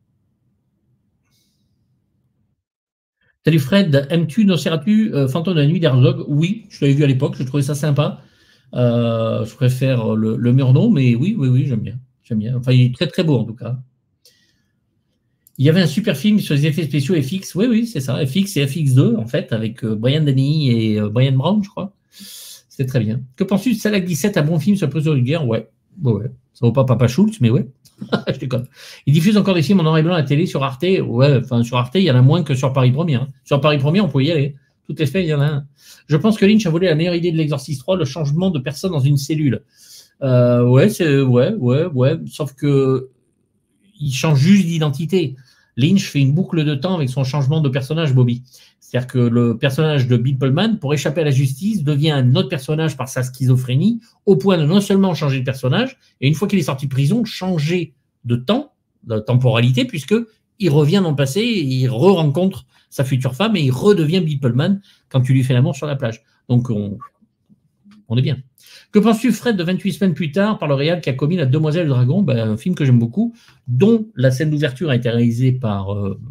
Salut Fred, aimes-tu, Nosferatu, euh, Fantôme de la nuit d'Herzog? Oui, je l'avais vu à l'époque, je trouvais ça sympa. Euh, je préfère le, le Murnau, mais oui, oui, oui, j'aime bien. J'aime bien. Enfin, il est très, très beau en tout cas. Il y avait un super film sur les effets spéciaux F X. Oui, oui, c'est ça. F X et F X deux, en fait, avec euh, Brian Denny et euh, Brian Brown, je crois. C'était très bien. Que penses-tu de Stalag dix-sept, un bon film sur le président de guerre? Ouais. ouais, ouais. Ça vaut pas Papa Schultz, mais ouais. Je déconne. Il diffuse encore des films en noir et blanc à la télé sur Arte. Ouais, enfin, sur Arte, il y en a moins que sur Paris Première. Hein. Sur Paris Première, on peut y aller. Toutes les semaines, il y en a un. Je pense que Lynch a volé la meilleure idée de l'Exorciste trois, le changement de personne dans une cellule. Euh, ouais, c'est, ouais, ouais, ouais. Sauf que il change juste d'identité. Lynch fait une boucle de temps avec son changement de personnage, Bobby. C'est-à-dire que le personnage de Bill Pullman, pour échapper à la justice, devient un autre personnage par sa schizophrénie, au point de non seulement changer de personnage, et une fois qu'il est sorti de prison, changer de temps, de temporalité, puisqu'il revient dans le passé, et il re-rencontre sa future femme, et il redevient Bill Pullman quand tu lui fais l'amour sur la plage. Donc, on, on est bien. Que penses-tu, Fred, de vingt-huit semaines plus tard, par le réal qui a commis La Demoiselle du Dragon, ben, un film que j'aime beaucoup, dont la scène d'ouverture a été réalisée par... Euh...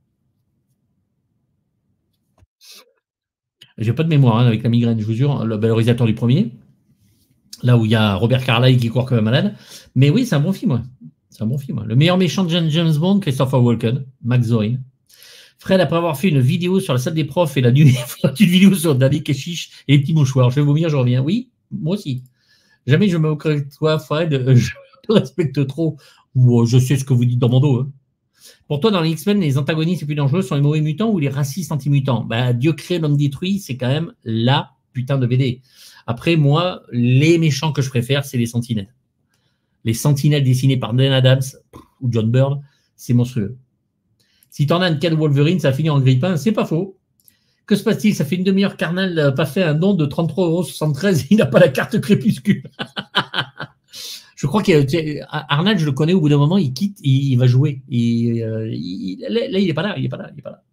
J'ai pas de mémoire hein, avec la migraine, je vous jure, le, ben, le réalisateur du premier, là où il y a Robert Carlyle qui court comme un malade. Mais oui, c'est un bon film. Ouais. C'est un bon film. Ouais. Le meilleur méchant de James Bond, Christopher Walken, Max Zorin. Fred, après avoir fait une vidéo sur la salle des profs et la nuit, une vidéo sur David Keshish et les petits mouchoirs, je vais vomir, je reviens. Oui, moi aussi. Jamais je me moquerai de toi, Fred. Je te respecte trop. Ou je sais ce que vous dites dans mon dos. Hein. Pour toi, dans les X-Men, les antagonistes les plus dangereux sont les mauvais mutants ou les racistes anti-mutants? Bah, Dieu crée, l'homme détruit, c'est quand même la putain de B D. Après, moi, les méchants que je préfère, c'est les sentinelles. Les sentinelles dessinés par Dan Adams ou John Byrne, c'est monstrueux. Si t'en as une carte Wolverine, ça finit en grippin, c'est pas faux. Que se passe-t-il? Ça fait une demi-heure qu'Arnal n'a pas fait un don de trente-trois euros soixante-treize, il n'a pas la carte Crépuscule. Je crois qu'Arnal, je le connais, au bout d'un moment, il quitte, il va jouer. Et, euh, il, là, il n'est pas là, il n'est pas là, il n'est pas là.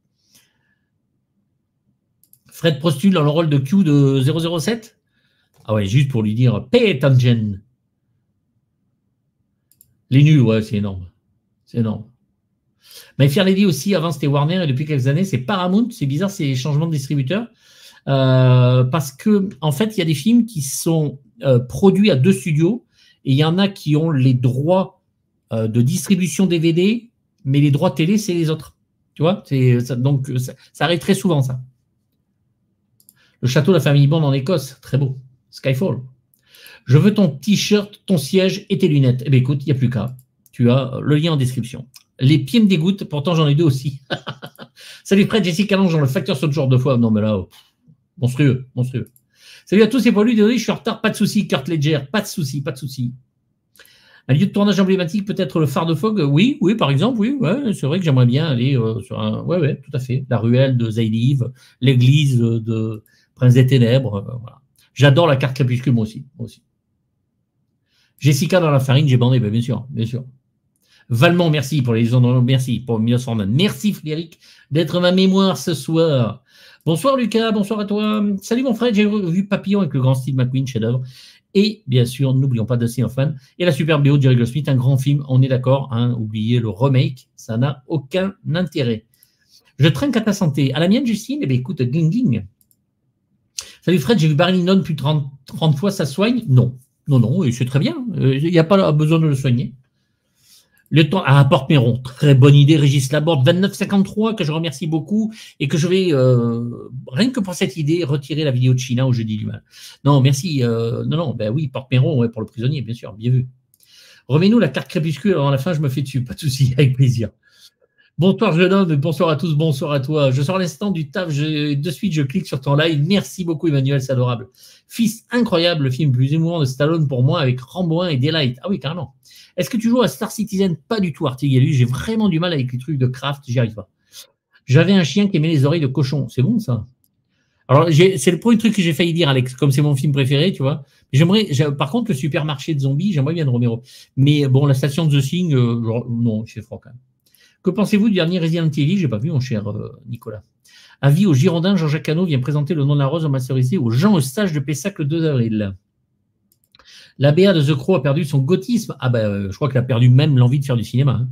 Fred postule dans le rôle de Q de zéro zéro sept. Ah ouais, juste pour lui dire « Pay attention ». Les nuls, ouais, c'est énorme. C'est énorme. My Fair Lady aussi, avant c'était Warner et depuis quelques années c'est Paramount. C'est bizarre ces changements de distributeur. Euh, parce que en fait, il y a des films qui sont euh, produits à deux studios et il y en a qui ont les droits euh, de distribution D V D, mais les droits télé, c'est les autres. Tu vois, c'est, ça, donc ça, ça arrive très souvent, ça. Le château de la famille Bond en Écosse, très beau. Skyfall. Je veux ton t-shirt, ton siège et tes lunettes. Eh bien, écoute, il n'y a plus qu'à. Tu as le lien en description. Les pieds me dégoûtent, pourtant j'en ai deux aussi. Salut Fred, Jessica Lange dans le facteur saute genre deux fois. Non, mais là, oh, monstrueux, monstrueux. Salut à tous, c'est pour lui, désolé, je suis en retard, pas de souci, Kurt Ledger, pas de souci, pas de souci. Un lieu de tournage emblématique, peut-être le phare de Fogg? Oui, oui, par exemple, oui, ouais, c'est vrai que j'aimerais bien aller euh, sur un. Ouais, ouais, tout à fait. La ruelle de Zaïliv, l'église de Prince des Ténèbres, euh, voilà. J'adore la carte Crépuscule, moi aussi, moi aussi. Jessica dans la farine, j'ai bandé, ben, bien sûr, bien sûr. Valmont, merci pour les liaisons, merci pour mille neuf cent vingt. Merci Frédéric d'être ma mémoire ce soir. Bonsoir Lucas, bonsoir à toi. Salut mon frère, j'ai vu Papillon avec le grand Steve McQueen, chef-d'œuvre. Et bien sûr, n'oublions pas Dustin Hoffman et la super B O de Jerry Goldsmith, un grand film, on est d'accord, hein, oubliez le remake, ça n'a aucun intérêt. Je trinque à ta santé. À la mienne, Justine, eh bien écoute, ging ging. Salut Fred, j'ai vu Barry Lyndon plus de trente, trente fois, ça soigne? Non, non, non, et c'est très bien, il n'y a pas besoin de le soigner. Le temps à Porte-Méron, très bonne idée, Régis Laborde, vingt-neuf cinquante-trois, que je remercie beaucoup et que je vais, euh, rien que pour cette idée, retirer la vidéo de China au jeudi du mal. Non, merci. Euh, non, non, ben oui, Porte-Méron, ouais, pour le prisonnier, bien sûr, bien vu. Remets-nous la carte crépuscule, avant la fin, je me fais dessus, pas de souci, avec plaisir. Bonsoir jeune homme, bonsoir à tous, bonsoir à toi. Je sors à l'instant du taf, je, de suite je clique sur ton live. Merci beaucoup Emmanuel, c'est adorable. Fils, incroyable, le film plus émouvant de Stallone pour moi avec Rambo un et Daylight. Ah oui, carrément. Est-ce que tu joues à Star Citizen? Pas du tout, Artigalus. J'ai vraiment du mal avec les trucs de craft, j'y arrive pas. J'avais un chien qui aimait les oreilles de cochon. C'est bon ça? Alors, c'est le premier truc que j'ai failli dire, Alex, comme c'est mon film préféré, tu vois. J'aimerais, par contre, le supermarché de zombies, j'aimerais bien de Romero. Mais bon, la station de The Thing, euh, genre, non, c'est froid quand même. Que pensez-vous du dernier Resident Evil? J'ai pas vu, mon cher euh, Nicolas. Avis aux Girondins, Jean-Jacques Cano vient présenter Le Nom de la Rose en masterisé aux gens au stage de Pessac le deux avril. La B A de The Crow a perdu son gothisme. Ah ben, euh, je crois qu'elle a perdu même l'envie de faire du cinéma. Hein.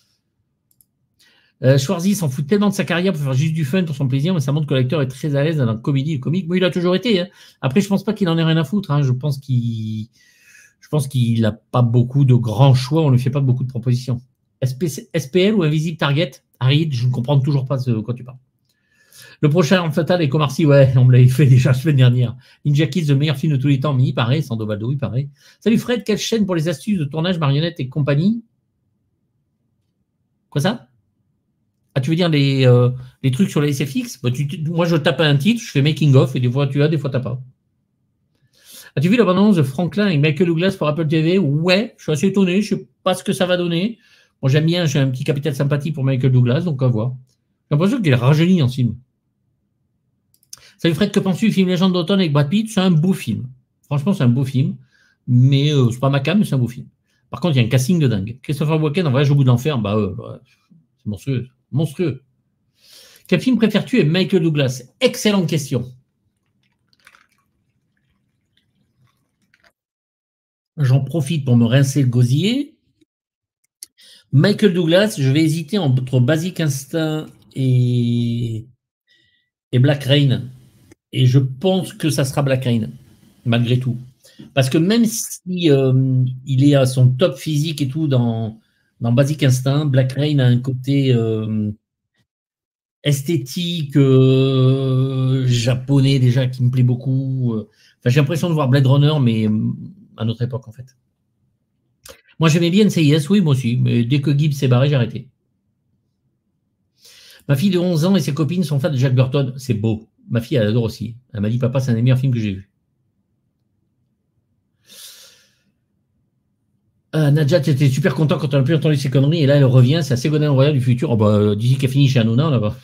Euh, Schwarzy s'en fout tellement de sa carrière pour faire juste du fun pour son plaisir, mais ça montre que l'acteur est très à l'aise dans la comédie et le comique. Mais il a toujours été. Hein. Après, je pense pas qu'il en ait rien à foutre. Hein. Je pense qu'il, je pense qu'il n'a pas beaucoup de grands choix. On ne lui fait pas beaucoup de propositions. S P L ou Invisible Target? Harid, je ne comprends toujours pas de quoi tu parles. Le prochain Arme Fatale et Comarcy, ouais, on me l'avait fait déjà la semaine dernière. Ninja Kids, le meilleur film de tous les temps, mais il paraît, Sandovaldo, il paraît. Salut Fred, quelle chaîne pour les astuces de tournage, marionnettes et compagnie? Quoi ça? Ah, tu veux dire les, euh, les trucs sur les S F X? Bah, tu, moi, je tape un titre, je fais making of, et des fois tu as, des fois tu n'as pas. As-tu vu l'abondance de Franklin et Michael Douglas pour Apple T V? Ouais, je suis assez étonné, je ne sais pas ce que ça va donner. Moi, j'aime bien, j'ai un petit capital sympathie pour Michael Douglas, donc à voir. J'ai l'impression qu'il est rajeuni en film. Salut Fred, que penses-tu du film Légende d'automne avec Brad Pitt? C'est un beau film. Franchement, c'est un beau film. Mais euh, c'est pas ma cam, mais c'est un beau film. Par contre, il y a un casting de dingue. Christopher Walken en Voyage au bout de l'enfer, bah, euh, bah c'est monstrueux. Monstrueux. Quel film préfères-tu et Michael Douglas? Excellente question. J'en profite pour me rincer le gosier. Michael Douglas, je vais hésiter entre Basic Instinct et, et Black Rain. Et je pense que ça sera Black Rain, malgré tout. Parce que même si euh, il est à son top physique et tout dans, dans Basic Instinct, Black Rain a un côté euh, esthétique euh, japonais déjà qui me plaît beaucoup. Enfin, j'ai l'impression de voir Blade Runner, mais à notre époque en fait. Moi, j'aimais bien N C I S, oui, moi aussi, mais dès que Gibbs s'est barré, j'ai arrêté. Ma fille de onze ans et ses copines sont fans de Jack Burton. C'est beau. Ma fille, elle adore aussi. Elle m'a dit, papa, c'est un des meilleurs films que j'ai vu. Euh, Nadja, tu étais super content quand on a pu entendre ces conneries, et là, elle revient, c'est la Ségolène Royal du futur. Oh, bah, d'ici qu'elle finit chez Hanouna, là-bas.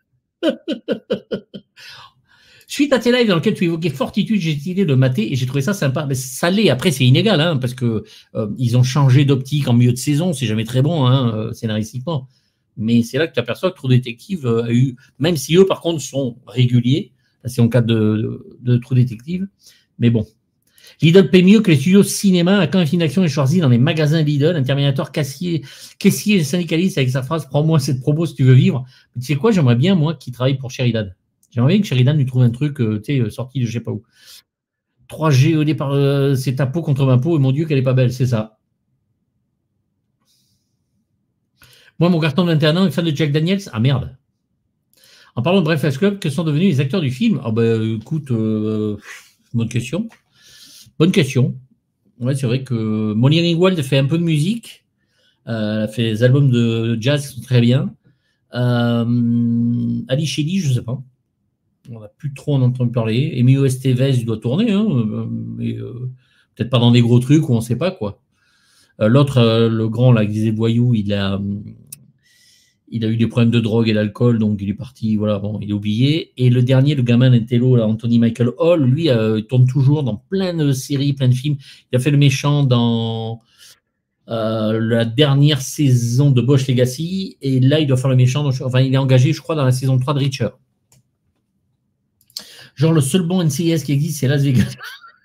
Suite à tes lives dans lesquels tu évoquais Fortitude, j'ai décidé de mater et j'ai trouvé ça sympa. Mais ça l'est. Après, c'est inégal, hein, parce que euh, ils ont changé d'optique en milieu de saison. C'est jamais très bon, hein, euh, scénaristiquement. Mais c'est là que tu aperçois que True Detective euh, a eu, même si eux, par contre, sont réguliers. C'est en cas de, de, de True Detective. Mais bon. Lidl paie mieux que les studios cinéma. À quand un film d'action est choisi dans les magasins Lidl, un Terminator caissier, caissier et syndicaliste avec sa phrase « Prends-moi cette promo si tu veux vivre ». Tu sais quoi, j'aimerais bien, moi, qui travaille pour Sheridan. J'aimerais bien que Sheridan lui trouve un truc euh, sorti de je sais pas où. trois G au départ, euh, c'est ta peau contre ma peau, et mon Dieu, qu'elle est pas belle, c'est ça. Moi, mon garçon de vingt et un ans est fan de Jack Daniels. Ah merde. En parlant de Breakfast Club, que sont devenus les acteurs du film? Ah ben, écoute, euh, bonne question. Bonne question. Ouais, c'est vrai que Molly Ringwald fait un peu de musique. Euh, elle a fait des albums de jazz qui sont très bien. Euh, Ali Shelley, je ne sais pas. On n'a plus trop en entendu parler. Emilio Estevez, il doit tourner, hein, mais euh, peut-être pas dans des gros trucs où on ne sait pas, quoi. Euh, L'autre, euh, le grand, là, qui disait voyou, il a, il a eu des problèmes de drogue et d'alcool, donc il est parti, voilà, bon, il est oublié. Et le dernier, le gamin d'intello, là, Anthony Michael Hall, lui, euh, il tourne toujours dans plein de séries, plein de films. Il a fait le méchant dans euh, la dernière saison de Bosch Legacy, et là, il doit faire le méchant, donc, enfin, il est engagé, je crois, dans la saison trois de Reacher. Genre, le seul bon N C I S qui existe, c'est Las Vegas.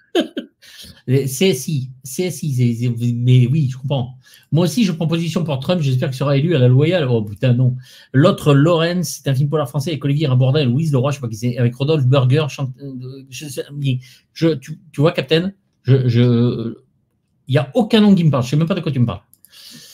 C S I, C S I, mais oui, je comprends. Moi aussi, je prends position pour Trump, j'espère qu'il sera élu à la loyale. Oh putain, non. L'autre, Lawrence, c'est un film polar français avec Olivier Rabordin et Louise Leroy, je sais pas qui c'est, avec Rodolphe Burger. Chante, je, je, tu, tu vois, Captain, je, je, il n'y a aucun nom qui me parle, je ne sais même pas de quoi tu me parles.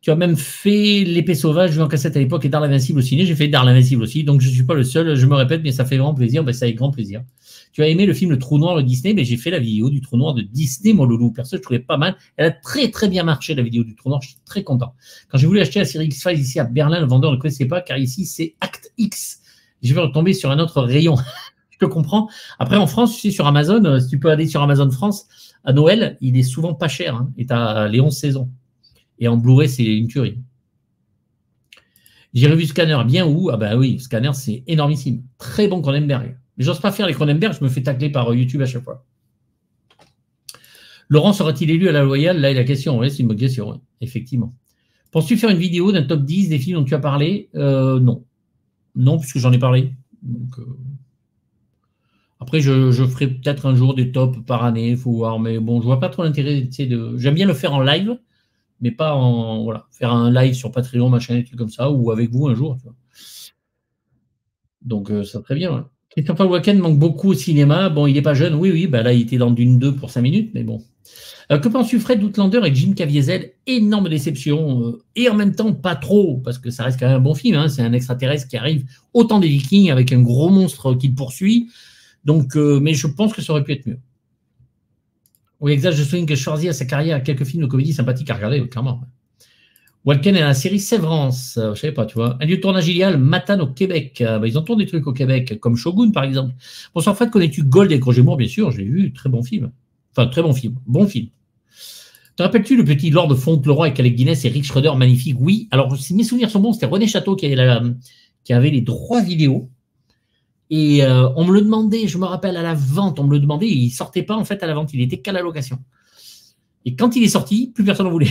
Tu as même fait L'Épée sauvage, vu en cassette à l'époque, et Darl l'Invincible au ciné. J'ai fait Darl l'Invincible aussi, donc je ne suis pas le seul. Je me répète, mais ça fait vraiment plaisir. Ben, ça fait grand plaisir. Tu as aimé le film Le Trou Noir de Disney, mais j'ai fait la vidéo du Trou Noir de Disney, mon loulou. Perso, je trouvais pas mal. Elle a très très bien marché, la vidéo du Trou Noir. Je suis très content. Quand j'ai voulu acheter la série X-Files ici à Berlin, le vendeur ne connaissait pas, car ici c'est Act X. Je vais retomber sur un autre rayon. Je te comprends. Après, en France, tu sais, sur Amazon, si tu peux aller sur Amazon France, à Noël, il est souvent pas cher. Hein, et tu as les onze saisons. Et en Blu-ray, c'est une tuerie. J'ai revu Scanner. Bien où? Ah ben oui, Scanner, c'est énormissime. Très bon Cronenberg. Mais j'ose pas faire les Cronenberg, je me fais tacler par YouTube à chaque fois. Laurent sera-t-il élu à la loyale? Là est la question. Oui, c'est une bonne question, ouais, effectivement. Penses-tu faire une vidéo d'un top dix des films dont tu as parlé? euh, Non. Non, puisque j'en ai parlé. Donc, euh... Après, je, je ferai peut-être un jour des tops par année, il faut voir. Mais bon, je vois pas trop l'intérêt. De... J'aime bien le faire en live, mais pas en. Voilà, faire un live sur Patreon, machin, des trucs comme ça, ou avec vous un jour. Tu vois. Donc, euh, ça très bien. Ouais. Christopher Walken manque beaucoup au cinéma. Bon, il n'est pas jeune, oui, oui. Ben là, il était dans Dune deux pour cinq minutes, mais bon. Euh, que penses-tu, Fred Outlander avec Jim Caviezel? Énorme déception. Euh, et en même temps, pas trop, parce que ça reste quand même un bon film. Hein, c'est un extraterrestre qui arrive au temps des Vikings avec un gros monstre qui le poursuit. Donc, euh, mais je pense que ça aurait pu être mieux. Oui, exact. Je souligne que Schwarzy a sa carrière à quelques films de comédie sympathiques à regarder, clairement. Walken est dans la série Sévrance, euh, je ne savais pas, tu vois. Un lieu de tournage idéal, Matane au Québec. Euh, bah, ils ont tourné des trucs au Québec, comme Shogun, par exemple. Bonsoir Fred, connais-tu Gold et Roger Moore? Bien sûr, je l'ai vu, très bon film. Enfin, très bon film, bon film. Te rappelles-tu le petit Lord de Fauntleroy avec Alec Guinness et Rick Schroeder, magnifique? Oui. Alors, si mes souvenirs sont bons, c'était René Château qui avait, la, qui avait les droits vidéo. Et euh, on me le demandait, je me rappelle, à la vente, on me le demandait, et il ne sortait pas en fait à la vente, il était qu'à la location. Et quand il est sorti, plus personne n'en voulait.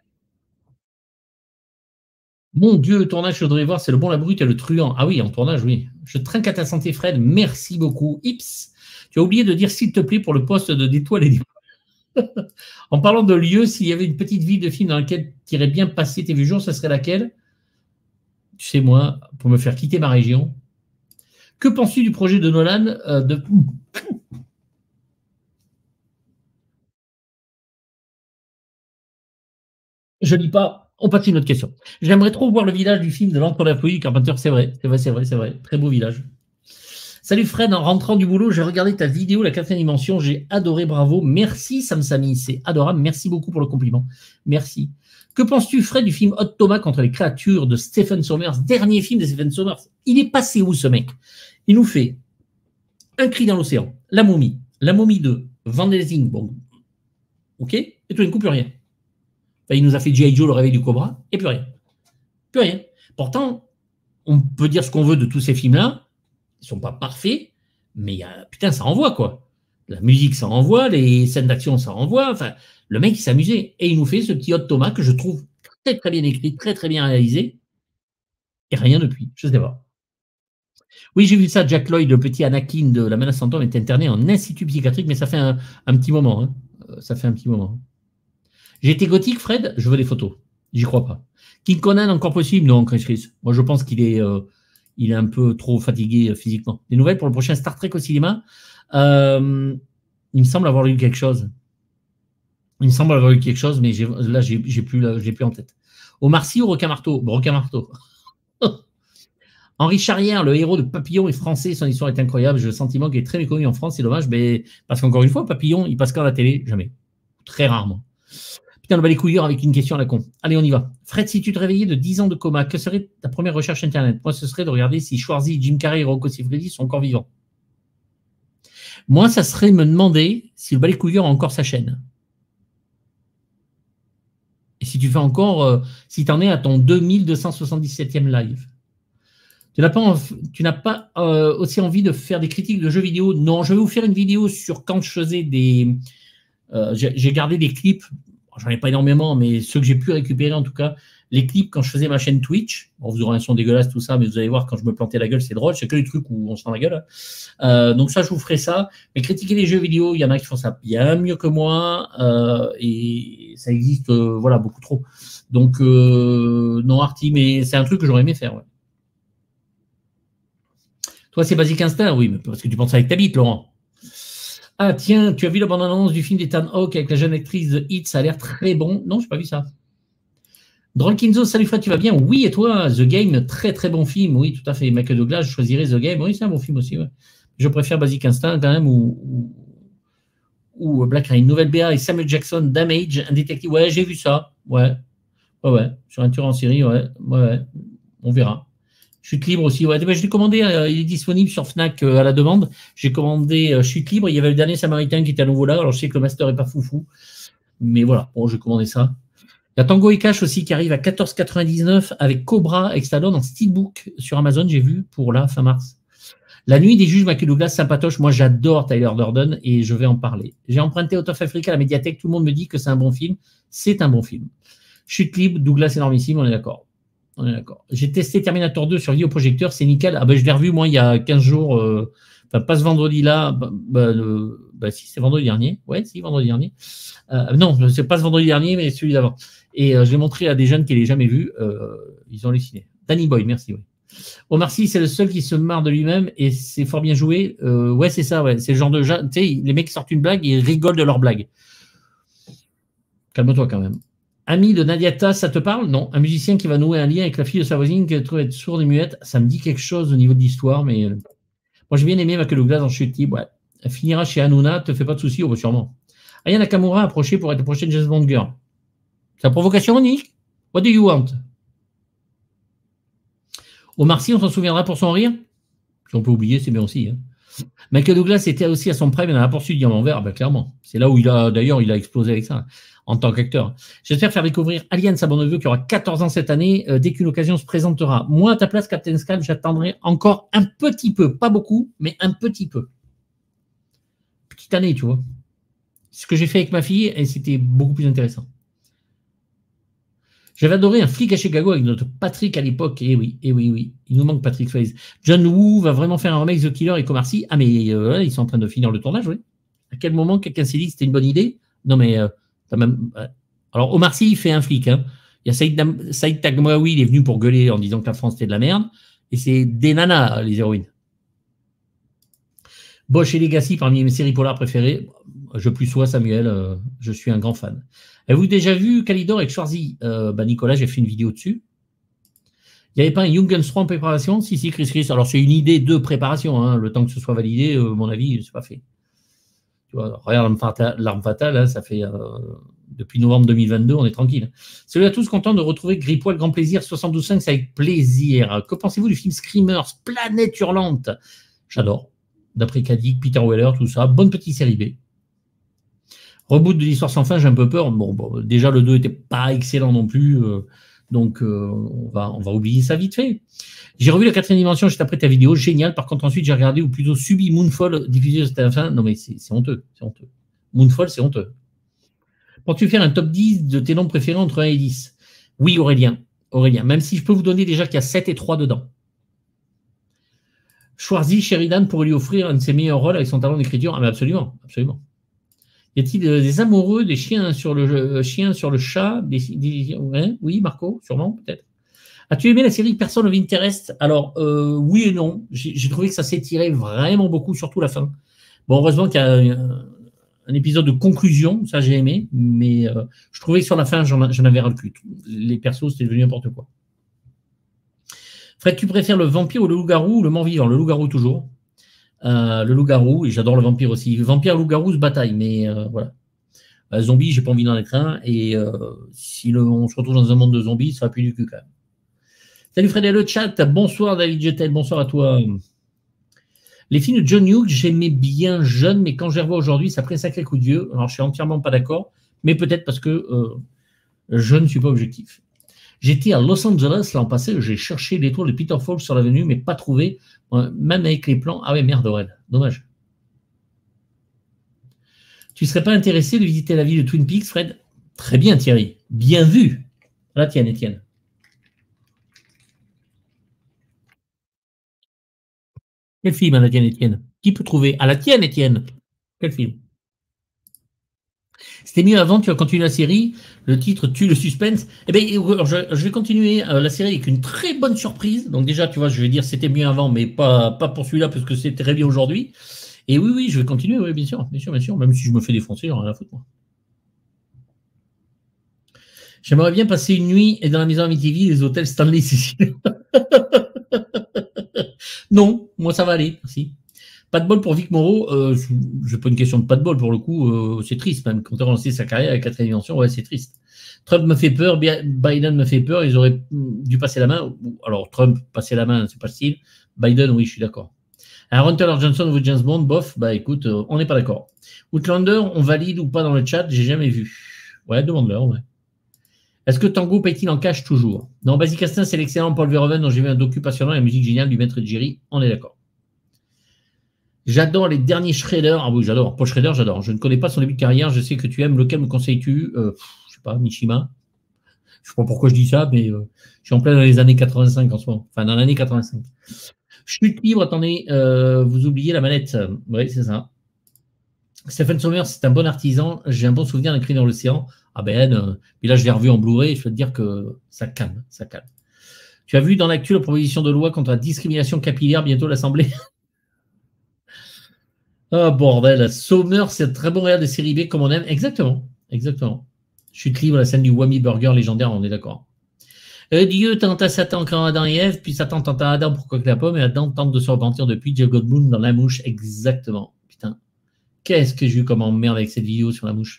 Mon Dieu, tournage, je voudrais voir, c'est le bon, la brute et le truand. Ah oui, en tournage, oui. Je trinque à ta santé, Fred, merci beaucoup. Ips, tu as oublié de dire s'il te plaît pour le poste de d'étoile et d'étoile. En parlant de lieu, s'il y avait une petite ville de film dans laquelle tu irais bien passer tes vieux jours, ce serait laquelle? Tu sais, moi, pour me faire quitter ma région. Que penses-tu du projet de Nolan euh, de... Je lis pas. On passe à une autre question. J'aimerais trop voir le village du film de l'Entre la Fouille, Carpenter, c'est vrai. C'est vrai, c'est vrai, c'est vrai. Très beau village. Salut Fred, en rentrant du boulot, j'ai regardé ta vidéo, la quatrième dimension. J'ai adoré, bravo. Merci Sam Samy, c'est adorable. Merci beaucoup pour le compliment. Merci. Que penses-tu, Fred, du film Hot Thomas contre les créatures de Stephen Sommers, dernier film de Stephen Sommers? Il est passé où ce mec? Il nous fait Un cri dans l'océan, La momie, La momie deux, Van Helsing, bon, ok, et tout d'un coup, plus rien. Enfin, il nous a fait G I. Joe, le réveil du cobra, et plus rien. Plus rien. Pourtant, on peut dire ce qu'on veut de tous ces films-là, ils ne sont pas parfaits, mais euh, putain, ça envoie, quoi. La musique, ça envoie, les scènes d'action, ça envoie, enfin, le mec, il s'amusait. Et il nous fait ce petit Hot Thomas que je trouve très, très bien écrit, très, très bien réalisé, et rien depuis, je ne sais pas. Oui, j'ai vu ça, Jack Lloyd, le petit Anakin de La menace fantôme, est interné en institut psychiatrique, mais ça fait un, un petit moment. Hein. Ça fait un petit moment. J'ai été gothique, Fred? Je veux des photos. J'y crois pas. King Conan, encore possible? Non, Chris Chris. Moi, je pense qu'il est, euh, il est un peu trop fatigué euh, physiquement. Des nouvelles pour le prochain Star Trek au cinéma? euh, Il me semble avoir lu quelque chose. Il me semble avoir lu quelque chose, mais là, j'ai plus, plus en tête. Omar Sy ou Requin Marteau? Bon, Requin Marteau. Henri Charrière, le héros de Papillon, est français, son histoire est incroyable. J'ai le sentiment qu'il est très méconnu en France, c'est dommage, mais parce qu'encore une fois, Papillon, il passe quand à la télé? Jamais. Très rarement. Putain, le balécouilleur avec une question à la con. Allez, on y va. Fred, si tu te réveillais de dix ans de coma, que serait ta première recherche Internet? Moi, ce serait de regarder si Schwarzy, Jim Carrey et Rocco Siffredi sont encore vivants. Moi, ça serait me demander si le balécouilleur a encore sa chaîne. Et si tu fais encore, euh, si tu en es à ton deux mille deux cent soixante-dix-septième live. Tu n'as pas, tu n'as pas euh, aussi envie de faire des critiques de jeux vidéo? Non, je vais vous faire une vidéo sur quand je faisais des... Euh, j'ai gardé des clips, j'en ai pas énormément, mais ceux que j'ai pu récupérer en tout cas, les clips quand je faisais ma chaîne Twitch. Bon, vous aurez un son dégueulasse, tout ça, mais vous allez voir, quand je me plantais la gueule, c'est drôle. C'est que les trucs où on se rend la gueule. Euh, donc ça, je vous ferai ça. Mais critiquer les jeux vidéo, il y en a qui font ça bien mieux que moi. Euh, et ça existe, euh, voilà, beaucoup trop. Donc, euh, non, Arty, mais c'est un truc que j'aurais aimé faire, ouais. Toi, c'est Basic Instinct? Oui, mais parce que tu penses avec ta bite, Laurent. Ah, tiens, tu as vu la bande-annonce du film d'Ethan Hawke avec la jeune actrice de Hit? Ça a l'air très bon. Non, je n'ai pas vu ça. Drolkinzo, salut Fred, tu vas bien? Oui, et toi? The Game, très très bon film. Oui, tout à fait. Michael Douglas, je choisirais The Game. Oui, c'est un bon film aussi. Ouais. Je préfère Basic Instinct quand même ou, ou, ou Black Rain. Nouvelle B A et Samuel Jackson, Damage, un détective. Ouais, j'ai vu ça. Ouais. Ouais, ouais. Sur un tueur en série, ouais. Ouais, ouais. On verra. Chute libre aussi. Ouais. Je l'ai commandé, euh, il est disponible sur Fnac euh, à la demande. J'ai commandé euh, Chute libre. Il y avait le dernier Samaritain qui était à nouveau là. Alors je sais que le master n'est pas foufou. Mais voilà, bon, j'ai commandé ça. Il y a Tango et Cash aussi qui arrive à quatorze quatre-vingt-dix-neuf avec Cobra et Stallone en steelbook sur Amazon, j'ai vu, pour là, fin mars. La nuit des juges, Michael Douglas, sympatoche. Moi, j'adore Tyler Durden et je vais en parler. J'ai emprunté Out of Africa à la médiathèque. Tout le monde me dit que c'est un bon film. C'est un bon film. Chute libre, Douglas énormissime, on est d'accord. On est d'accord. J'ai testé Terminator deux sur vidéoprojecteur, c'est nickel. Ah ben, je l'ai revu, moi, il y a quinze jours. Euh, enfin, pas ce vendredi-là. Bah, bah, le, bah, si, c'est vendredi dernier. Ouais, si, vendredi dernier. Euh, non, c'est pas ce vendredi dernier, mais celui d'avant. Et euh, je l'ai montré à des jeunes qui ne l'avaient jamais vu. Euh, ils ont halluciné. Danny Boy, merci. Oui. Omar Sy, c'est le seul qui se marre de lui-même et c'est fort bien joué. Euh, ouais, c'est ça. Ouais. C'est le genre de gens. Tu sais, les mecs sortent une blague et ils rigolent de leur blague. Calme-toi quand même. Ami de Nadiata, ça te parle? Non. Un musicien qui va nouer un lien avec la fille de sa voisine qui trouve être sourde et muette. Ça me dit quelque chose au niveau de l'histoire, mais euh... moi j'ai bien aimé Michael Douglas en Chute libre. Ouais. Elle finira chez Hanouna, te fais pas de soucis, oh, sûrement. Aya Nakamura approché pour être la prochaine James Bond girl. C'est la provocation, Nick? What do you want? Omar Sy, on s'en souviendra pour son rire? Si on peut oublier, c'est bien aussi. Hein. Michael Douglas était aussi à son prime dans La poursuite du diamant vert, ben, clairement. C'est là où il a, d'ailleurs, il a explosé avec ça, en tant qu'acteur. J'espère faire découvrir Aliens à mon neveu qui aura quatorze ans cette année, euh, dès qu'une occasion se présentera. Moi, à ta place, Captain Scalp, j'attendrai encore un petit peu, pas beaucoup, mais un petit peu. Petite année, tu vois. Ce que j'ai fait avec ma fille, et c'était beaucoup plus intéressant. J'avais adoré Un flic à Chicago avec notre Patrick à l'époque. Et oui, et oui, oui. Il nous manque Patrick Swayze. John Woo va vraiment faire un remake The Killer et Omar Sy. Ah, mais euh, ils sont en train de finir le tournage, oui. À quel moment quelqu'un s'est dit que c'était une bonne idée? Non, mais euh, t'as même. Euh... Alors, Omar Sy, il fait un flic. Hein. Il y a Saïd, Dam... Saïd Taghmaoui, il est venu pour gueuler en disant que la France était de la merde. Et c'est des nanas, les héroïnes. Bosch et Legacy, parmi mes séries polars préférées. Je plus sois Samuel, euh, je suis un grand fan. Avez-vous déjà vu Calidor avec Schwarzy? euh, bah Nicolas, j'ai fait une vidéo dessus. Il n'y avait pas un Jungenstrom en préparation? Si, si, Chris Chris. Alors, c'est une idée de préparation. Hein. Le temps que ce soit validé, euh, mon avis, c'est pas fait. Tu vois, regarde L'Arme Fatale, L'Arme Fatale hein, ça fait euh, depuis novembre deux mille vingt-deux, on est tranquille. Salut à tous, content de retrouver Gripoil, grand plaisir. soixante-douze cinq, c'est avec plaisir. Que pensez-vous du film Screamers, Planète Hurlante? J'adore. D'après Kadik, Peter Weller, tout ça. Bonne petite série B. Reboot de l'Histoire sans fin, j'ai un peu peur. Bon, bon déjà, le deux n'était pas excellent non plus. Euh, donc, euh, on, va, on va oublier ça vite fait. J'ai revu La quatrième dimension juste après ta vidéo. Génial. Par contre, ensuite, j'ai regardé ou plutôt subi Moonfall diffusé juste à la fin. Non, mais c'est honteux. C'est honteux. Moonfall, c'est honteux. Peux-tu faire un top dix de tes noms préférés entre un et dix? Oui, Aurélien. Aurélien. Même si je peux vous donner déjà qu'il y a sept et trois dedans. Schwarzy, Sheridan pourrait lui offrir un de ses meilleurs rôles avec son talent d'écriture. Ah, mais absolument. Absolument. Y a-t-il des amoureux, des chiens sur le euh, chien sur le chat des, des, ouais, oui, Marco, sûrement, peut-être. As-tu aimé la série Person of Interest? Alors, euh, oui et non. J'ai trouvé que ça s'étirait vraiment beaucoup, surtout la fin. Bon, heureusement qu'il y a un, un épisode de conclusion, ça j'ai aimé, mais euh, je trouvais que sur la fin, j'en avais ras le cul. Les persos, c'était devenu n'importe quoi. Fred, tu préfères le vampire ou le loup-garou ou le mort-vivant? Le loup-garou toujours. Euh, le loup-garou, et j'adore le vampire aussi. Le vampire loup-garou se bataille, mais euh, voilà. Euh, zombie, j'ai pas envie d'en être un, et euh, si le, on se retrouve dans un monde de zombies, ça va plus du cul quand même. Salut Fred et le chat, bonsoir David Jetel, bonsoir à toi. Les films de John Hughes, j'aimais bien jeune, mais quand je les revois aujourd'hui, ça a pris un sacré coup de vieux. Alors je suis entièrement pas d'accord, mais peut-être parce que euh, je ne suis pas objectif. J'étais à Los Angeles l'an passé, j'ai cherché l'étoile de Peter Falk sur l'avenue, mais pas trouvé. Même avec les plans. Ah ouais, merde, Aurel. Dommage. Tu ne serais pas intéressé de visiter la ville de Twin Peaks, Fred? Très bien, Thierry. Bien vu. À la tienne, Étienne. Quel film à la tienne, Étienne? Qui peut trouver? À la tienne, Étienne. Quel film? C'était mieux avant, tu as continué la série, le titre tue le suspense. Eh bien, je, je vais continuer euh, la série avec une très bonne surprise. Donc déjà, tu vois, je vais dire c'était mieux avant, mais pas, pas pour celui-là, parce que c'est très bien aujourd'hui. Et oui, oui, je vais continuer, oui, bien sûr, bien sûr, bien sûr, même si je me fais défoncer, j'en ai rien à foutre, moi. J'aimerais bien passer une nuit et dans la maison Amityville, les hôtels Stanley Cécile. Non, moi ça va aller, merci. Pas de bol pour Vic Moreau, euh, je pas une question de pas de bol pour le coup, euh, c'est triste même. Quand on a lancé sa carrière à la quatrième dimension, ouais, c'est triste. Trump me fait peur, Biden me fait peur, ils auraient dû passer la main. Alors Trump, passer la main, c'est pas style. Biden, oui, je suis d'accord. Aaron Taylor Johnson ou James Bond, bof, bah écoute, euh, on n'est pas d'accord. Outlander, on valide ou pas dans le chat, j'ai jamais vu. Ouais, demande-leur, ouais. Est-ce que Tango paye-t-il en cash toujours? Non, Basic Instinct, c'est l'excellent Paul Verhoeven dont j'ai vu un docu passionnant, la musique géniale du maître Jerry, on est d'accord. J'adore les derniers Shredder. Ah oui, j'adore. Paul Schrader, j'adore. Je ne connais pas son début de carrière. Je sais que tu aimes. Lequel me conseilles-tu? euh, Je sais pas, Mishima. Je sais pas pourquoi je dis ça, mais euh, je suis en plein dans les années quatre-vingt-cinq en ce moment. Enfin, dans l'année quatre-vingt-cinq. Chute libre, attendez. Euh, vous oubliez la manette. Oui, c'est ça. Stephen Sommers, c'est un bon artisan. J'ai un bon souvenir d'un cri dans l'océan. Ah ben, euh, puis là, je l'ai revu en Blu-ray. Je peux te dire que ça calme. Ça calme. Tu as vu dans l'actu la proposition de loi contre la discrimination capillaire, bientôt l'Assemblée? Ah, oh, bordel, Sommer, c'est un très bon réel de série B comme on aime. Exactement, exactement. Chute libre, la scène du Whammy Burger légendaire, on est d'accord. Euh, Dieu tenta Satan quand Adam et Ève, puis Satan tenta Adam pour coquer la pomme, et Adam tente de se repentir depuis Joe Godboon dans la mouche. Exactement. Putain, qu'est-ce que j'ai eu comme emmerde avec cette vidéo sur la mouche.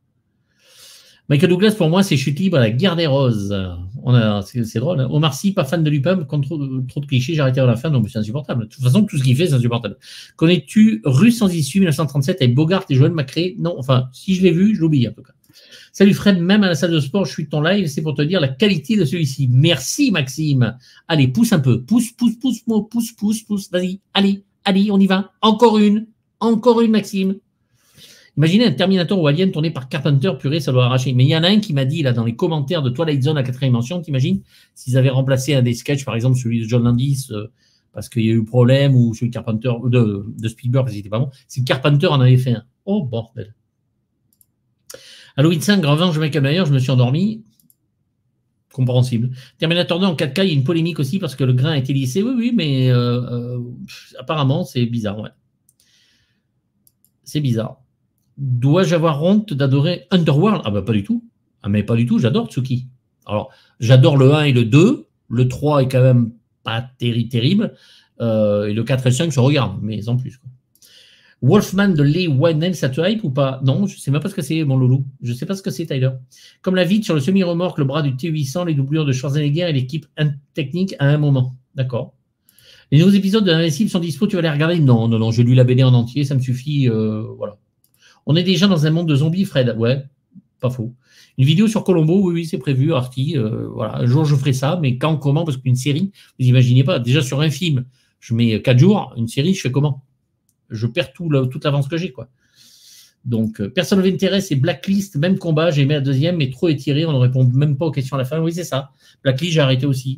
Michael Douglas, pour moi, c'est chute libre à la guerre des roses. On a, c'est, c'est drôle. Hein. Omar Sy, pas fan de Lupin, contre trop, trop de clichés, j'ai arrêté à la fin, donc c'est insupportable. De toute façon, tout ce qu'il fait, c'est insupportable. Connais-tu Rue sans issue, mille neuf cent trente-sept, avec Bogart et Joël Macré? Non, enfin, si je l'ai vu, je l'oublie en tout cas. Salut Fred, même à la salle de sport, je suis de ton live, c'est pour te dire la qualité de celui-ci. Merci Maxime. Allez, pousse un peu. Pousse, pousse, pousse, pousse, pousse, pousse, pousse. Vas-y, allez, allez, on y va. Encore une. Encore une, Maxime. Imaginez un Terminator ou Alien tourné par Carpenter, purée, ça doit arracher. Mais il y en a un qui m'a dit, là, dans les commentaires de Twilight Zone à quatrième dimension, t'imagines, s'ils avaient remplacé un des sketchs, par exemple celui de John Landis, euh, parce qu'il y a eu problème, ou celui de Carpenter, ou de, de Spielberg, parce qu'il n'était pas bon, si Carpenter en avait fait un. Oh, bordel. Halloween cinq, Grand Venge, Michael Myers, je me suis endormi. Compréhensible. Terminator deux en quatre K, il y a une polémique aussi, parce que le grain a été lissé. Oui, oui, mais euh, euh, apparemment, c'est bizarre, ouais. C'est bizarre. Dois-je avoir honte d'adorer Underworld? Ah ben pas du tout. Ah mais pas du tout, j'adore Tsuki. Alors, j'adore le un et le deux. Le trois est quand même pas terri terrible. Euh, et le quatre et le cinq se regardent, mais en plus. Quoi. Wolfman de Lee Whannell, ça te hype ou pas? Non, je sais même pas ce que c'est, mon loulou. Je sais pas ce que c'est, Tyler. Comme la vide sur le semi-remorque, le bras du T huit cents, les doublures de Schwarzenegger et l'équipe technique à un moment. D'accord. Les nouveaux épisodes de l'Invincible sont dispo, tu vas les regarder? Non, non, non, j'ai lu la B D en entier, ça me suffit. Euh, voilà. On est déjà dans un monde de zombies, Fred. Ouais, pas faux. Une vidéo sur Colombo, oui, oui, c'est prévu, Arty. Euh, voilà, un jour je ferai ça, mais quand, comment? Parce qu'une série, vous imaginez pas. Déjà sur un film, je mets quatre jours. Une série, je fais comment? Je perds tout, toute l'avance que j'ai, quoi. Donc, euh, personne ne m'intéresse. C'est Blacklist, même combat. J'ai aimé la deuxième, mais trop étiré. On ne répond même pas aux questions à la fin. Oui, c'est ça. Blacklist, j'ai arrêté aussi.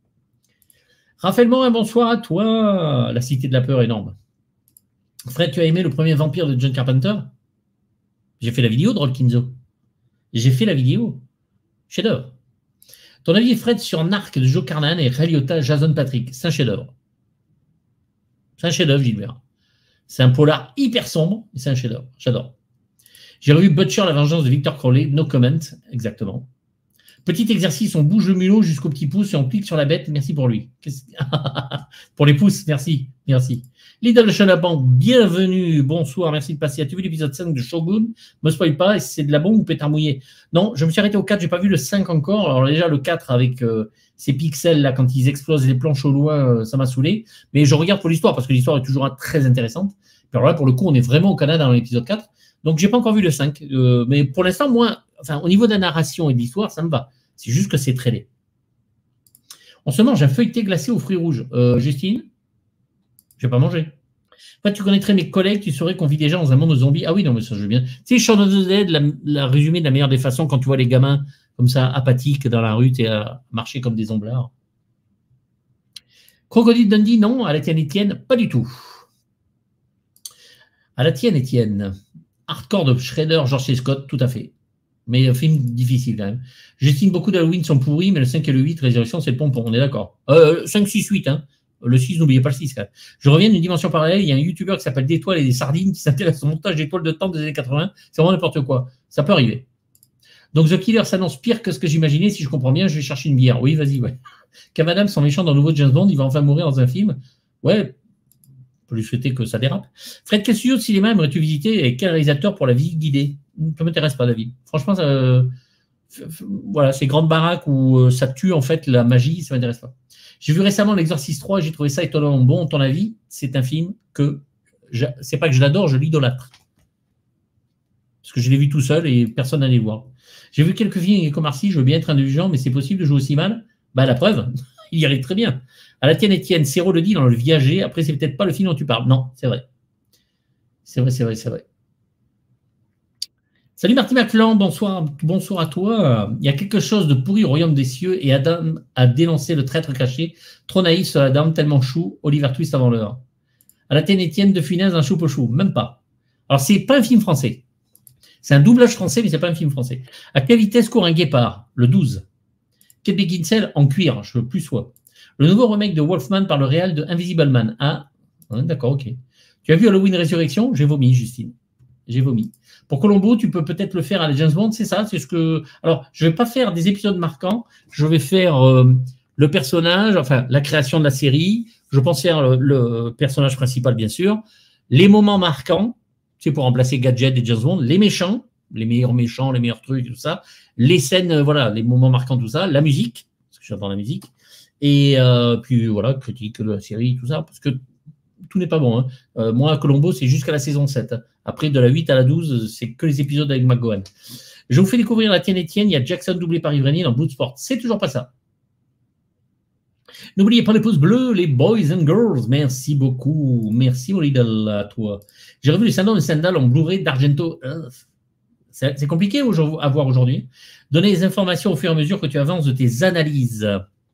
Raphaël Morin, bonsoir à toi. La Cité de la Peur énorme. Fred, tu as aimé le premier Vampire de John Carpenter? J'ai fait la vidéo de Rolkinzo. J'ai fait la vidéo. Chef-d'œuvre. Ton avis, Fred, sur Narc de Joe Carnahan et Ray Liotta, Jason Patrick? C'est un chef-d'œuvre. C'est un chef-d'œuvre, Gilbert. C'est un polar hyper sombre, et c'est un chef-d'œuvre. J'adore. J'ai revu Butcher, la vengeance de Victor Crowley. No comment. Exactement. Petit exercice, on bouge le mulot jusqu'au petit pouce et on clique sur la bête. Merci pour lui. Pour les pouces, merci. Merci. Lidl Chalaban, bienvenue, bonsoir, merci de passer. As-tu vu l'épisode cinq de Shogun? Me spoil pas, c'est de la bombe ou pétard mouillé? Non, je me suis arrêté au quatre, j'ai pas vu le cinq encore. Alors déjà, le quatre avec euh, ces pixels là, quand ils explosent les planches au loin, euh, ça m'a saoulé. Mais je regarde pour l'histoire, parce que l'histoire est toujours très intéressante. Puis alors là, pour le coup, on est vraiment au Canada dans l'épisode quatre. Donc, j'ai pas encore vu le cinq. Euh, mais pour l'instant, moi, enfin, au niveau de la narration et de l'histoire, ça me va. C'est juste que c'est très laid. On se mange un feuilleté glacé aux fruits rouges. Euh, Justine? Je vais pas manger. Après, tu connaîtrais mes collègues, tu saurais qu'on vit déjà dans un monde de zombies. Ah oui, non, mais ça, je veux bien. Tu sais, Shaun of the Dead, la, la résumé de la meilleure des façons, quand tu vois les gamins comme ça, apathiques dans la rue, tu es à marcher comme des zomblards. Crocodile Dundee, non. À la tienne, Étienne, pas du tout. À la tienne, Étienne. Hardcore de Shredder, George C. Scott, tout à fait. Mais un film difficile quand même. J'estime beaucoup d'Halloween sont pourris, mais le cinq et le huit, Résurrection, c'est le pompon, on est d'accord. Euh, cinq, six, huit, hein. Le six, n'oubliez pas le six, quand même. Je reviens d'une dimension parallèle, il y a un youtubeur qui s'appelle D'étoiles et des sardines qui s'intéresse au montage d'étoiles de temps des années quatre-vingts. C'est vraiment n'importe quoi. Ça peut arriver. Donc The Killer s'annonce pire que ce que j'imaginais. Si je comprends bien, je vais chercher une bière. Oui, vas-y, ouais. Kev Adams, son méchant dans le nouveau James Bond, il va enfin mourir dans un film. Ouais, on peut lui souhaiter que ça dérape. Fred, quel studio de cinéma aimerais-tu visiter et quel réalisateur pour la visite guidée? Ça ne m'intéresse pas, David. Franchement, ça, euh, voilà, ces grandes baraques où euh, ça tue en fait la magie, ça ne m'intéresse pas. J'ai vu récemment L'Exorciste trois et j'ai trouvé ça étonnamment bon. Ton avis, c'est un film que, c'est pas que je l'adore, je l'idolâtre. Parce que je l'ai vu tout seul et personne n'allait le voir. J'ai vu quelques films avec Omar Sy, je veux bien être indulgent, mais c'est possible de jouer aussi mal? Bah, la preuve, il y arrive très bien. À la tienne, Étienne, Serrault le dit dans Le Viager, après, c'est peut-être pas le film dont tu parles. Non, c'est vrai. C'est vrai, c'est vrai, c'est vrai. Salut Marty McFlan, bonsoir, bonsoir à toi. Il y a quelque chose de pourri au royaume des cieux et Adam a dénoncé le traître caché. Trop naïf sur la dame, tellement chou. Oliver Twist avant l'heure. À la tienne, Étienne, de Funès, un chou au chou. Même pas. Alors, c'est pas un film français. C'est un doublage français, mais c'est pas un film français. À quelle vitesse court un guépard? Le douze. Kate Beckinsale en cuir, je veux plus sois. Le nouveau remake de Wolfman par le réal de Invisible Man. Ah, ouais, d'accord, ok. Tu as vu Halloween Résurrection? J'ai vomi, Justine. J'ai vomi. Pour Colombo, tu peux peut-être le faire à la James Bond, c'est ça? C'est ce que. Alors, je ne vais pas faire des épisodes marquants. Je vais faire euh, le personnage, enfin, la création de la série. Je pense faire le, le personnage principal, bien sûr. Les moments marquants, c'est pour remplacer Gadget et James Bond. Les méchants, les meilleurs méchants, les meilleurs trucs, tout ça. Les scènes, voilà, les moments marquants, tout ça. La musique, parce que j'adore la musique. Et euh, puis, voilà, critique de la série, tout ça. Parce que tout n'est pas bon. Hein. Euh, moi, Colombo, c'est jusqu'à la saison sept. Après, de la huit à la douze, c'est que les épisodes avec McGowan. Je vous fais découvrir la tienne, Étienne. Il y a Jackson doublé par Yves Régnier dans Bloodsport. C'est toujours pas ça. N'oubliez pas les pouces bleus, les boys and girls. Merci beaucoup. Merci, mon idole, à toi. J'ai revu les Syndrome de Stendhal en Blu-ray d'Argento. C'est compliqué à voir aujourd'hui. Donner les informations au fur et à mesure que tu avances de tes analyses.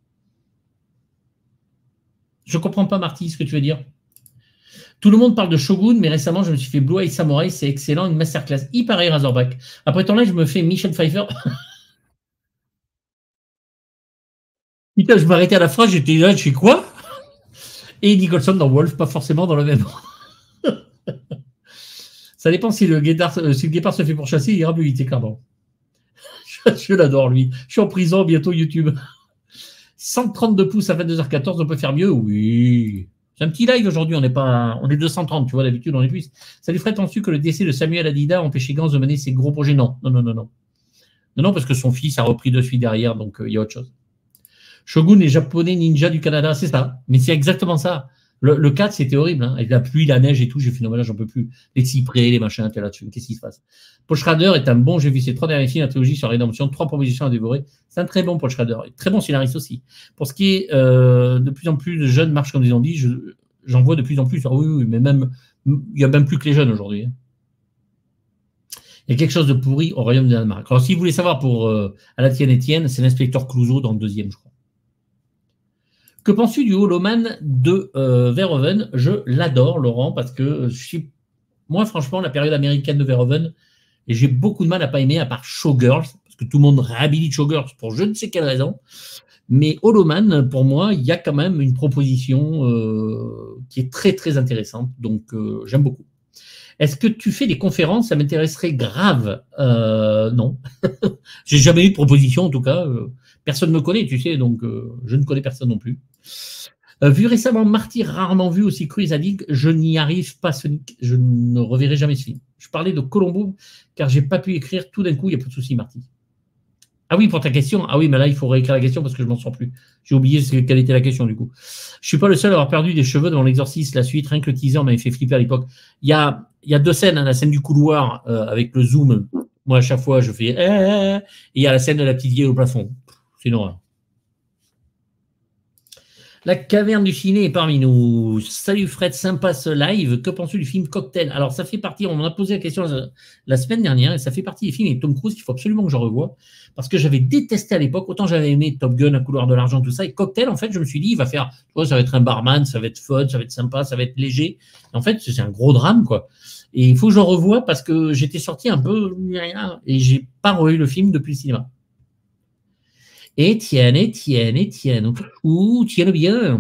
Je ne comprends pas, Marty, ce que tu veux dire. Tout le monde parle de Shogun, mais récemment, je me suis fait Blue Eye Samurai, c'est excellent, une masterclass. Il paraît, Razorback. Après ton live, je me fais Michel Pfeiffer. Putain, je m'arrêtais à la phrase, j'étais là, je fais quoi? Et Nicholson dans Wolf, pas forcément dans le même. Ça dépend si le, guépard, si le guépard se fait pourchasser, il ira plus vite, clairement. Je, je l'adore, lui. Je suis en prison, bientôt YouTube. cent trente-deux pouces à vingt-deux heures quatorze, on peut faire mieux? Oui. C'est un petit live aujourd'hui, on est pas, on est deux cent trente, tu vois, d'habitude on est plus. Salut Fred, penses-tu que le décès de Samuel Adida a empêché Gans de mener ses gros projets? Non, non, non, non, non. Non, non, parce que son fils a repris de suite derrière, donc il euh, y a autre chose. Shogun, les japonais ninjas du Canada, c'est ça. Mais c'est exactement ça. Le, le quatre, c'était horrible, hein. Avec la pluie, la neige et tout, j'ai fait, non, mais là, j'en peux plus. Les cyprès, les machins, t'es là-dessus. Qu'est-ce qui se passe? Paul Schrader est un bon, j'ai vu ses trois derniers films, la trilogie sur Rédemption, trois propositions à dévorer. C'est un très bon Paul Schrader. Très bon scénariste aussi. Pour ce qui est euh, de plus en plus de jeunes marchent comme des zombies, je, j'en vois de plus en plus. Ah oui, oui, mais même, il y a même plus que les jeunes aujourd'hui. Hein. Il y a quelque chose de pourri au royaume de Danemark. Alors, si vous voulez savoir pour euh, à la tienne Étienne, c'est l'inspecteur Clouseau dans le deuxième, je crois. Que penses-tu du Holoman de euh, Verhoeven? Je l'adore, Laurent, parce que je suis... moi, franchement, la période américaine de Verhoeven, et j'ai beaucoup de mal à pas aimer, à part Showgirls, parce que tout le monde réhabilite Showgirls pour je ne sais quelle raison. Mais Holoman, pour moi, il y a quand même une proposition euh, qui est très, très intéressante. Donc, euh, j'aime beaucoup. Est-ce que tu fais des conférences? Ça m'intéresserait grave. Euh, non. J'ai jamais eu de proposition, en tout cas. Euh, personne ne me connaît, tu sais, donc euh, je ne connais personne non plus. Euh, vu récemment Marty, rarement vu aussi cru, il a dit que je n'y arrive pas, Sonic. Je ne reverrai jamais ce film. Je parlais de Colombo, car j'ai pas pu écrire tout d'un coup, il n'y a pas de souci, Marty. Ah oui, pour ta question. Ah oui, mais là, il faut réécrire la question parce que je ne m'en sors plus. J'ai oublié quelle était la question, du coup. Je ne suis pas le seul à avoir perdu des cheveux devant l'exorcisme. La suite, rien que le teaser m'avait fait flipper à l'époque. Il y a, il y a deux scènes. Hein, la scène du couloir euh, avec le zoom. Moi, à chaque fois, je fais... Eh, et il y a la scène de la petite vieille au plafond. C'est une horreur. La caverne du ciné est parmi nous. Salut Fred, sympa ce live. Que penses-tu du film Cocktail? Alors, ça fait partie, on m'a posé la question la, la semaine dernière, et ça fait partie des films avec Tom Cruise qu'il faut absolument que je revoie, parce que j'avais détesté à l'époque, autant j'avais aimé Top Gun, La couleur de l'argent, tout ça, et Cocktail, en fait, je me suis dit, il va faire, tu vois, ça va être un barman, ça va être fun, ça va être sympa, ça va être léger. Et en fait, c'est un gros drame, quoi. Et il faut que je le revoie parce que j'étais sorti un peu, et j'ai pas revu le film depuis le cinéma. Étienne, Étienne, Étienne. Ouh, tiens bien.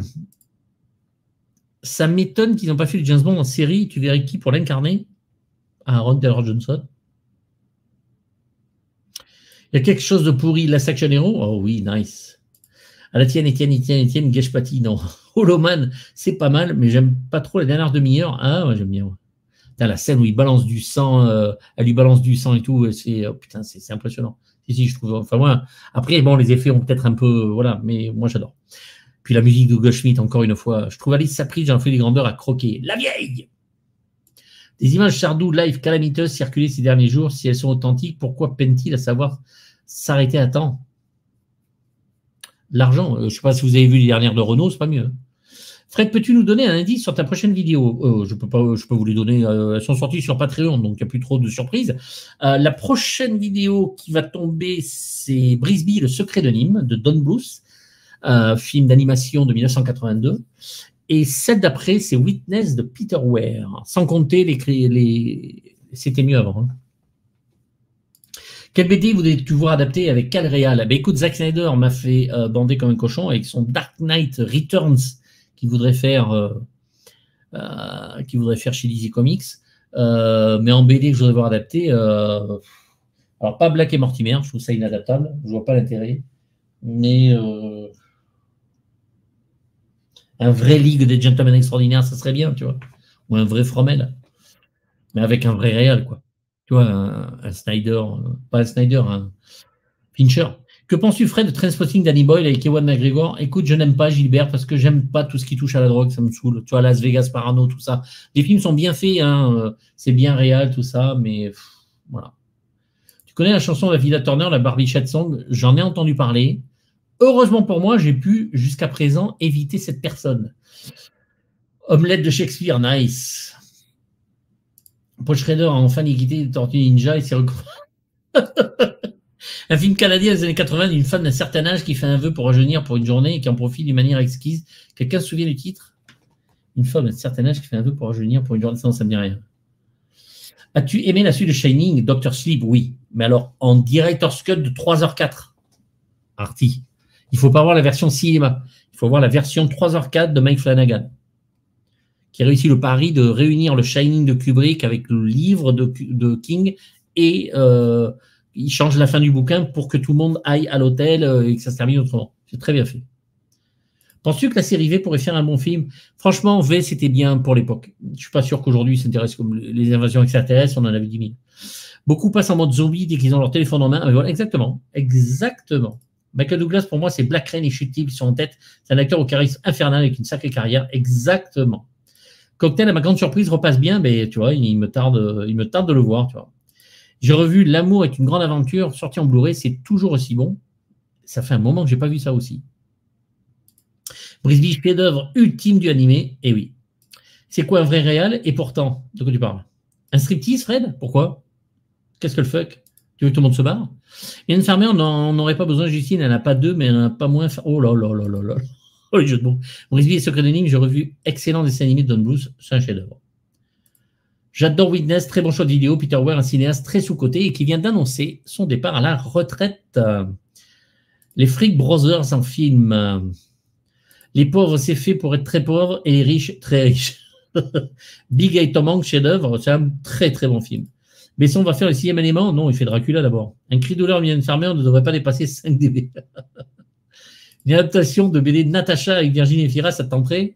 Ça m'étonne qu'ils n'ont pas fait le James Bond en série. Tu verrais qui pour l'incarner? Aaron Taylor Johnson. Il y a quelque chose de pourri, Last Action Hero. Oh oui, nice. À la tienne, Étienne, Étienne, Étienne, gâche pas non. Holoman, c'est pas mal, mais j'aime pas trop la dernière demi-heure. Ah, ouais, j'aime bien. Ouais. Putain, la scène où il balance du sang, euh, elle lui balance du sang et tout, c'est oh, putain, c'est impressionnant. Si, si, je trouve. Enfin, moi, après, bon, les effets ont peut-être un peu. Voilà, mais moi, j'adore. Puis la musique de Goldschmidt, encore une fois. Je trouve Alice Sapri, j'en fais des grandeurs à croquer. La vieille! Des images Sardou live calamiteuses circulées ces derniers jours. Si elles sont authentiques, pourquoi peine-t-il à savoir s'arrêter à temps? L'argent, je ne sais pas si vous avez vu les dernières de Renault, c'est pas mieux. Fred, peux-tu nous donner un indice sur ta prochaine vidéo? euh, Je peux pas, je peux vous les donner. Euh, elles sont sorties sur Patreon, donc il n'y a plus trop de surprises. Euh, la prochaine vidéo qui va tomber, c'est Brisby, le secret de Nîmes, de Don Bluth, euh, film d'animation de mille neuf cent quatre-vingt-deux. Et celle d'après, c'est Witness de Peter Weir. Sans compter les... les... C'était mieux avant. Hein. Quel B D voudrais-tu voir adapté avec quel réal? Ben écoute, Zack Snyder m'a fait euh, bander comme un cochon avec son Dark Knight Returns qu'il voudrait faire, euh, euh, qu'il voudrait faire chez D C Comics. Euh, mais en B D que je voudrais voir adapté, euh, alors pas Black et Mortimer, je trouve ça inadaptable, je vois pas l'intérêt. Mais euh, un vrai Ligue des Gentlemen Extraordinaires, ça serait bien, tu vois. Ou un vrai Fromel, mais avec un vrai réal, quoi. Tu vois, un, un Snyder, pas un Snyder, un Fincher. Que penses-tu, Fred, de Trainspotting Danny Boyle avec Ewan McGregor? Écoute, je n'aime pas Gilbert parce que j'aime pas tout ce qui touche à la drogue, ça me saoule. Tu vois, Las Vegas Parano, tout ça. Les films sont bien faits, hein, c'est bien réel, tout ça, mais pff, voilà. Tu connais la chanson de la Vida Turner, la Barbichette Song? J'en ai entendu parler. Heureusement pour moi, j'ai pu, jusqu'à présent, éviter cette personne. Omelette de Shakespeare, nice. Paul Schrader a enfin quitté Tortue Ninja et s'est recouvert. Un film canadien des années quatre-vingt d'une femme d'un certain âge qui fait un vœu pour rajeunir pour une journée et qui en profite d'une manière exquise. Quelqu'un se souvient du titre? Une femme d'un certain âge qui fait un vœu pour rajeunir pour une journée. Ça, ça me dit rien. As-tu aimé la suite de Shining, docteur Sleep? Oui. Mais alors, en Director's Cut de trois heures quatre. Arty. Il ne faut pas voir la version cinéma. Il faut voir la version trois heures quatre de Mike Flanagan, qui a réussi le pari de réunir le Shining de Kubrick avec le livre de, de King et euh, il change la fin du bouquin pour que tout le monde aille à l'hôtel euh, et que ça se termine autrement. C'est très bien fait. Penses-tu que la série V pourrait faire un bon film? Franchement, V, c'était bien pour l'époque. Je ne suis pas sûr qu'aujourd'hui, ils s'intéressent comme les invasions extraterrestres, on en avait dix mille. Beaucoup passent en mode zombie dès qu'ils ont leur téléphone en main. Mais voilà, exactement. Exactement. Michael Douglas, pour moi, c'est Black Rain et Chute Libre qui sont en tête. C'est un acteur au charisme infernal avec une sacrée carrière. Exactement. Cocktail, à ma grande surprise, repasse bien, mais tu vois, il me tarde, il me tarde de le voir, tu vois. J'ai revu L'amour est une grande aventure, sorti en Blu-ray, c'est toujours aussi bon. Ça fait un moment que je n'ai pas vu ça aussi. Brisby, chef-d'œuvre ultime du animé, et oui. C'est quoi un vrai réal? Et pourtant, de quoi tu parles? Un striptease, Fred? Pourquoi? Qu'est-ce que le fuck? Tu veux que tout le monde se barre? Et une fermière, on n'aurait pas besoin, Justine, elle n'a pas deux, mais elle n'a pas moins. Oh là là là là là. Oh, les jeux de mots. Brisby et Secret de Nîmes, j'ai revu excellent dessin animé de Don Bluth, c'est un chef-d'œuvre. J'adore Witness, très bon choix de vidéo. Peter Weir, un cinéaste très sous-coté et qui vient d'annoncer son départ à la retraite. Les Freak Brothers en film. Les pauvres, c'est fait pour être très pauvres et les riches, très riches. Big et Tom Hanks, chef-d'œuvre, c'est un très très bon film. Besson va faire le sixième élément? Non, il fait Dracula d'abord. Un cri de douleur vient de fermer, ne devrait pas dépasser cinq décibels. Une adaptation de B D de Natacha avec Virginie Efira, ça te tenterait?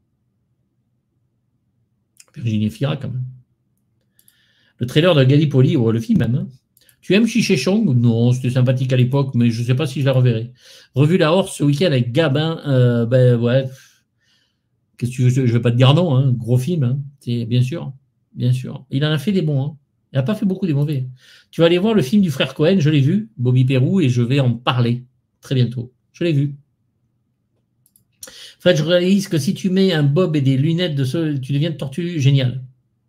Virginie Efira, quand même. Le trailer de Gallipoli, ou le film même. Hein. Tu aimes Chichechong? Non, c'était sympathique à l'époque, mais je ne sais pas si je la reverrai. Revu La Horse ce week-end avec Gabin, euh, ben ouais. Qu'est-ce que tu veux? Je ne vais pas te dire non, hein. Gros film, hein. C'est bien sûr, bien sûr. Il en a fait des bons, hein. Il n'a pas fait beaucoup des mauvais. Tu vas aller voir le film du frère Cohen, je l'ai vu, Bobby Perrou, et je vais en parler très bientôt. Je l'ai vu. En fait, je réalise que si tu mets un bob et des lunettes de ce, tu deviens de tortue génial.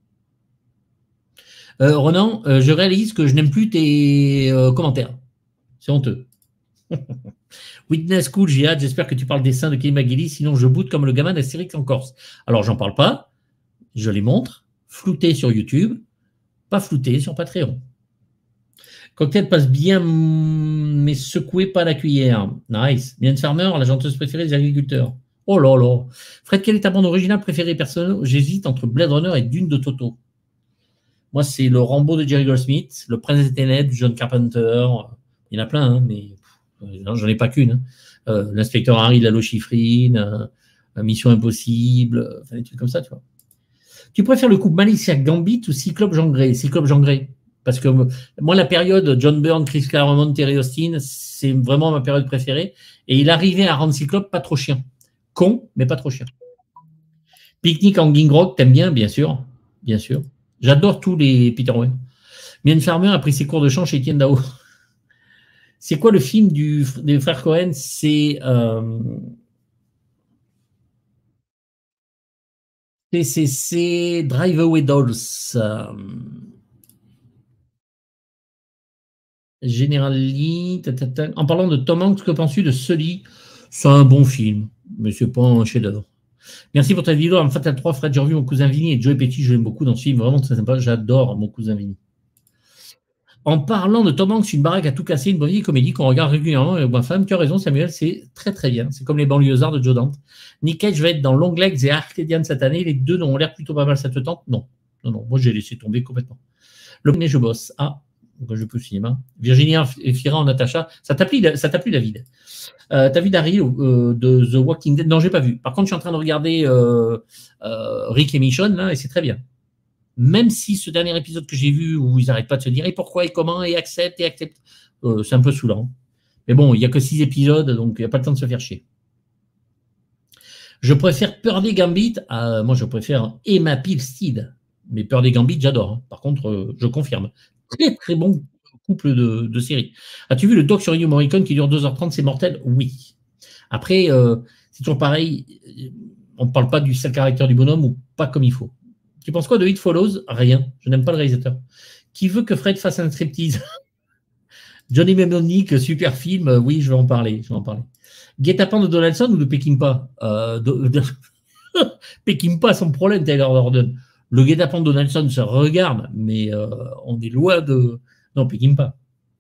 Euh, Ronan, euh, je réalise que je n'aime plus tes euh, commentaires. C'est honteux. Witness, cool, j'ai hâte. J'espère que tu parles des seins de Kelly McGillis, sinon je boude comme le gamin d'Astérix en Corse. Alors, j'en parle pas. Je les montre. Floutés sur YouTube. Pas floutés sur Patreon. Cocktail passe bien, mais secoué pas la cuillère. Nice. Mylène Farmer, la chanteuse préférée des agriculteurs. Oh là là. Fred, quelle est ta bande originale préférée? Personnellement, j'hésite entre Blade Runner et Dune de Toto. Moi, c'est le Rambo de Jerry Goldsmith, le Prince des Ténèbres de John Carpenter. Il y en a plein, hein, mais euh, j'en ai pas qu'une. Hein. Euh, L'inspecteur Harry, la Lochifrine, euh, Mission Impossible, euh, enfin, des trucs comme ça, tu vois. Tu préfères le couple Malicia Gambit ou Cyclope Jean Grey? Cyclope Jean Grey. Parce que moi, la période John Byrne, Chris Claremont, Terry Austin, c'est vraiment ma période préférée. Et il arrivait à rendre Cyclope pas trop chiant. Con, mais pas trop chiant. Picnic en Gingrog, t'aimes bien, bien sûr. Bien sûr. J'adore tous les Peter Weir. Mylène Farmer a pris ses cours de chant chez Etienne Dao. C'est quoi le film du, des frères Cohen? C'est... Euh, c'est Drive Away Dolls. Euh, General Lee. Tatata. En parlant de Tom Hanks, que penses-tu de Sully? C'est un bon film, mais c'est pas un chef-d'œuvre. Merci pour ta vidéo. En Fatal trois, Fred, j'ai revu Mon cousin Vinny et Joey Petty. Je l'aime beaucoup dans ce film, vraiment très sympa. J'adore Mon cousin Vinny. En parlant de Tom Hanks, une baraque à tout casser, une bonne vieille comédie qu'on regarde régulièrement avec ma femme. Tu as raison, Samuel, c'est très très bien. C'est comme Les Banlieusards de Joe Dante. Nick Cage va être dans Long Legs et Arcadian cette année. Les deux ont l'air plutôt pas mal, ça te tente? Non, non, non. Moi, j'ai laissé tomber complètement. Le premier, je bosse. Ah, je peux au cinéma. Virginia et Fira en Natacha. Ça t'a plu, ça t'a plu, David? Euh, T'as vu Daryl euh, de The Walking Dead? Non, j'ai pas vu. Par contre, je suis en train de regarder euh, euh, Rick et Michonne là, et c'est très bien. Même si ce dernier épisode que j'ai vu où ils n'arrêtent pas de se dire et pourquoi et comment et accepte et accepte, euh, c'est un peu saoulant. Mais bon, il n'y a que six épisodes, donc il n'y a pas le temps de se faire chier. Je préfère Pearly Gambit à, moi je préfère Emma Pilstead. Mais Pearly Gambit, j'adore. Hein. Par contre, euh, je confirme. Très très bon couple de, de séries. As-tu vu le doc sur Ennio Morricone qui dure deux heures trente, c'est mortel? Oui. Après, euh, c'est toujours pareil, on ne parle pas du seul caractère du bonhomme ou pas comme il faut. Tu penses quoi de It Follows? Rien. Je n'aime pas le réalisateur. Qui veut que Fred fasse un striptease? Johnny Mnemonic, super film. Oui, je vais en parler. Je vais en parler. Guet-apens de Donaldson ou de Peckinpah? euh, de, de... Peckinpah, son problème, Taylor Dorden. Le Guet-apens de Donaldson se regarde, mais euh, on est loin de... Non, Peckinpah.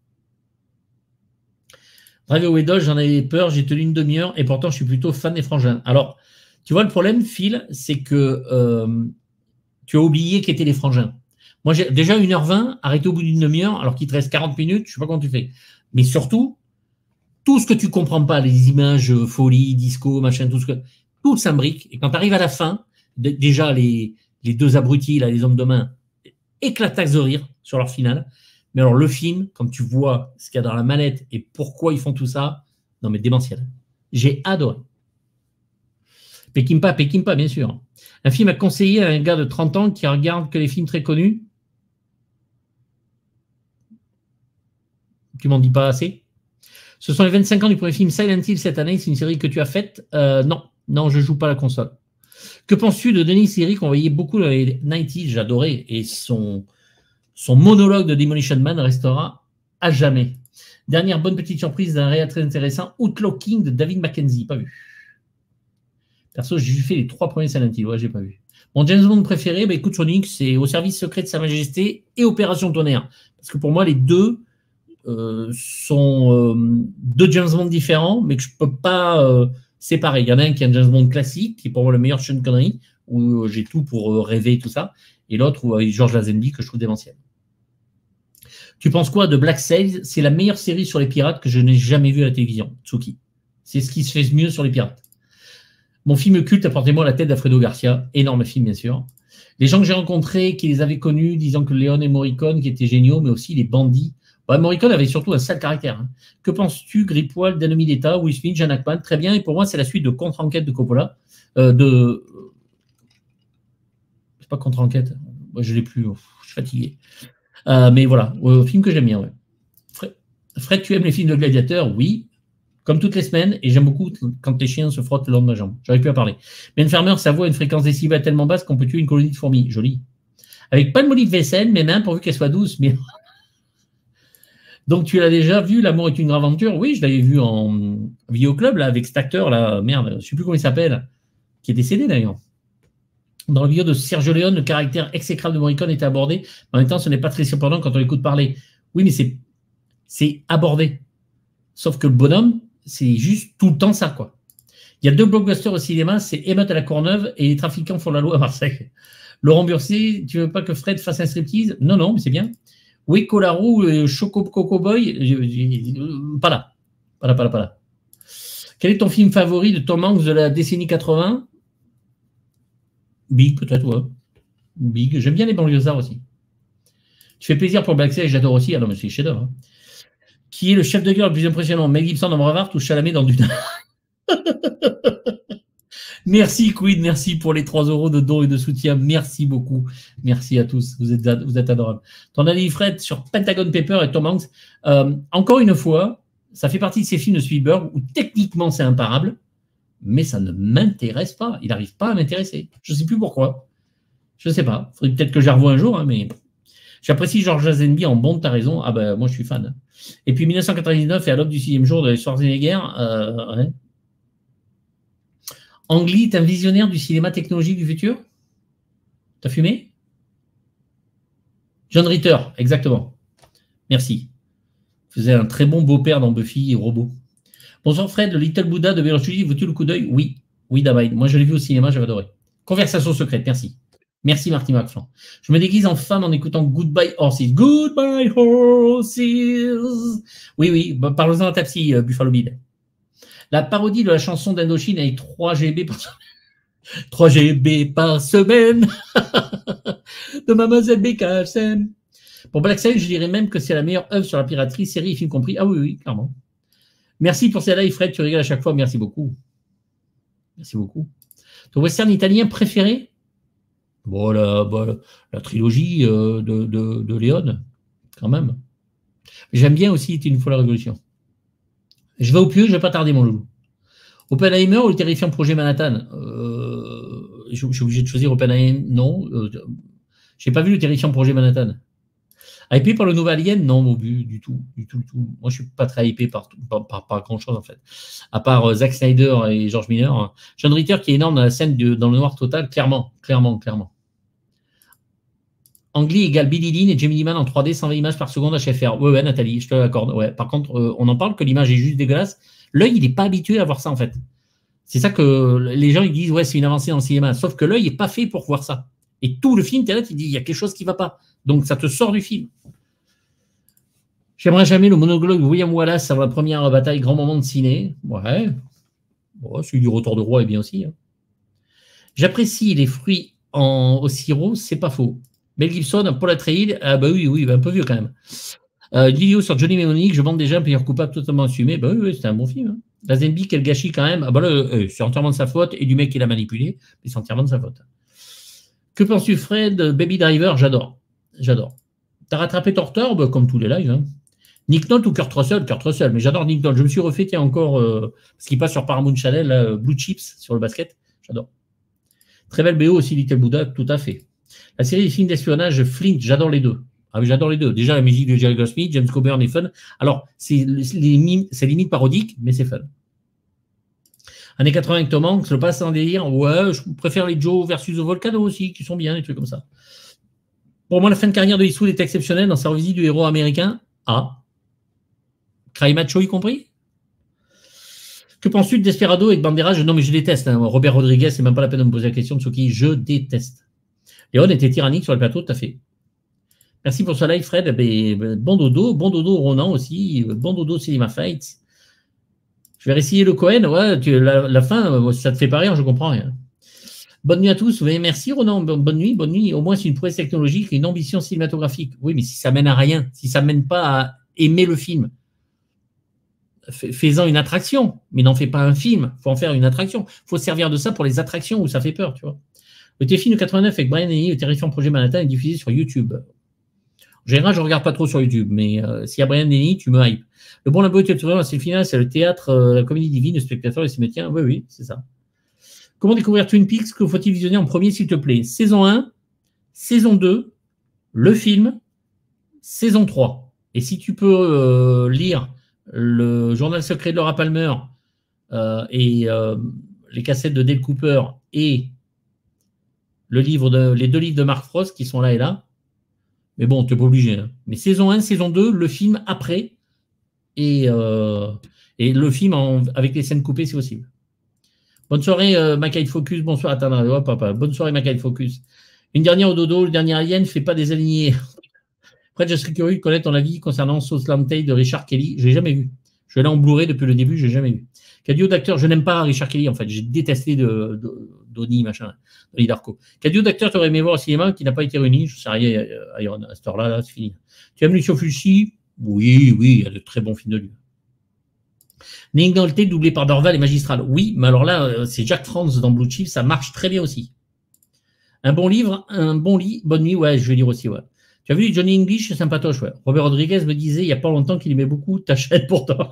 Drive Away Dodge, j'en avais peur, j'ai tenu une demi-heure et pourtant je suis plutôt fan des frangins. Alors, tu vois, le problème, Phil, c'est que euh, tu as oublié qu'étaient les frangins. Moi, j'ai déjà une heure vingt, arrêté au bout d'une demi-heure, alors qu'il te reste quarante minutes, je ne sais pas comment tu fais. Mais surtout, tout ce que tu ne comprends pas, les images, folie, disco, machin, tout ce que. Tout s'imbrique. Et quand tu arrives à la fin, déjà, les, les deux abrutis, là, les hommes de main, éclataxent de rire sur leur finale. Mais alors, le film, quand tu vois ce qu'il y a dans la manette et pourquoi ils font tout ça, non, mais démentiel. J'ai adoré. Peckinpah, Peckinpah, bien sûr. Un film à conseiller à un gars de trente ans qui regarde que les films très connus. Tu m'en dis pas assez? Ce sont les vingt-cinq ans du premier film Silent Hill cette année. C'est une série que tu as faite? euh, Non, non, je joue pas à la console. Que penses-tu de Denis Leary qu'on voyait beaucoup dans les quatre-vingt-dix? J'adorais. Et son, son monologue de Demolition Man restera à jamais. Dernière bonne petite surprise d'un réel très intéressant, Outlaw King de David Mackenzie. Pas vu. Perso, j'ai fait les trois premiers Silent Hill. Ouais, j'ai pas vu. Mon James Bond préféré, bah, écoute, Sonic, c'est Au service secret de Sa Majesté et Opération Tonnerre. Parce que pour moi, les deux euh, sont euh, deux James Bond différents, mais que je peux pas euh, séparer. Il y en a un qui est un James Bond classique, qui est pour moi le meilleur Sean Connery, où euh, j'ai tout pour euh, rêver et tout ça. Et l'autre, où avec George Lazenby, que je trouve démentiel. Tu penses quoi de Black Sails? C'est la meilleure série sur les pirates que je n'ai jamais vue à la télévision. Tsuki. C'est ce qui se fait mieux sur les pirates. Mon film culte, Apportez-moi la tête d'Alfredo Garcia. Énorme film, bien sûr. Les gens que j'ai rencontrés, qui les avaient connus, disant que Léon et Morricone, qui étaient géniaux, mais aussi les bandits. Ouais, Morricone avait surtout un sale caractère. Hein. Que penses-tu, Grippoil, d'Ennemi d'État, Will Smith, Jean Ackman? Très bien. Et pour moi, c'est la suite de Contre-enquête de Coppola. Euh, de... C'est pas Contre-enquête. Moi, je l'ai plus. Je suis fatigué. Euh, mais voilà, euh, film que j'aime bien. Ouais. Fred, Fred, tu aimes les films de gladiateurs? Oui. Comme toutes les semaines, et j'aime beaucoup quand les chiens se frottent le long de ma jambe. J'arrive plus à parler. Ben Farmer, sa voix a une fréquence décibel tellement basse qu'on peut tuer une colonie de fourmis. Joli. Avec pas de molly de vaisselle, mes mains, pourvu qu'elle soit douce. Mais... Donc, tu l'as déjà vu, L'amour est une grave aventure? Oui, je l'avais vu en vidéoclub, là, avec cet acteur, là, merde, je ne sais plus comment il s'appelle, qui est décédé d'ailleurs. Dans la vidéo de Sergio Leone, le caractère exécrable de Morricone était abordé. En même temps, ce n'est pas très surprenant quand on l'écoute parler. Oui, mais c'est, c'est abordé. Sauf que le bonhomme, c'est juste tout le temps ça, quoi. Il y a deux blockbusters au cinéma, c'est Émeute à la Courneuve et Les trafiquants font la loi à Marseille. Laurent Burcy, tu veux pas que Fred fasse un striptease? Non, non, mais c'est bien. Weko Larou, euh, Choco Coco Boy, euh, euh, pas là. Pas là, pas là, pas là. Quel est ton film favori de Tom Hanks de la décennie quatre-vingts? Big, peut-être, ouais. Big. J'aime bien les banlieusards aussi. Tu fais plaisir pour Black Sea, j'adore aussi. Ah non, mais c'est chef-d'œuvre. Hein. Qui est le chef de guerre le plus impressionnant? Mel Gibson dans Braveheart ou Chalamet dans Dune? Merci Queen, merci pour les trois euros de don et de soutien. Merci beaucoup. Merci à tous. Vous êtes, vous êtes adorables. Ton avis, Fred, sur Pentagon Paper et Tom Hanks. Euh, encore une fois, ça fait partie de ces films de Spielberg où techniquement c'est imparable, mais ça ne m'intéresse pas. Il n'arrive pas à m'intéresser. Je ne sais plus pourquoi. Je ne sais pas. Il faudrait peut-être que je les revoie un jour, hein, mais j'apprécie George Lazenby en bon, t'as raison. Ah ben, moi je suis fan. Et puis mille neuf cent quatre-vingt-dix-neuf et à l'aube du sixième jour de Schwarzenegger, euh, ouais. Ang Lee est un visionnaire du cinéma technologique du futur? T'as fumé? John Ritter, exactement. Merci. Faisait un très bon beau-père dans Buffy et Robot. Bonsoir Fred, le Little Buddha de Belushi, veux-tu le coup d'œil? Oui, oui Dabaïd. Moi je l'ai vu au cinéma, j'avais adoré. Conversation secrète, merci. Merci Marty McFly. Je me déguise en femme en écoutant Goodbye Horses. Goodbye Horses. Oui, oui, bah, parlons-en à Tapsi, euh, Buffalo Bill. La parodie de la chanson d'Indochine avec trois G B par semaine. trois G B par semaine de Mademoiselle B K S M. Pour Black Sail, je dirais même que c'est la meilleure œuvre sur la piraterie, série et film compris. Ah oui, oui, clairement. Merci pour celle-là, Fred, tu rigoles à chaque fois. Merci beaucoup. Merci beaucoup. Ton western italien préféré? Bon, la, bon, la, la trilogie euh, de, de, de Léon, quand même. J'aime bien aussi C'était une fois la Révolution. Je vais au pieu, je ne vais pas tarder, mon loulou. Oppenheimer ou le terrifiant projet Manhattan? euh, Je suis obligé de choisir Oppenheimer. Non. Euh, je n'ai pas vu le terrifiant projet Manhattan. Hypé par le nouvel Alien? Non, mon but, du tout, du tout, du tout. Moi, je ne suis pas très hypé par, par, par, par grand-chose, en fait. À part euh, Zack Snyder et George Miller. Hein. John Ritter, qui est énorme dans la scène de, dans le noir total, clairement, clairement, clairement. Ang Lee égale Billy Lynn et Jamie Lehman en trois D, cent vingt images par seconde H F R. Ouais, ouais, Nathalie, je te l'accorde. Ouais. Par contre, euh, on en parle que l'image est juste dégueulasse. L'œil, il n'est pas habitué à voir ça, en fait. C'est ça que les gens ils disent, ouais, c'est une avancée dans le cinéma. Sauf que l'œil n'est pas fait pour voir ça. Et tout le film, tu es là, tu dis, il y a quelque chose qui ne va pas. Donc, ça te sort du film. J'aimerais jamais le monologue de William Wallace avant la première bataille, grand moment de ciné. Ouais. Bon, celui du Retour de Roi est bien aussi. Hein. J'apprécie les fruits en, au sirop, c'est pas faux. Mel Gibson, Paul Atreides, ah bah oui, oui, un peu vieux quand même. Euh, une vidéo sur Johnny Mnemonic, je bande déjà un payeur coupable totalement assumé. Bah oui, oui c'était un bon film. Hein. Lazenby, quel gâchis quand même. Ah bah là, euh, c'est entièrement de sa faute et du mec qui l'a manipulé, mais c'est entièrement de sa faute. Que penses-tu, Fred? Baby Driver, j'adore. J'adore. T'as rattrapé Tortorbe, comme tous les lives. Hein. Nick Nolte ou Kurt Russell? Kurt Russell, mais j'adore Nick Nolte. Je me suis refait, tiens, encore, euh, ce qui passe sur Paramount Channel, là, Blue Chips, sur le basket. J'adore. Très belle B O aussi, Little Buddha, tout à fait. La série des films d'espionnage, Flint, j'adore les deux. Ah oui, j'adore les deux. Déjà, la musique de Jerry Goldsmith, James Coburn est fun. Alors, c'est limite parodique, mais c'est fun. Années quatre-vingts avec Tom Hanks, le passe en délire. Ouais, je préfère les Joe versus The Volcano aussi, qui sont bien, des trucs comme ça. Pour moi, la fin de carrière de Eastwood est exceptionnelle dans sa revisite du héros américain. Ah. Cry Macho y compris. Que penses-tu de Desperado avec Banderas? Non, mais je déteste. Hein. Robert Rodriguez, c'est même pas la peine de me poser la question de ce qui je déteste. Léon était tyrannique sur le plateau, tout à fait. Merci pour ce live, Fred. Bon dodo, bon dodo Ronan aussi, bon dodo Cinema Fights. Je vais réessayer le Cohen. Ouais, tu, la, la fin, ça te fait pas rire, je comprends rien. Bonne nuit à tous. Oui, merci Ronan. Bonne nuit, bonne nuit. Au moins, c'est une prouesse technologique et une ambition cinématographique. Oui, mais si ça mène à rien, si ça mène pas à aimer le film, fais-en une attraction, mais n'en fais pas un film. Il faut en faire une attraction. Il faut se servir de ça pour les attractions où ça fait peur, tu vois. Le téléfilm de quatre-vingt-neuf avec Brian Denny, le terrifiant projet Manhattan, est diffusé sur YouTube. En général, je ne regarde pas trop sur YouTube, mais euh, s'il y a Brian Denny, tu me hype. Le bon, la beauté, c'est le final, c'est le théâtre, euh, la comédie divine, le spectateur, le cimetière. Oui, oui, c'est ça. Comment découvrir Twin Peaks? Que faut-il visionner en premier, s'il te plaît? Saison un, saison deux, le film, saison trois. Et si tu peux euh, lire le journal secret de Laura Palmer euh, et euh, les cassettes de Dale Cooper et le livre de, les deux livres de Mark Frost qui sont là et là. Mais bon, tu n'es pas obligé. Hein. Mais saison un, saison deux, le film après et, euh, et le film en, avec les scènes coupées si possible. Bonne soirée, euh, Mackay Focus. Bonsoir. Attends, oh, papa. Bonne soirée, Mackay Focus. Une dernière au dodo. Le dernier alien ne fait pas des alignés. Après, je serais curieux de connaître ton avis concernant Southland Tale de Richard Kelly. Je l'ai jamais vu. Je l'ai en Blu-ray depuis le début, je l'ai jamais vu. Quel duo d'acteurs, je n'aime pas Richard Kelly en fait. J'ai détesté de, de, Donnie, machin, Donnie Darko. Quel duo d'acteurs tu aurais aimé voir au cinéma qui n'a pas été réuni? Je sais rien, Iron, à cette heure-là, là, c'est fini. Tu aimes Lucio Fulci? Oui, oui, il y a de très bons films de lui. Nick Nolte, doublé par Dorval et Magistral. Oui, mais alors là, c'est Jack France dans Blue Chief, ça marche très bien aussi. Un bon livre, un bon lit, bonne nuit, ouais, je vais dire aussi, ouais. Tu as vu Johnny English, c'est sympatoche, ouais. Robert Rodriguez me disait il n'y a pas longtemps qu'il aimait beaucoup ta chaîne pour toi.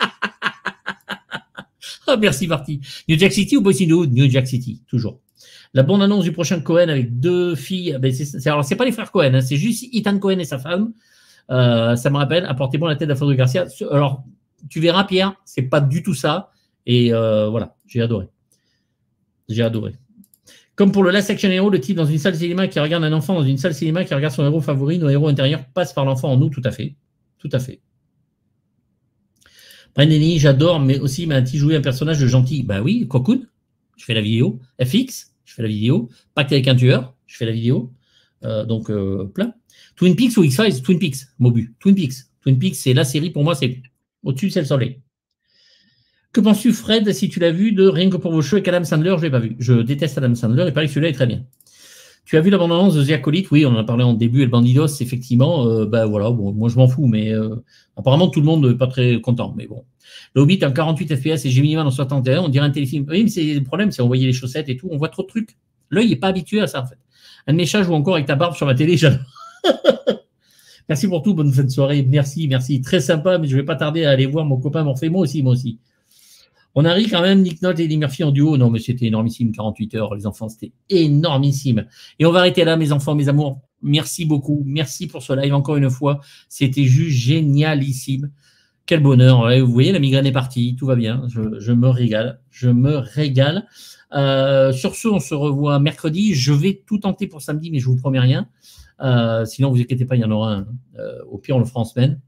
Ah, merci Marty. New Jack City ou Boys in the Hood? New Jack City, toujours. La bande-annonce du prochain Cohen avec deux filles, ben c'est, alors c'est pas les frères Cohen, hein, c'est juste Ethan Cohen et sa femme. Euh, ça me rappelle, apportez-moi la tête d'Alfredo Garcia. Alors, tu verras Pierre, c'est pas du tout ça. Et euh, voilà, j'ai adoré. J'ai adoré. Comme pour le Last Action Hero, le type dans une salle cinéma qui regarde un enfant dans une salle cinéma qui regarde son héros favori, nos héros intérieurs passent par l'enfant en nous, tout à fait. Tout à fait. Brandini, j'adore, mais aussi m'a-t-il joué un personnage de gentil? Bah oui, Cocoon, je fais la vidéo. F X, je fais la vidéo. Pacte avec un tueur, je fais la vidéo. Euh, donc, euh, plein. Twin Peaks ou X-Files? Twin Peaks, Mobu. Twin Peaks. Twin Peaks, c'est la série, pour moi, c'est au-dessus, c'est le soleil. Que penses-tu, Fred, si tu l'as vu de Rien que pour vos cheveux avec Adam Sandler? Je ne l'ai pas vu. Je déteste Adam Sandler, il paraît que celui-là est très bien. Tu as vu l'abondance de The Acolyte? Oui, on en a parlé en début, et le Bandidos, effectivement, euh, ben voilà, bon, moi je m'en fous, mais euh, apparemment tout le monde n'est pas très content, mais bon. Le Hobbit en quarante-huit F P S et Jimmy Neutron en soixante et un, on dirait un téléfilm. Oui, mais c'est le problème, c'est on voyait les chaussettes et tout, on voit trop de trucs. L'œil n'est pas habitué à ça, en fait. Un de mes chats joue encore avec ta barbe sur ma télé, j'adore. Merci pour tout, bonne fin de soirée, merci, merci, très sympa, mais je ne vais pas tarder à aller voir mon copain Morphée, moi aussi, moi aussi. On a ri quand même, Nick Nolte et Eddie Murphy en duo. Non, mais c'était énormissime, quarante-huit heures, les enfants, c'était énormissime. Et on va arrêter là, mes enfants, mes amours. Merci beaucoup. Merci pour ce live encore une fois. C'était juste génialissime. Quel bonheur. Vous voyez, la migraine est partie. Tout va bien. Je, je me régale. Je me régale. Euh, sur ce, on se revoit mercredi. Je vais tout tenter pour samedi, mais je ne vous promets rien. Euh, sinon, vous inquiétez pas, il y en aura un. Euh, au pire, on le fera en semaine.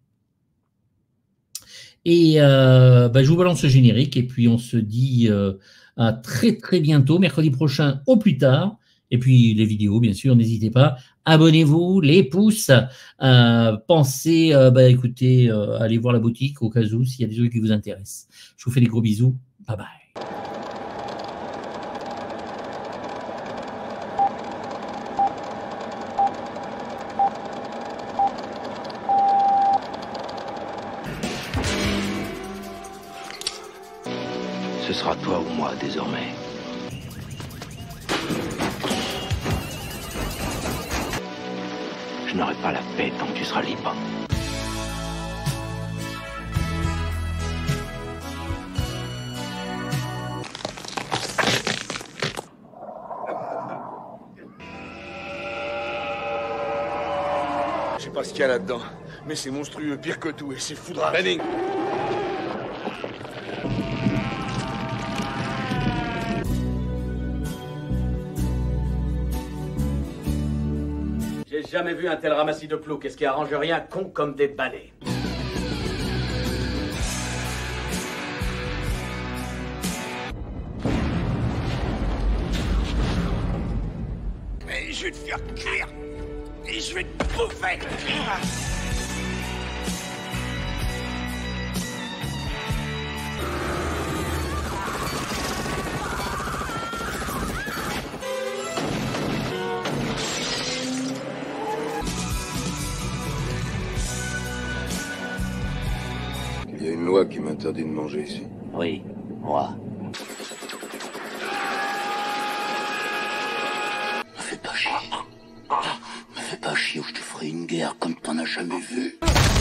Et euh, bah, je vous balance ce générique et puis on se dit euh, à très très bientôt, mercredi prochain au plus tard. Et puis les vidéos, bien sûr, n'hésitez pas. Abonnez-vous, les pouces. Euh, pensez, euh, bah, écoutez, euh, allez voir la boutique au cas où s'il y a des trucs qui vous intéressent. Je vous fais des gros bisous. Bye bye. Ce sera toi ou moi désormais. Je n'aurai pas la paix tant que tu seras libre. Je sais pas ce qu'il y a là-dedans, mais c'est monstrueux, pire que tout, et c'est foudrage. Benning. J'ai jamais vu un tel ramassis de plots. Qu'est-ce qui arrange rien, con comme des balais. Et je vais te faire cuire. Et je vais te bouffer. Il y a une loi qui m'interdit de manger ici. Oui, moi. Me fais pas chier. Me fais pas chier ou je te ferai une guerre comme t'en as jamais vu.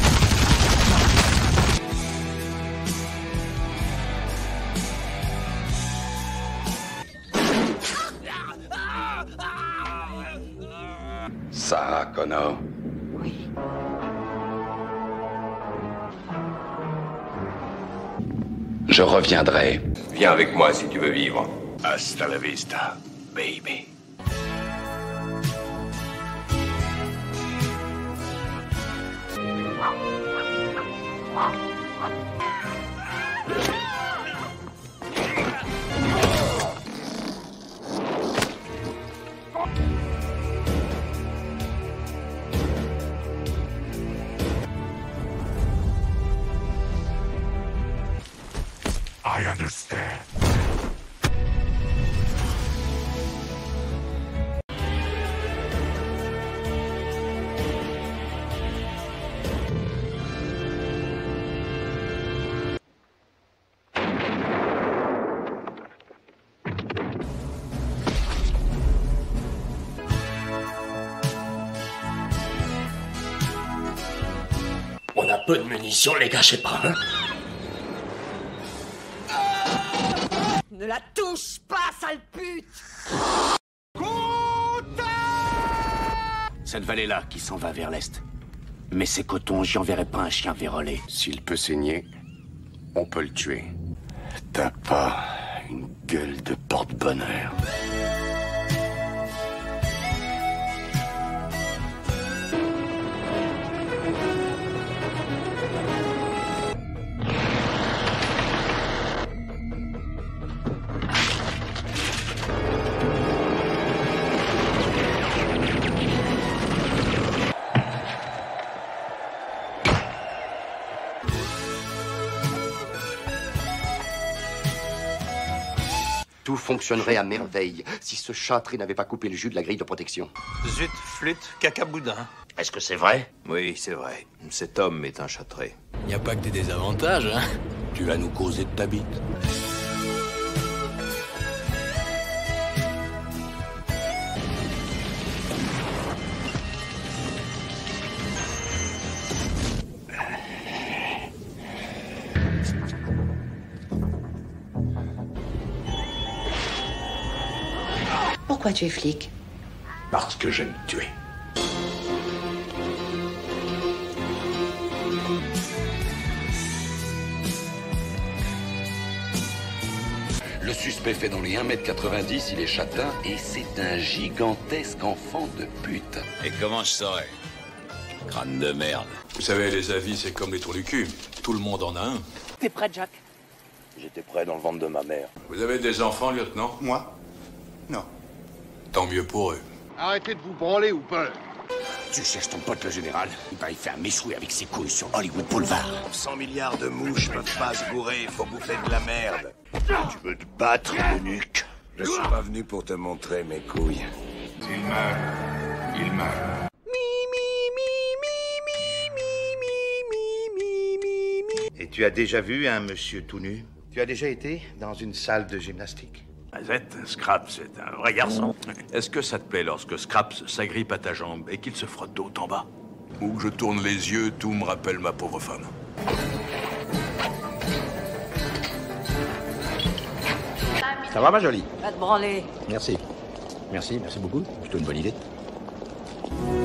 Sarah Connor. Oui. Je reviendrai. Viens avec moi si tu veux vivre. Hasta la vista, baby. I understand. On a peu de munitions, les gars, je sais pas, hein. Ne la touche pas, sale pute! Cette vallée-là qui s'en va vers l'est. Mais c'est coton, j'y enverrai pas un chien vérolé. S'il peut saigner, on peut le tuer. T'as pas une gueule de porte-bonheur. Tout fonctionnerait à merveille si ce châtré n'avait pas coupé le jus de la grille de protection. Zut, flûte, cacaboudin. Est-ce que c'est vrai? Oui, c'est vrai. Cet homme est un châtré. Il n'y a pas que des désavantages, hein. Tu vas nous causer de ta bite. Pourquoi tu es flic? Parce que j'aime tuer. Le suspect fait dans les un mètre quatre-vingt-dix, il est châtain et c'est un gigantesque enfant de pute. Et comment je saurais? Crâne de merde. Vous savez, les avis, c'est comme les trous du cul. Tout le monde en a un. T'es prêt, Jack? J'étais prêt dans le ventre de ma mère. Vous avez des enfants, lieutenant? Moi? Non. Tant mieux pour eux. Arrêtez de vous branler ou peur. Tu cherches ton pote le général? Il va y faire méchouer avec ses couilles sur Hollywood Boulevard. cent milliards de mouches peuvent pas se bourrer, faut bouffer de la merde. Tu veux te battre, eunuque? Je suis pas venu pour te montrer mes couilles. Il meurt. Il meurt. Et tu as déjà vu un monsieur tout nu? Tu as déjà été dans une salle de gymnastique? Mazette, Scraps est un vrai garçon. Est-ce que ça te plaît lorsque Scraps s'agrippe à ta jambe et qu'il se frotte d'eau en bas? Où que je tourne les yeux, tout me rappelle ma pauvre femme. Ça va, ma jolie? Va te branler. Merci. Merci, merci beaucoup. Plutôt une bonne idée.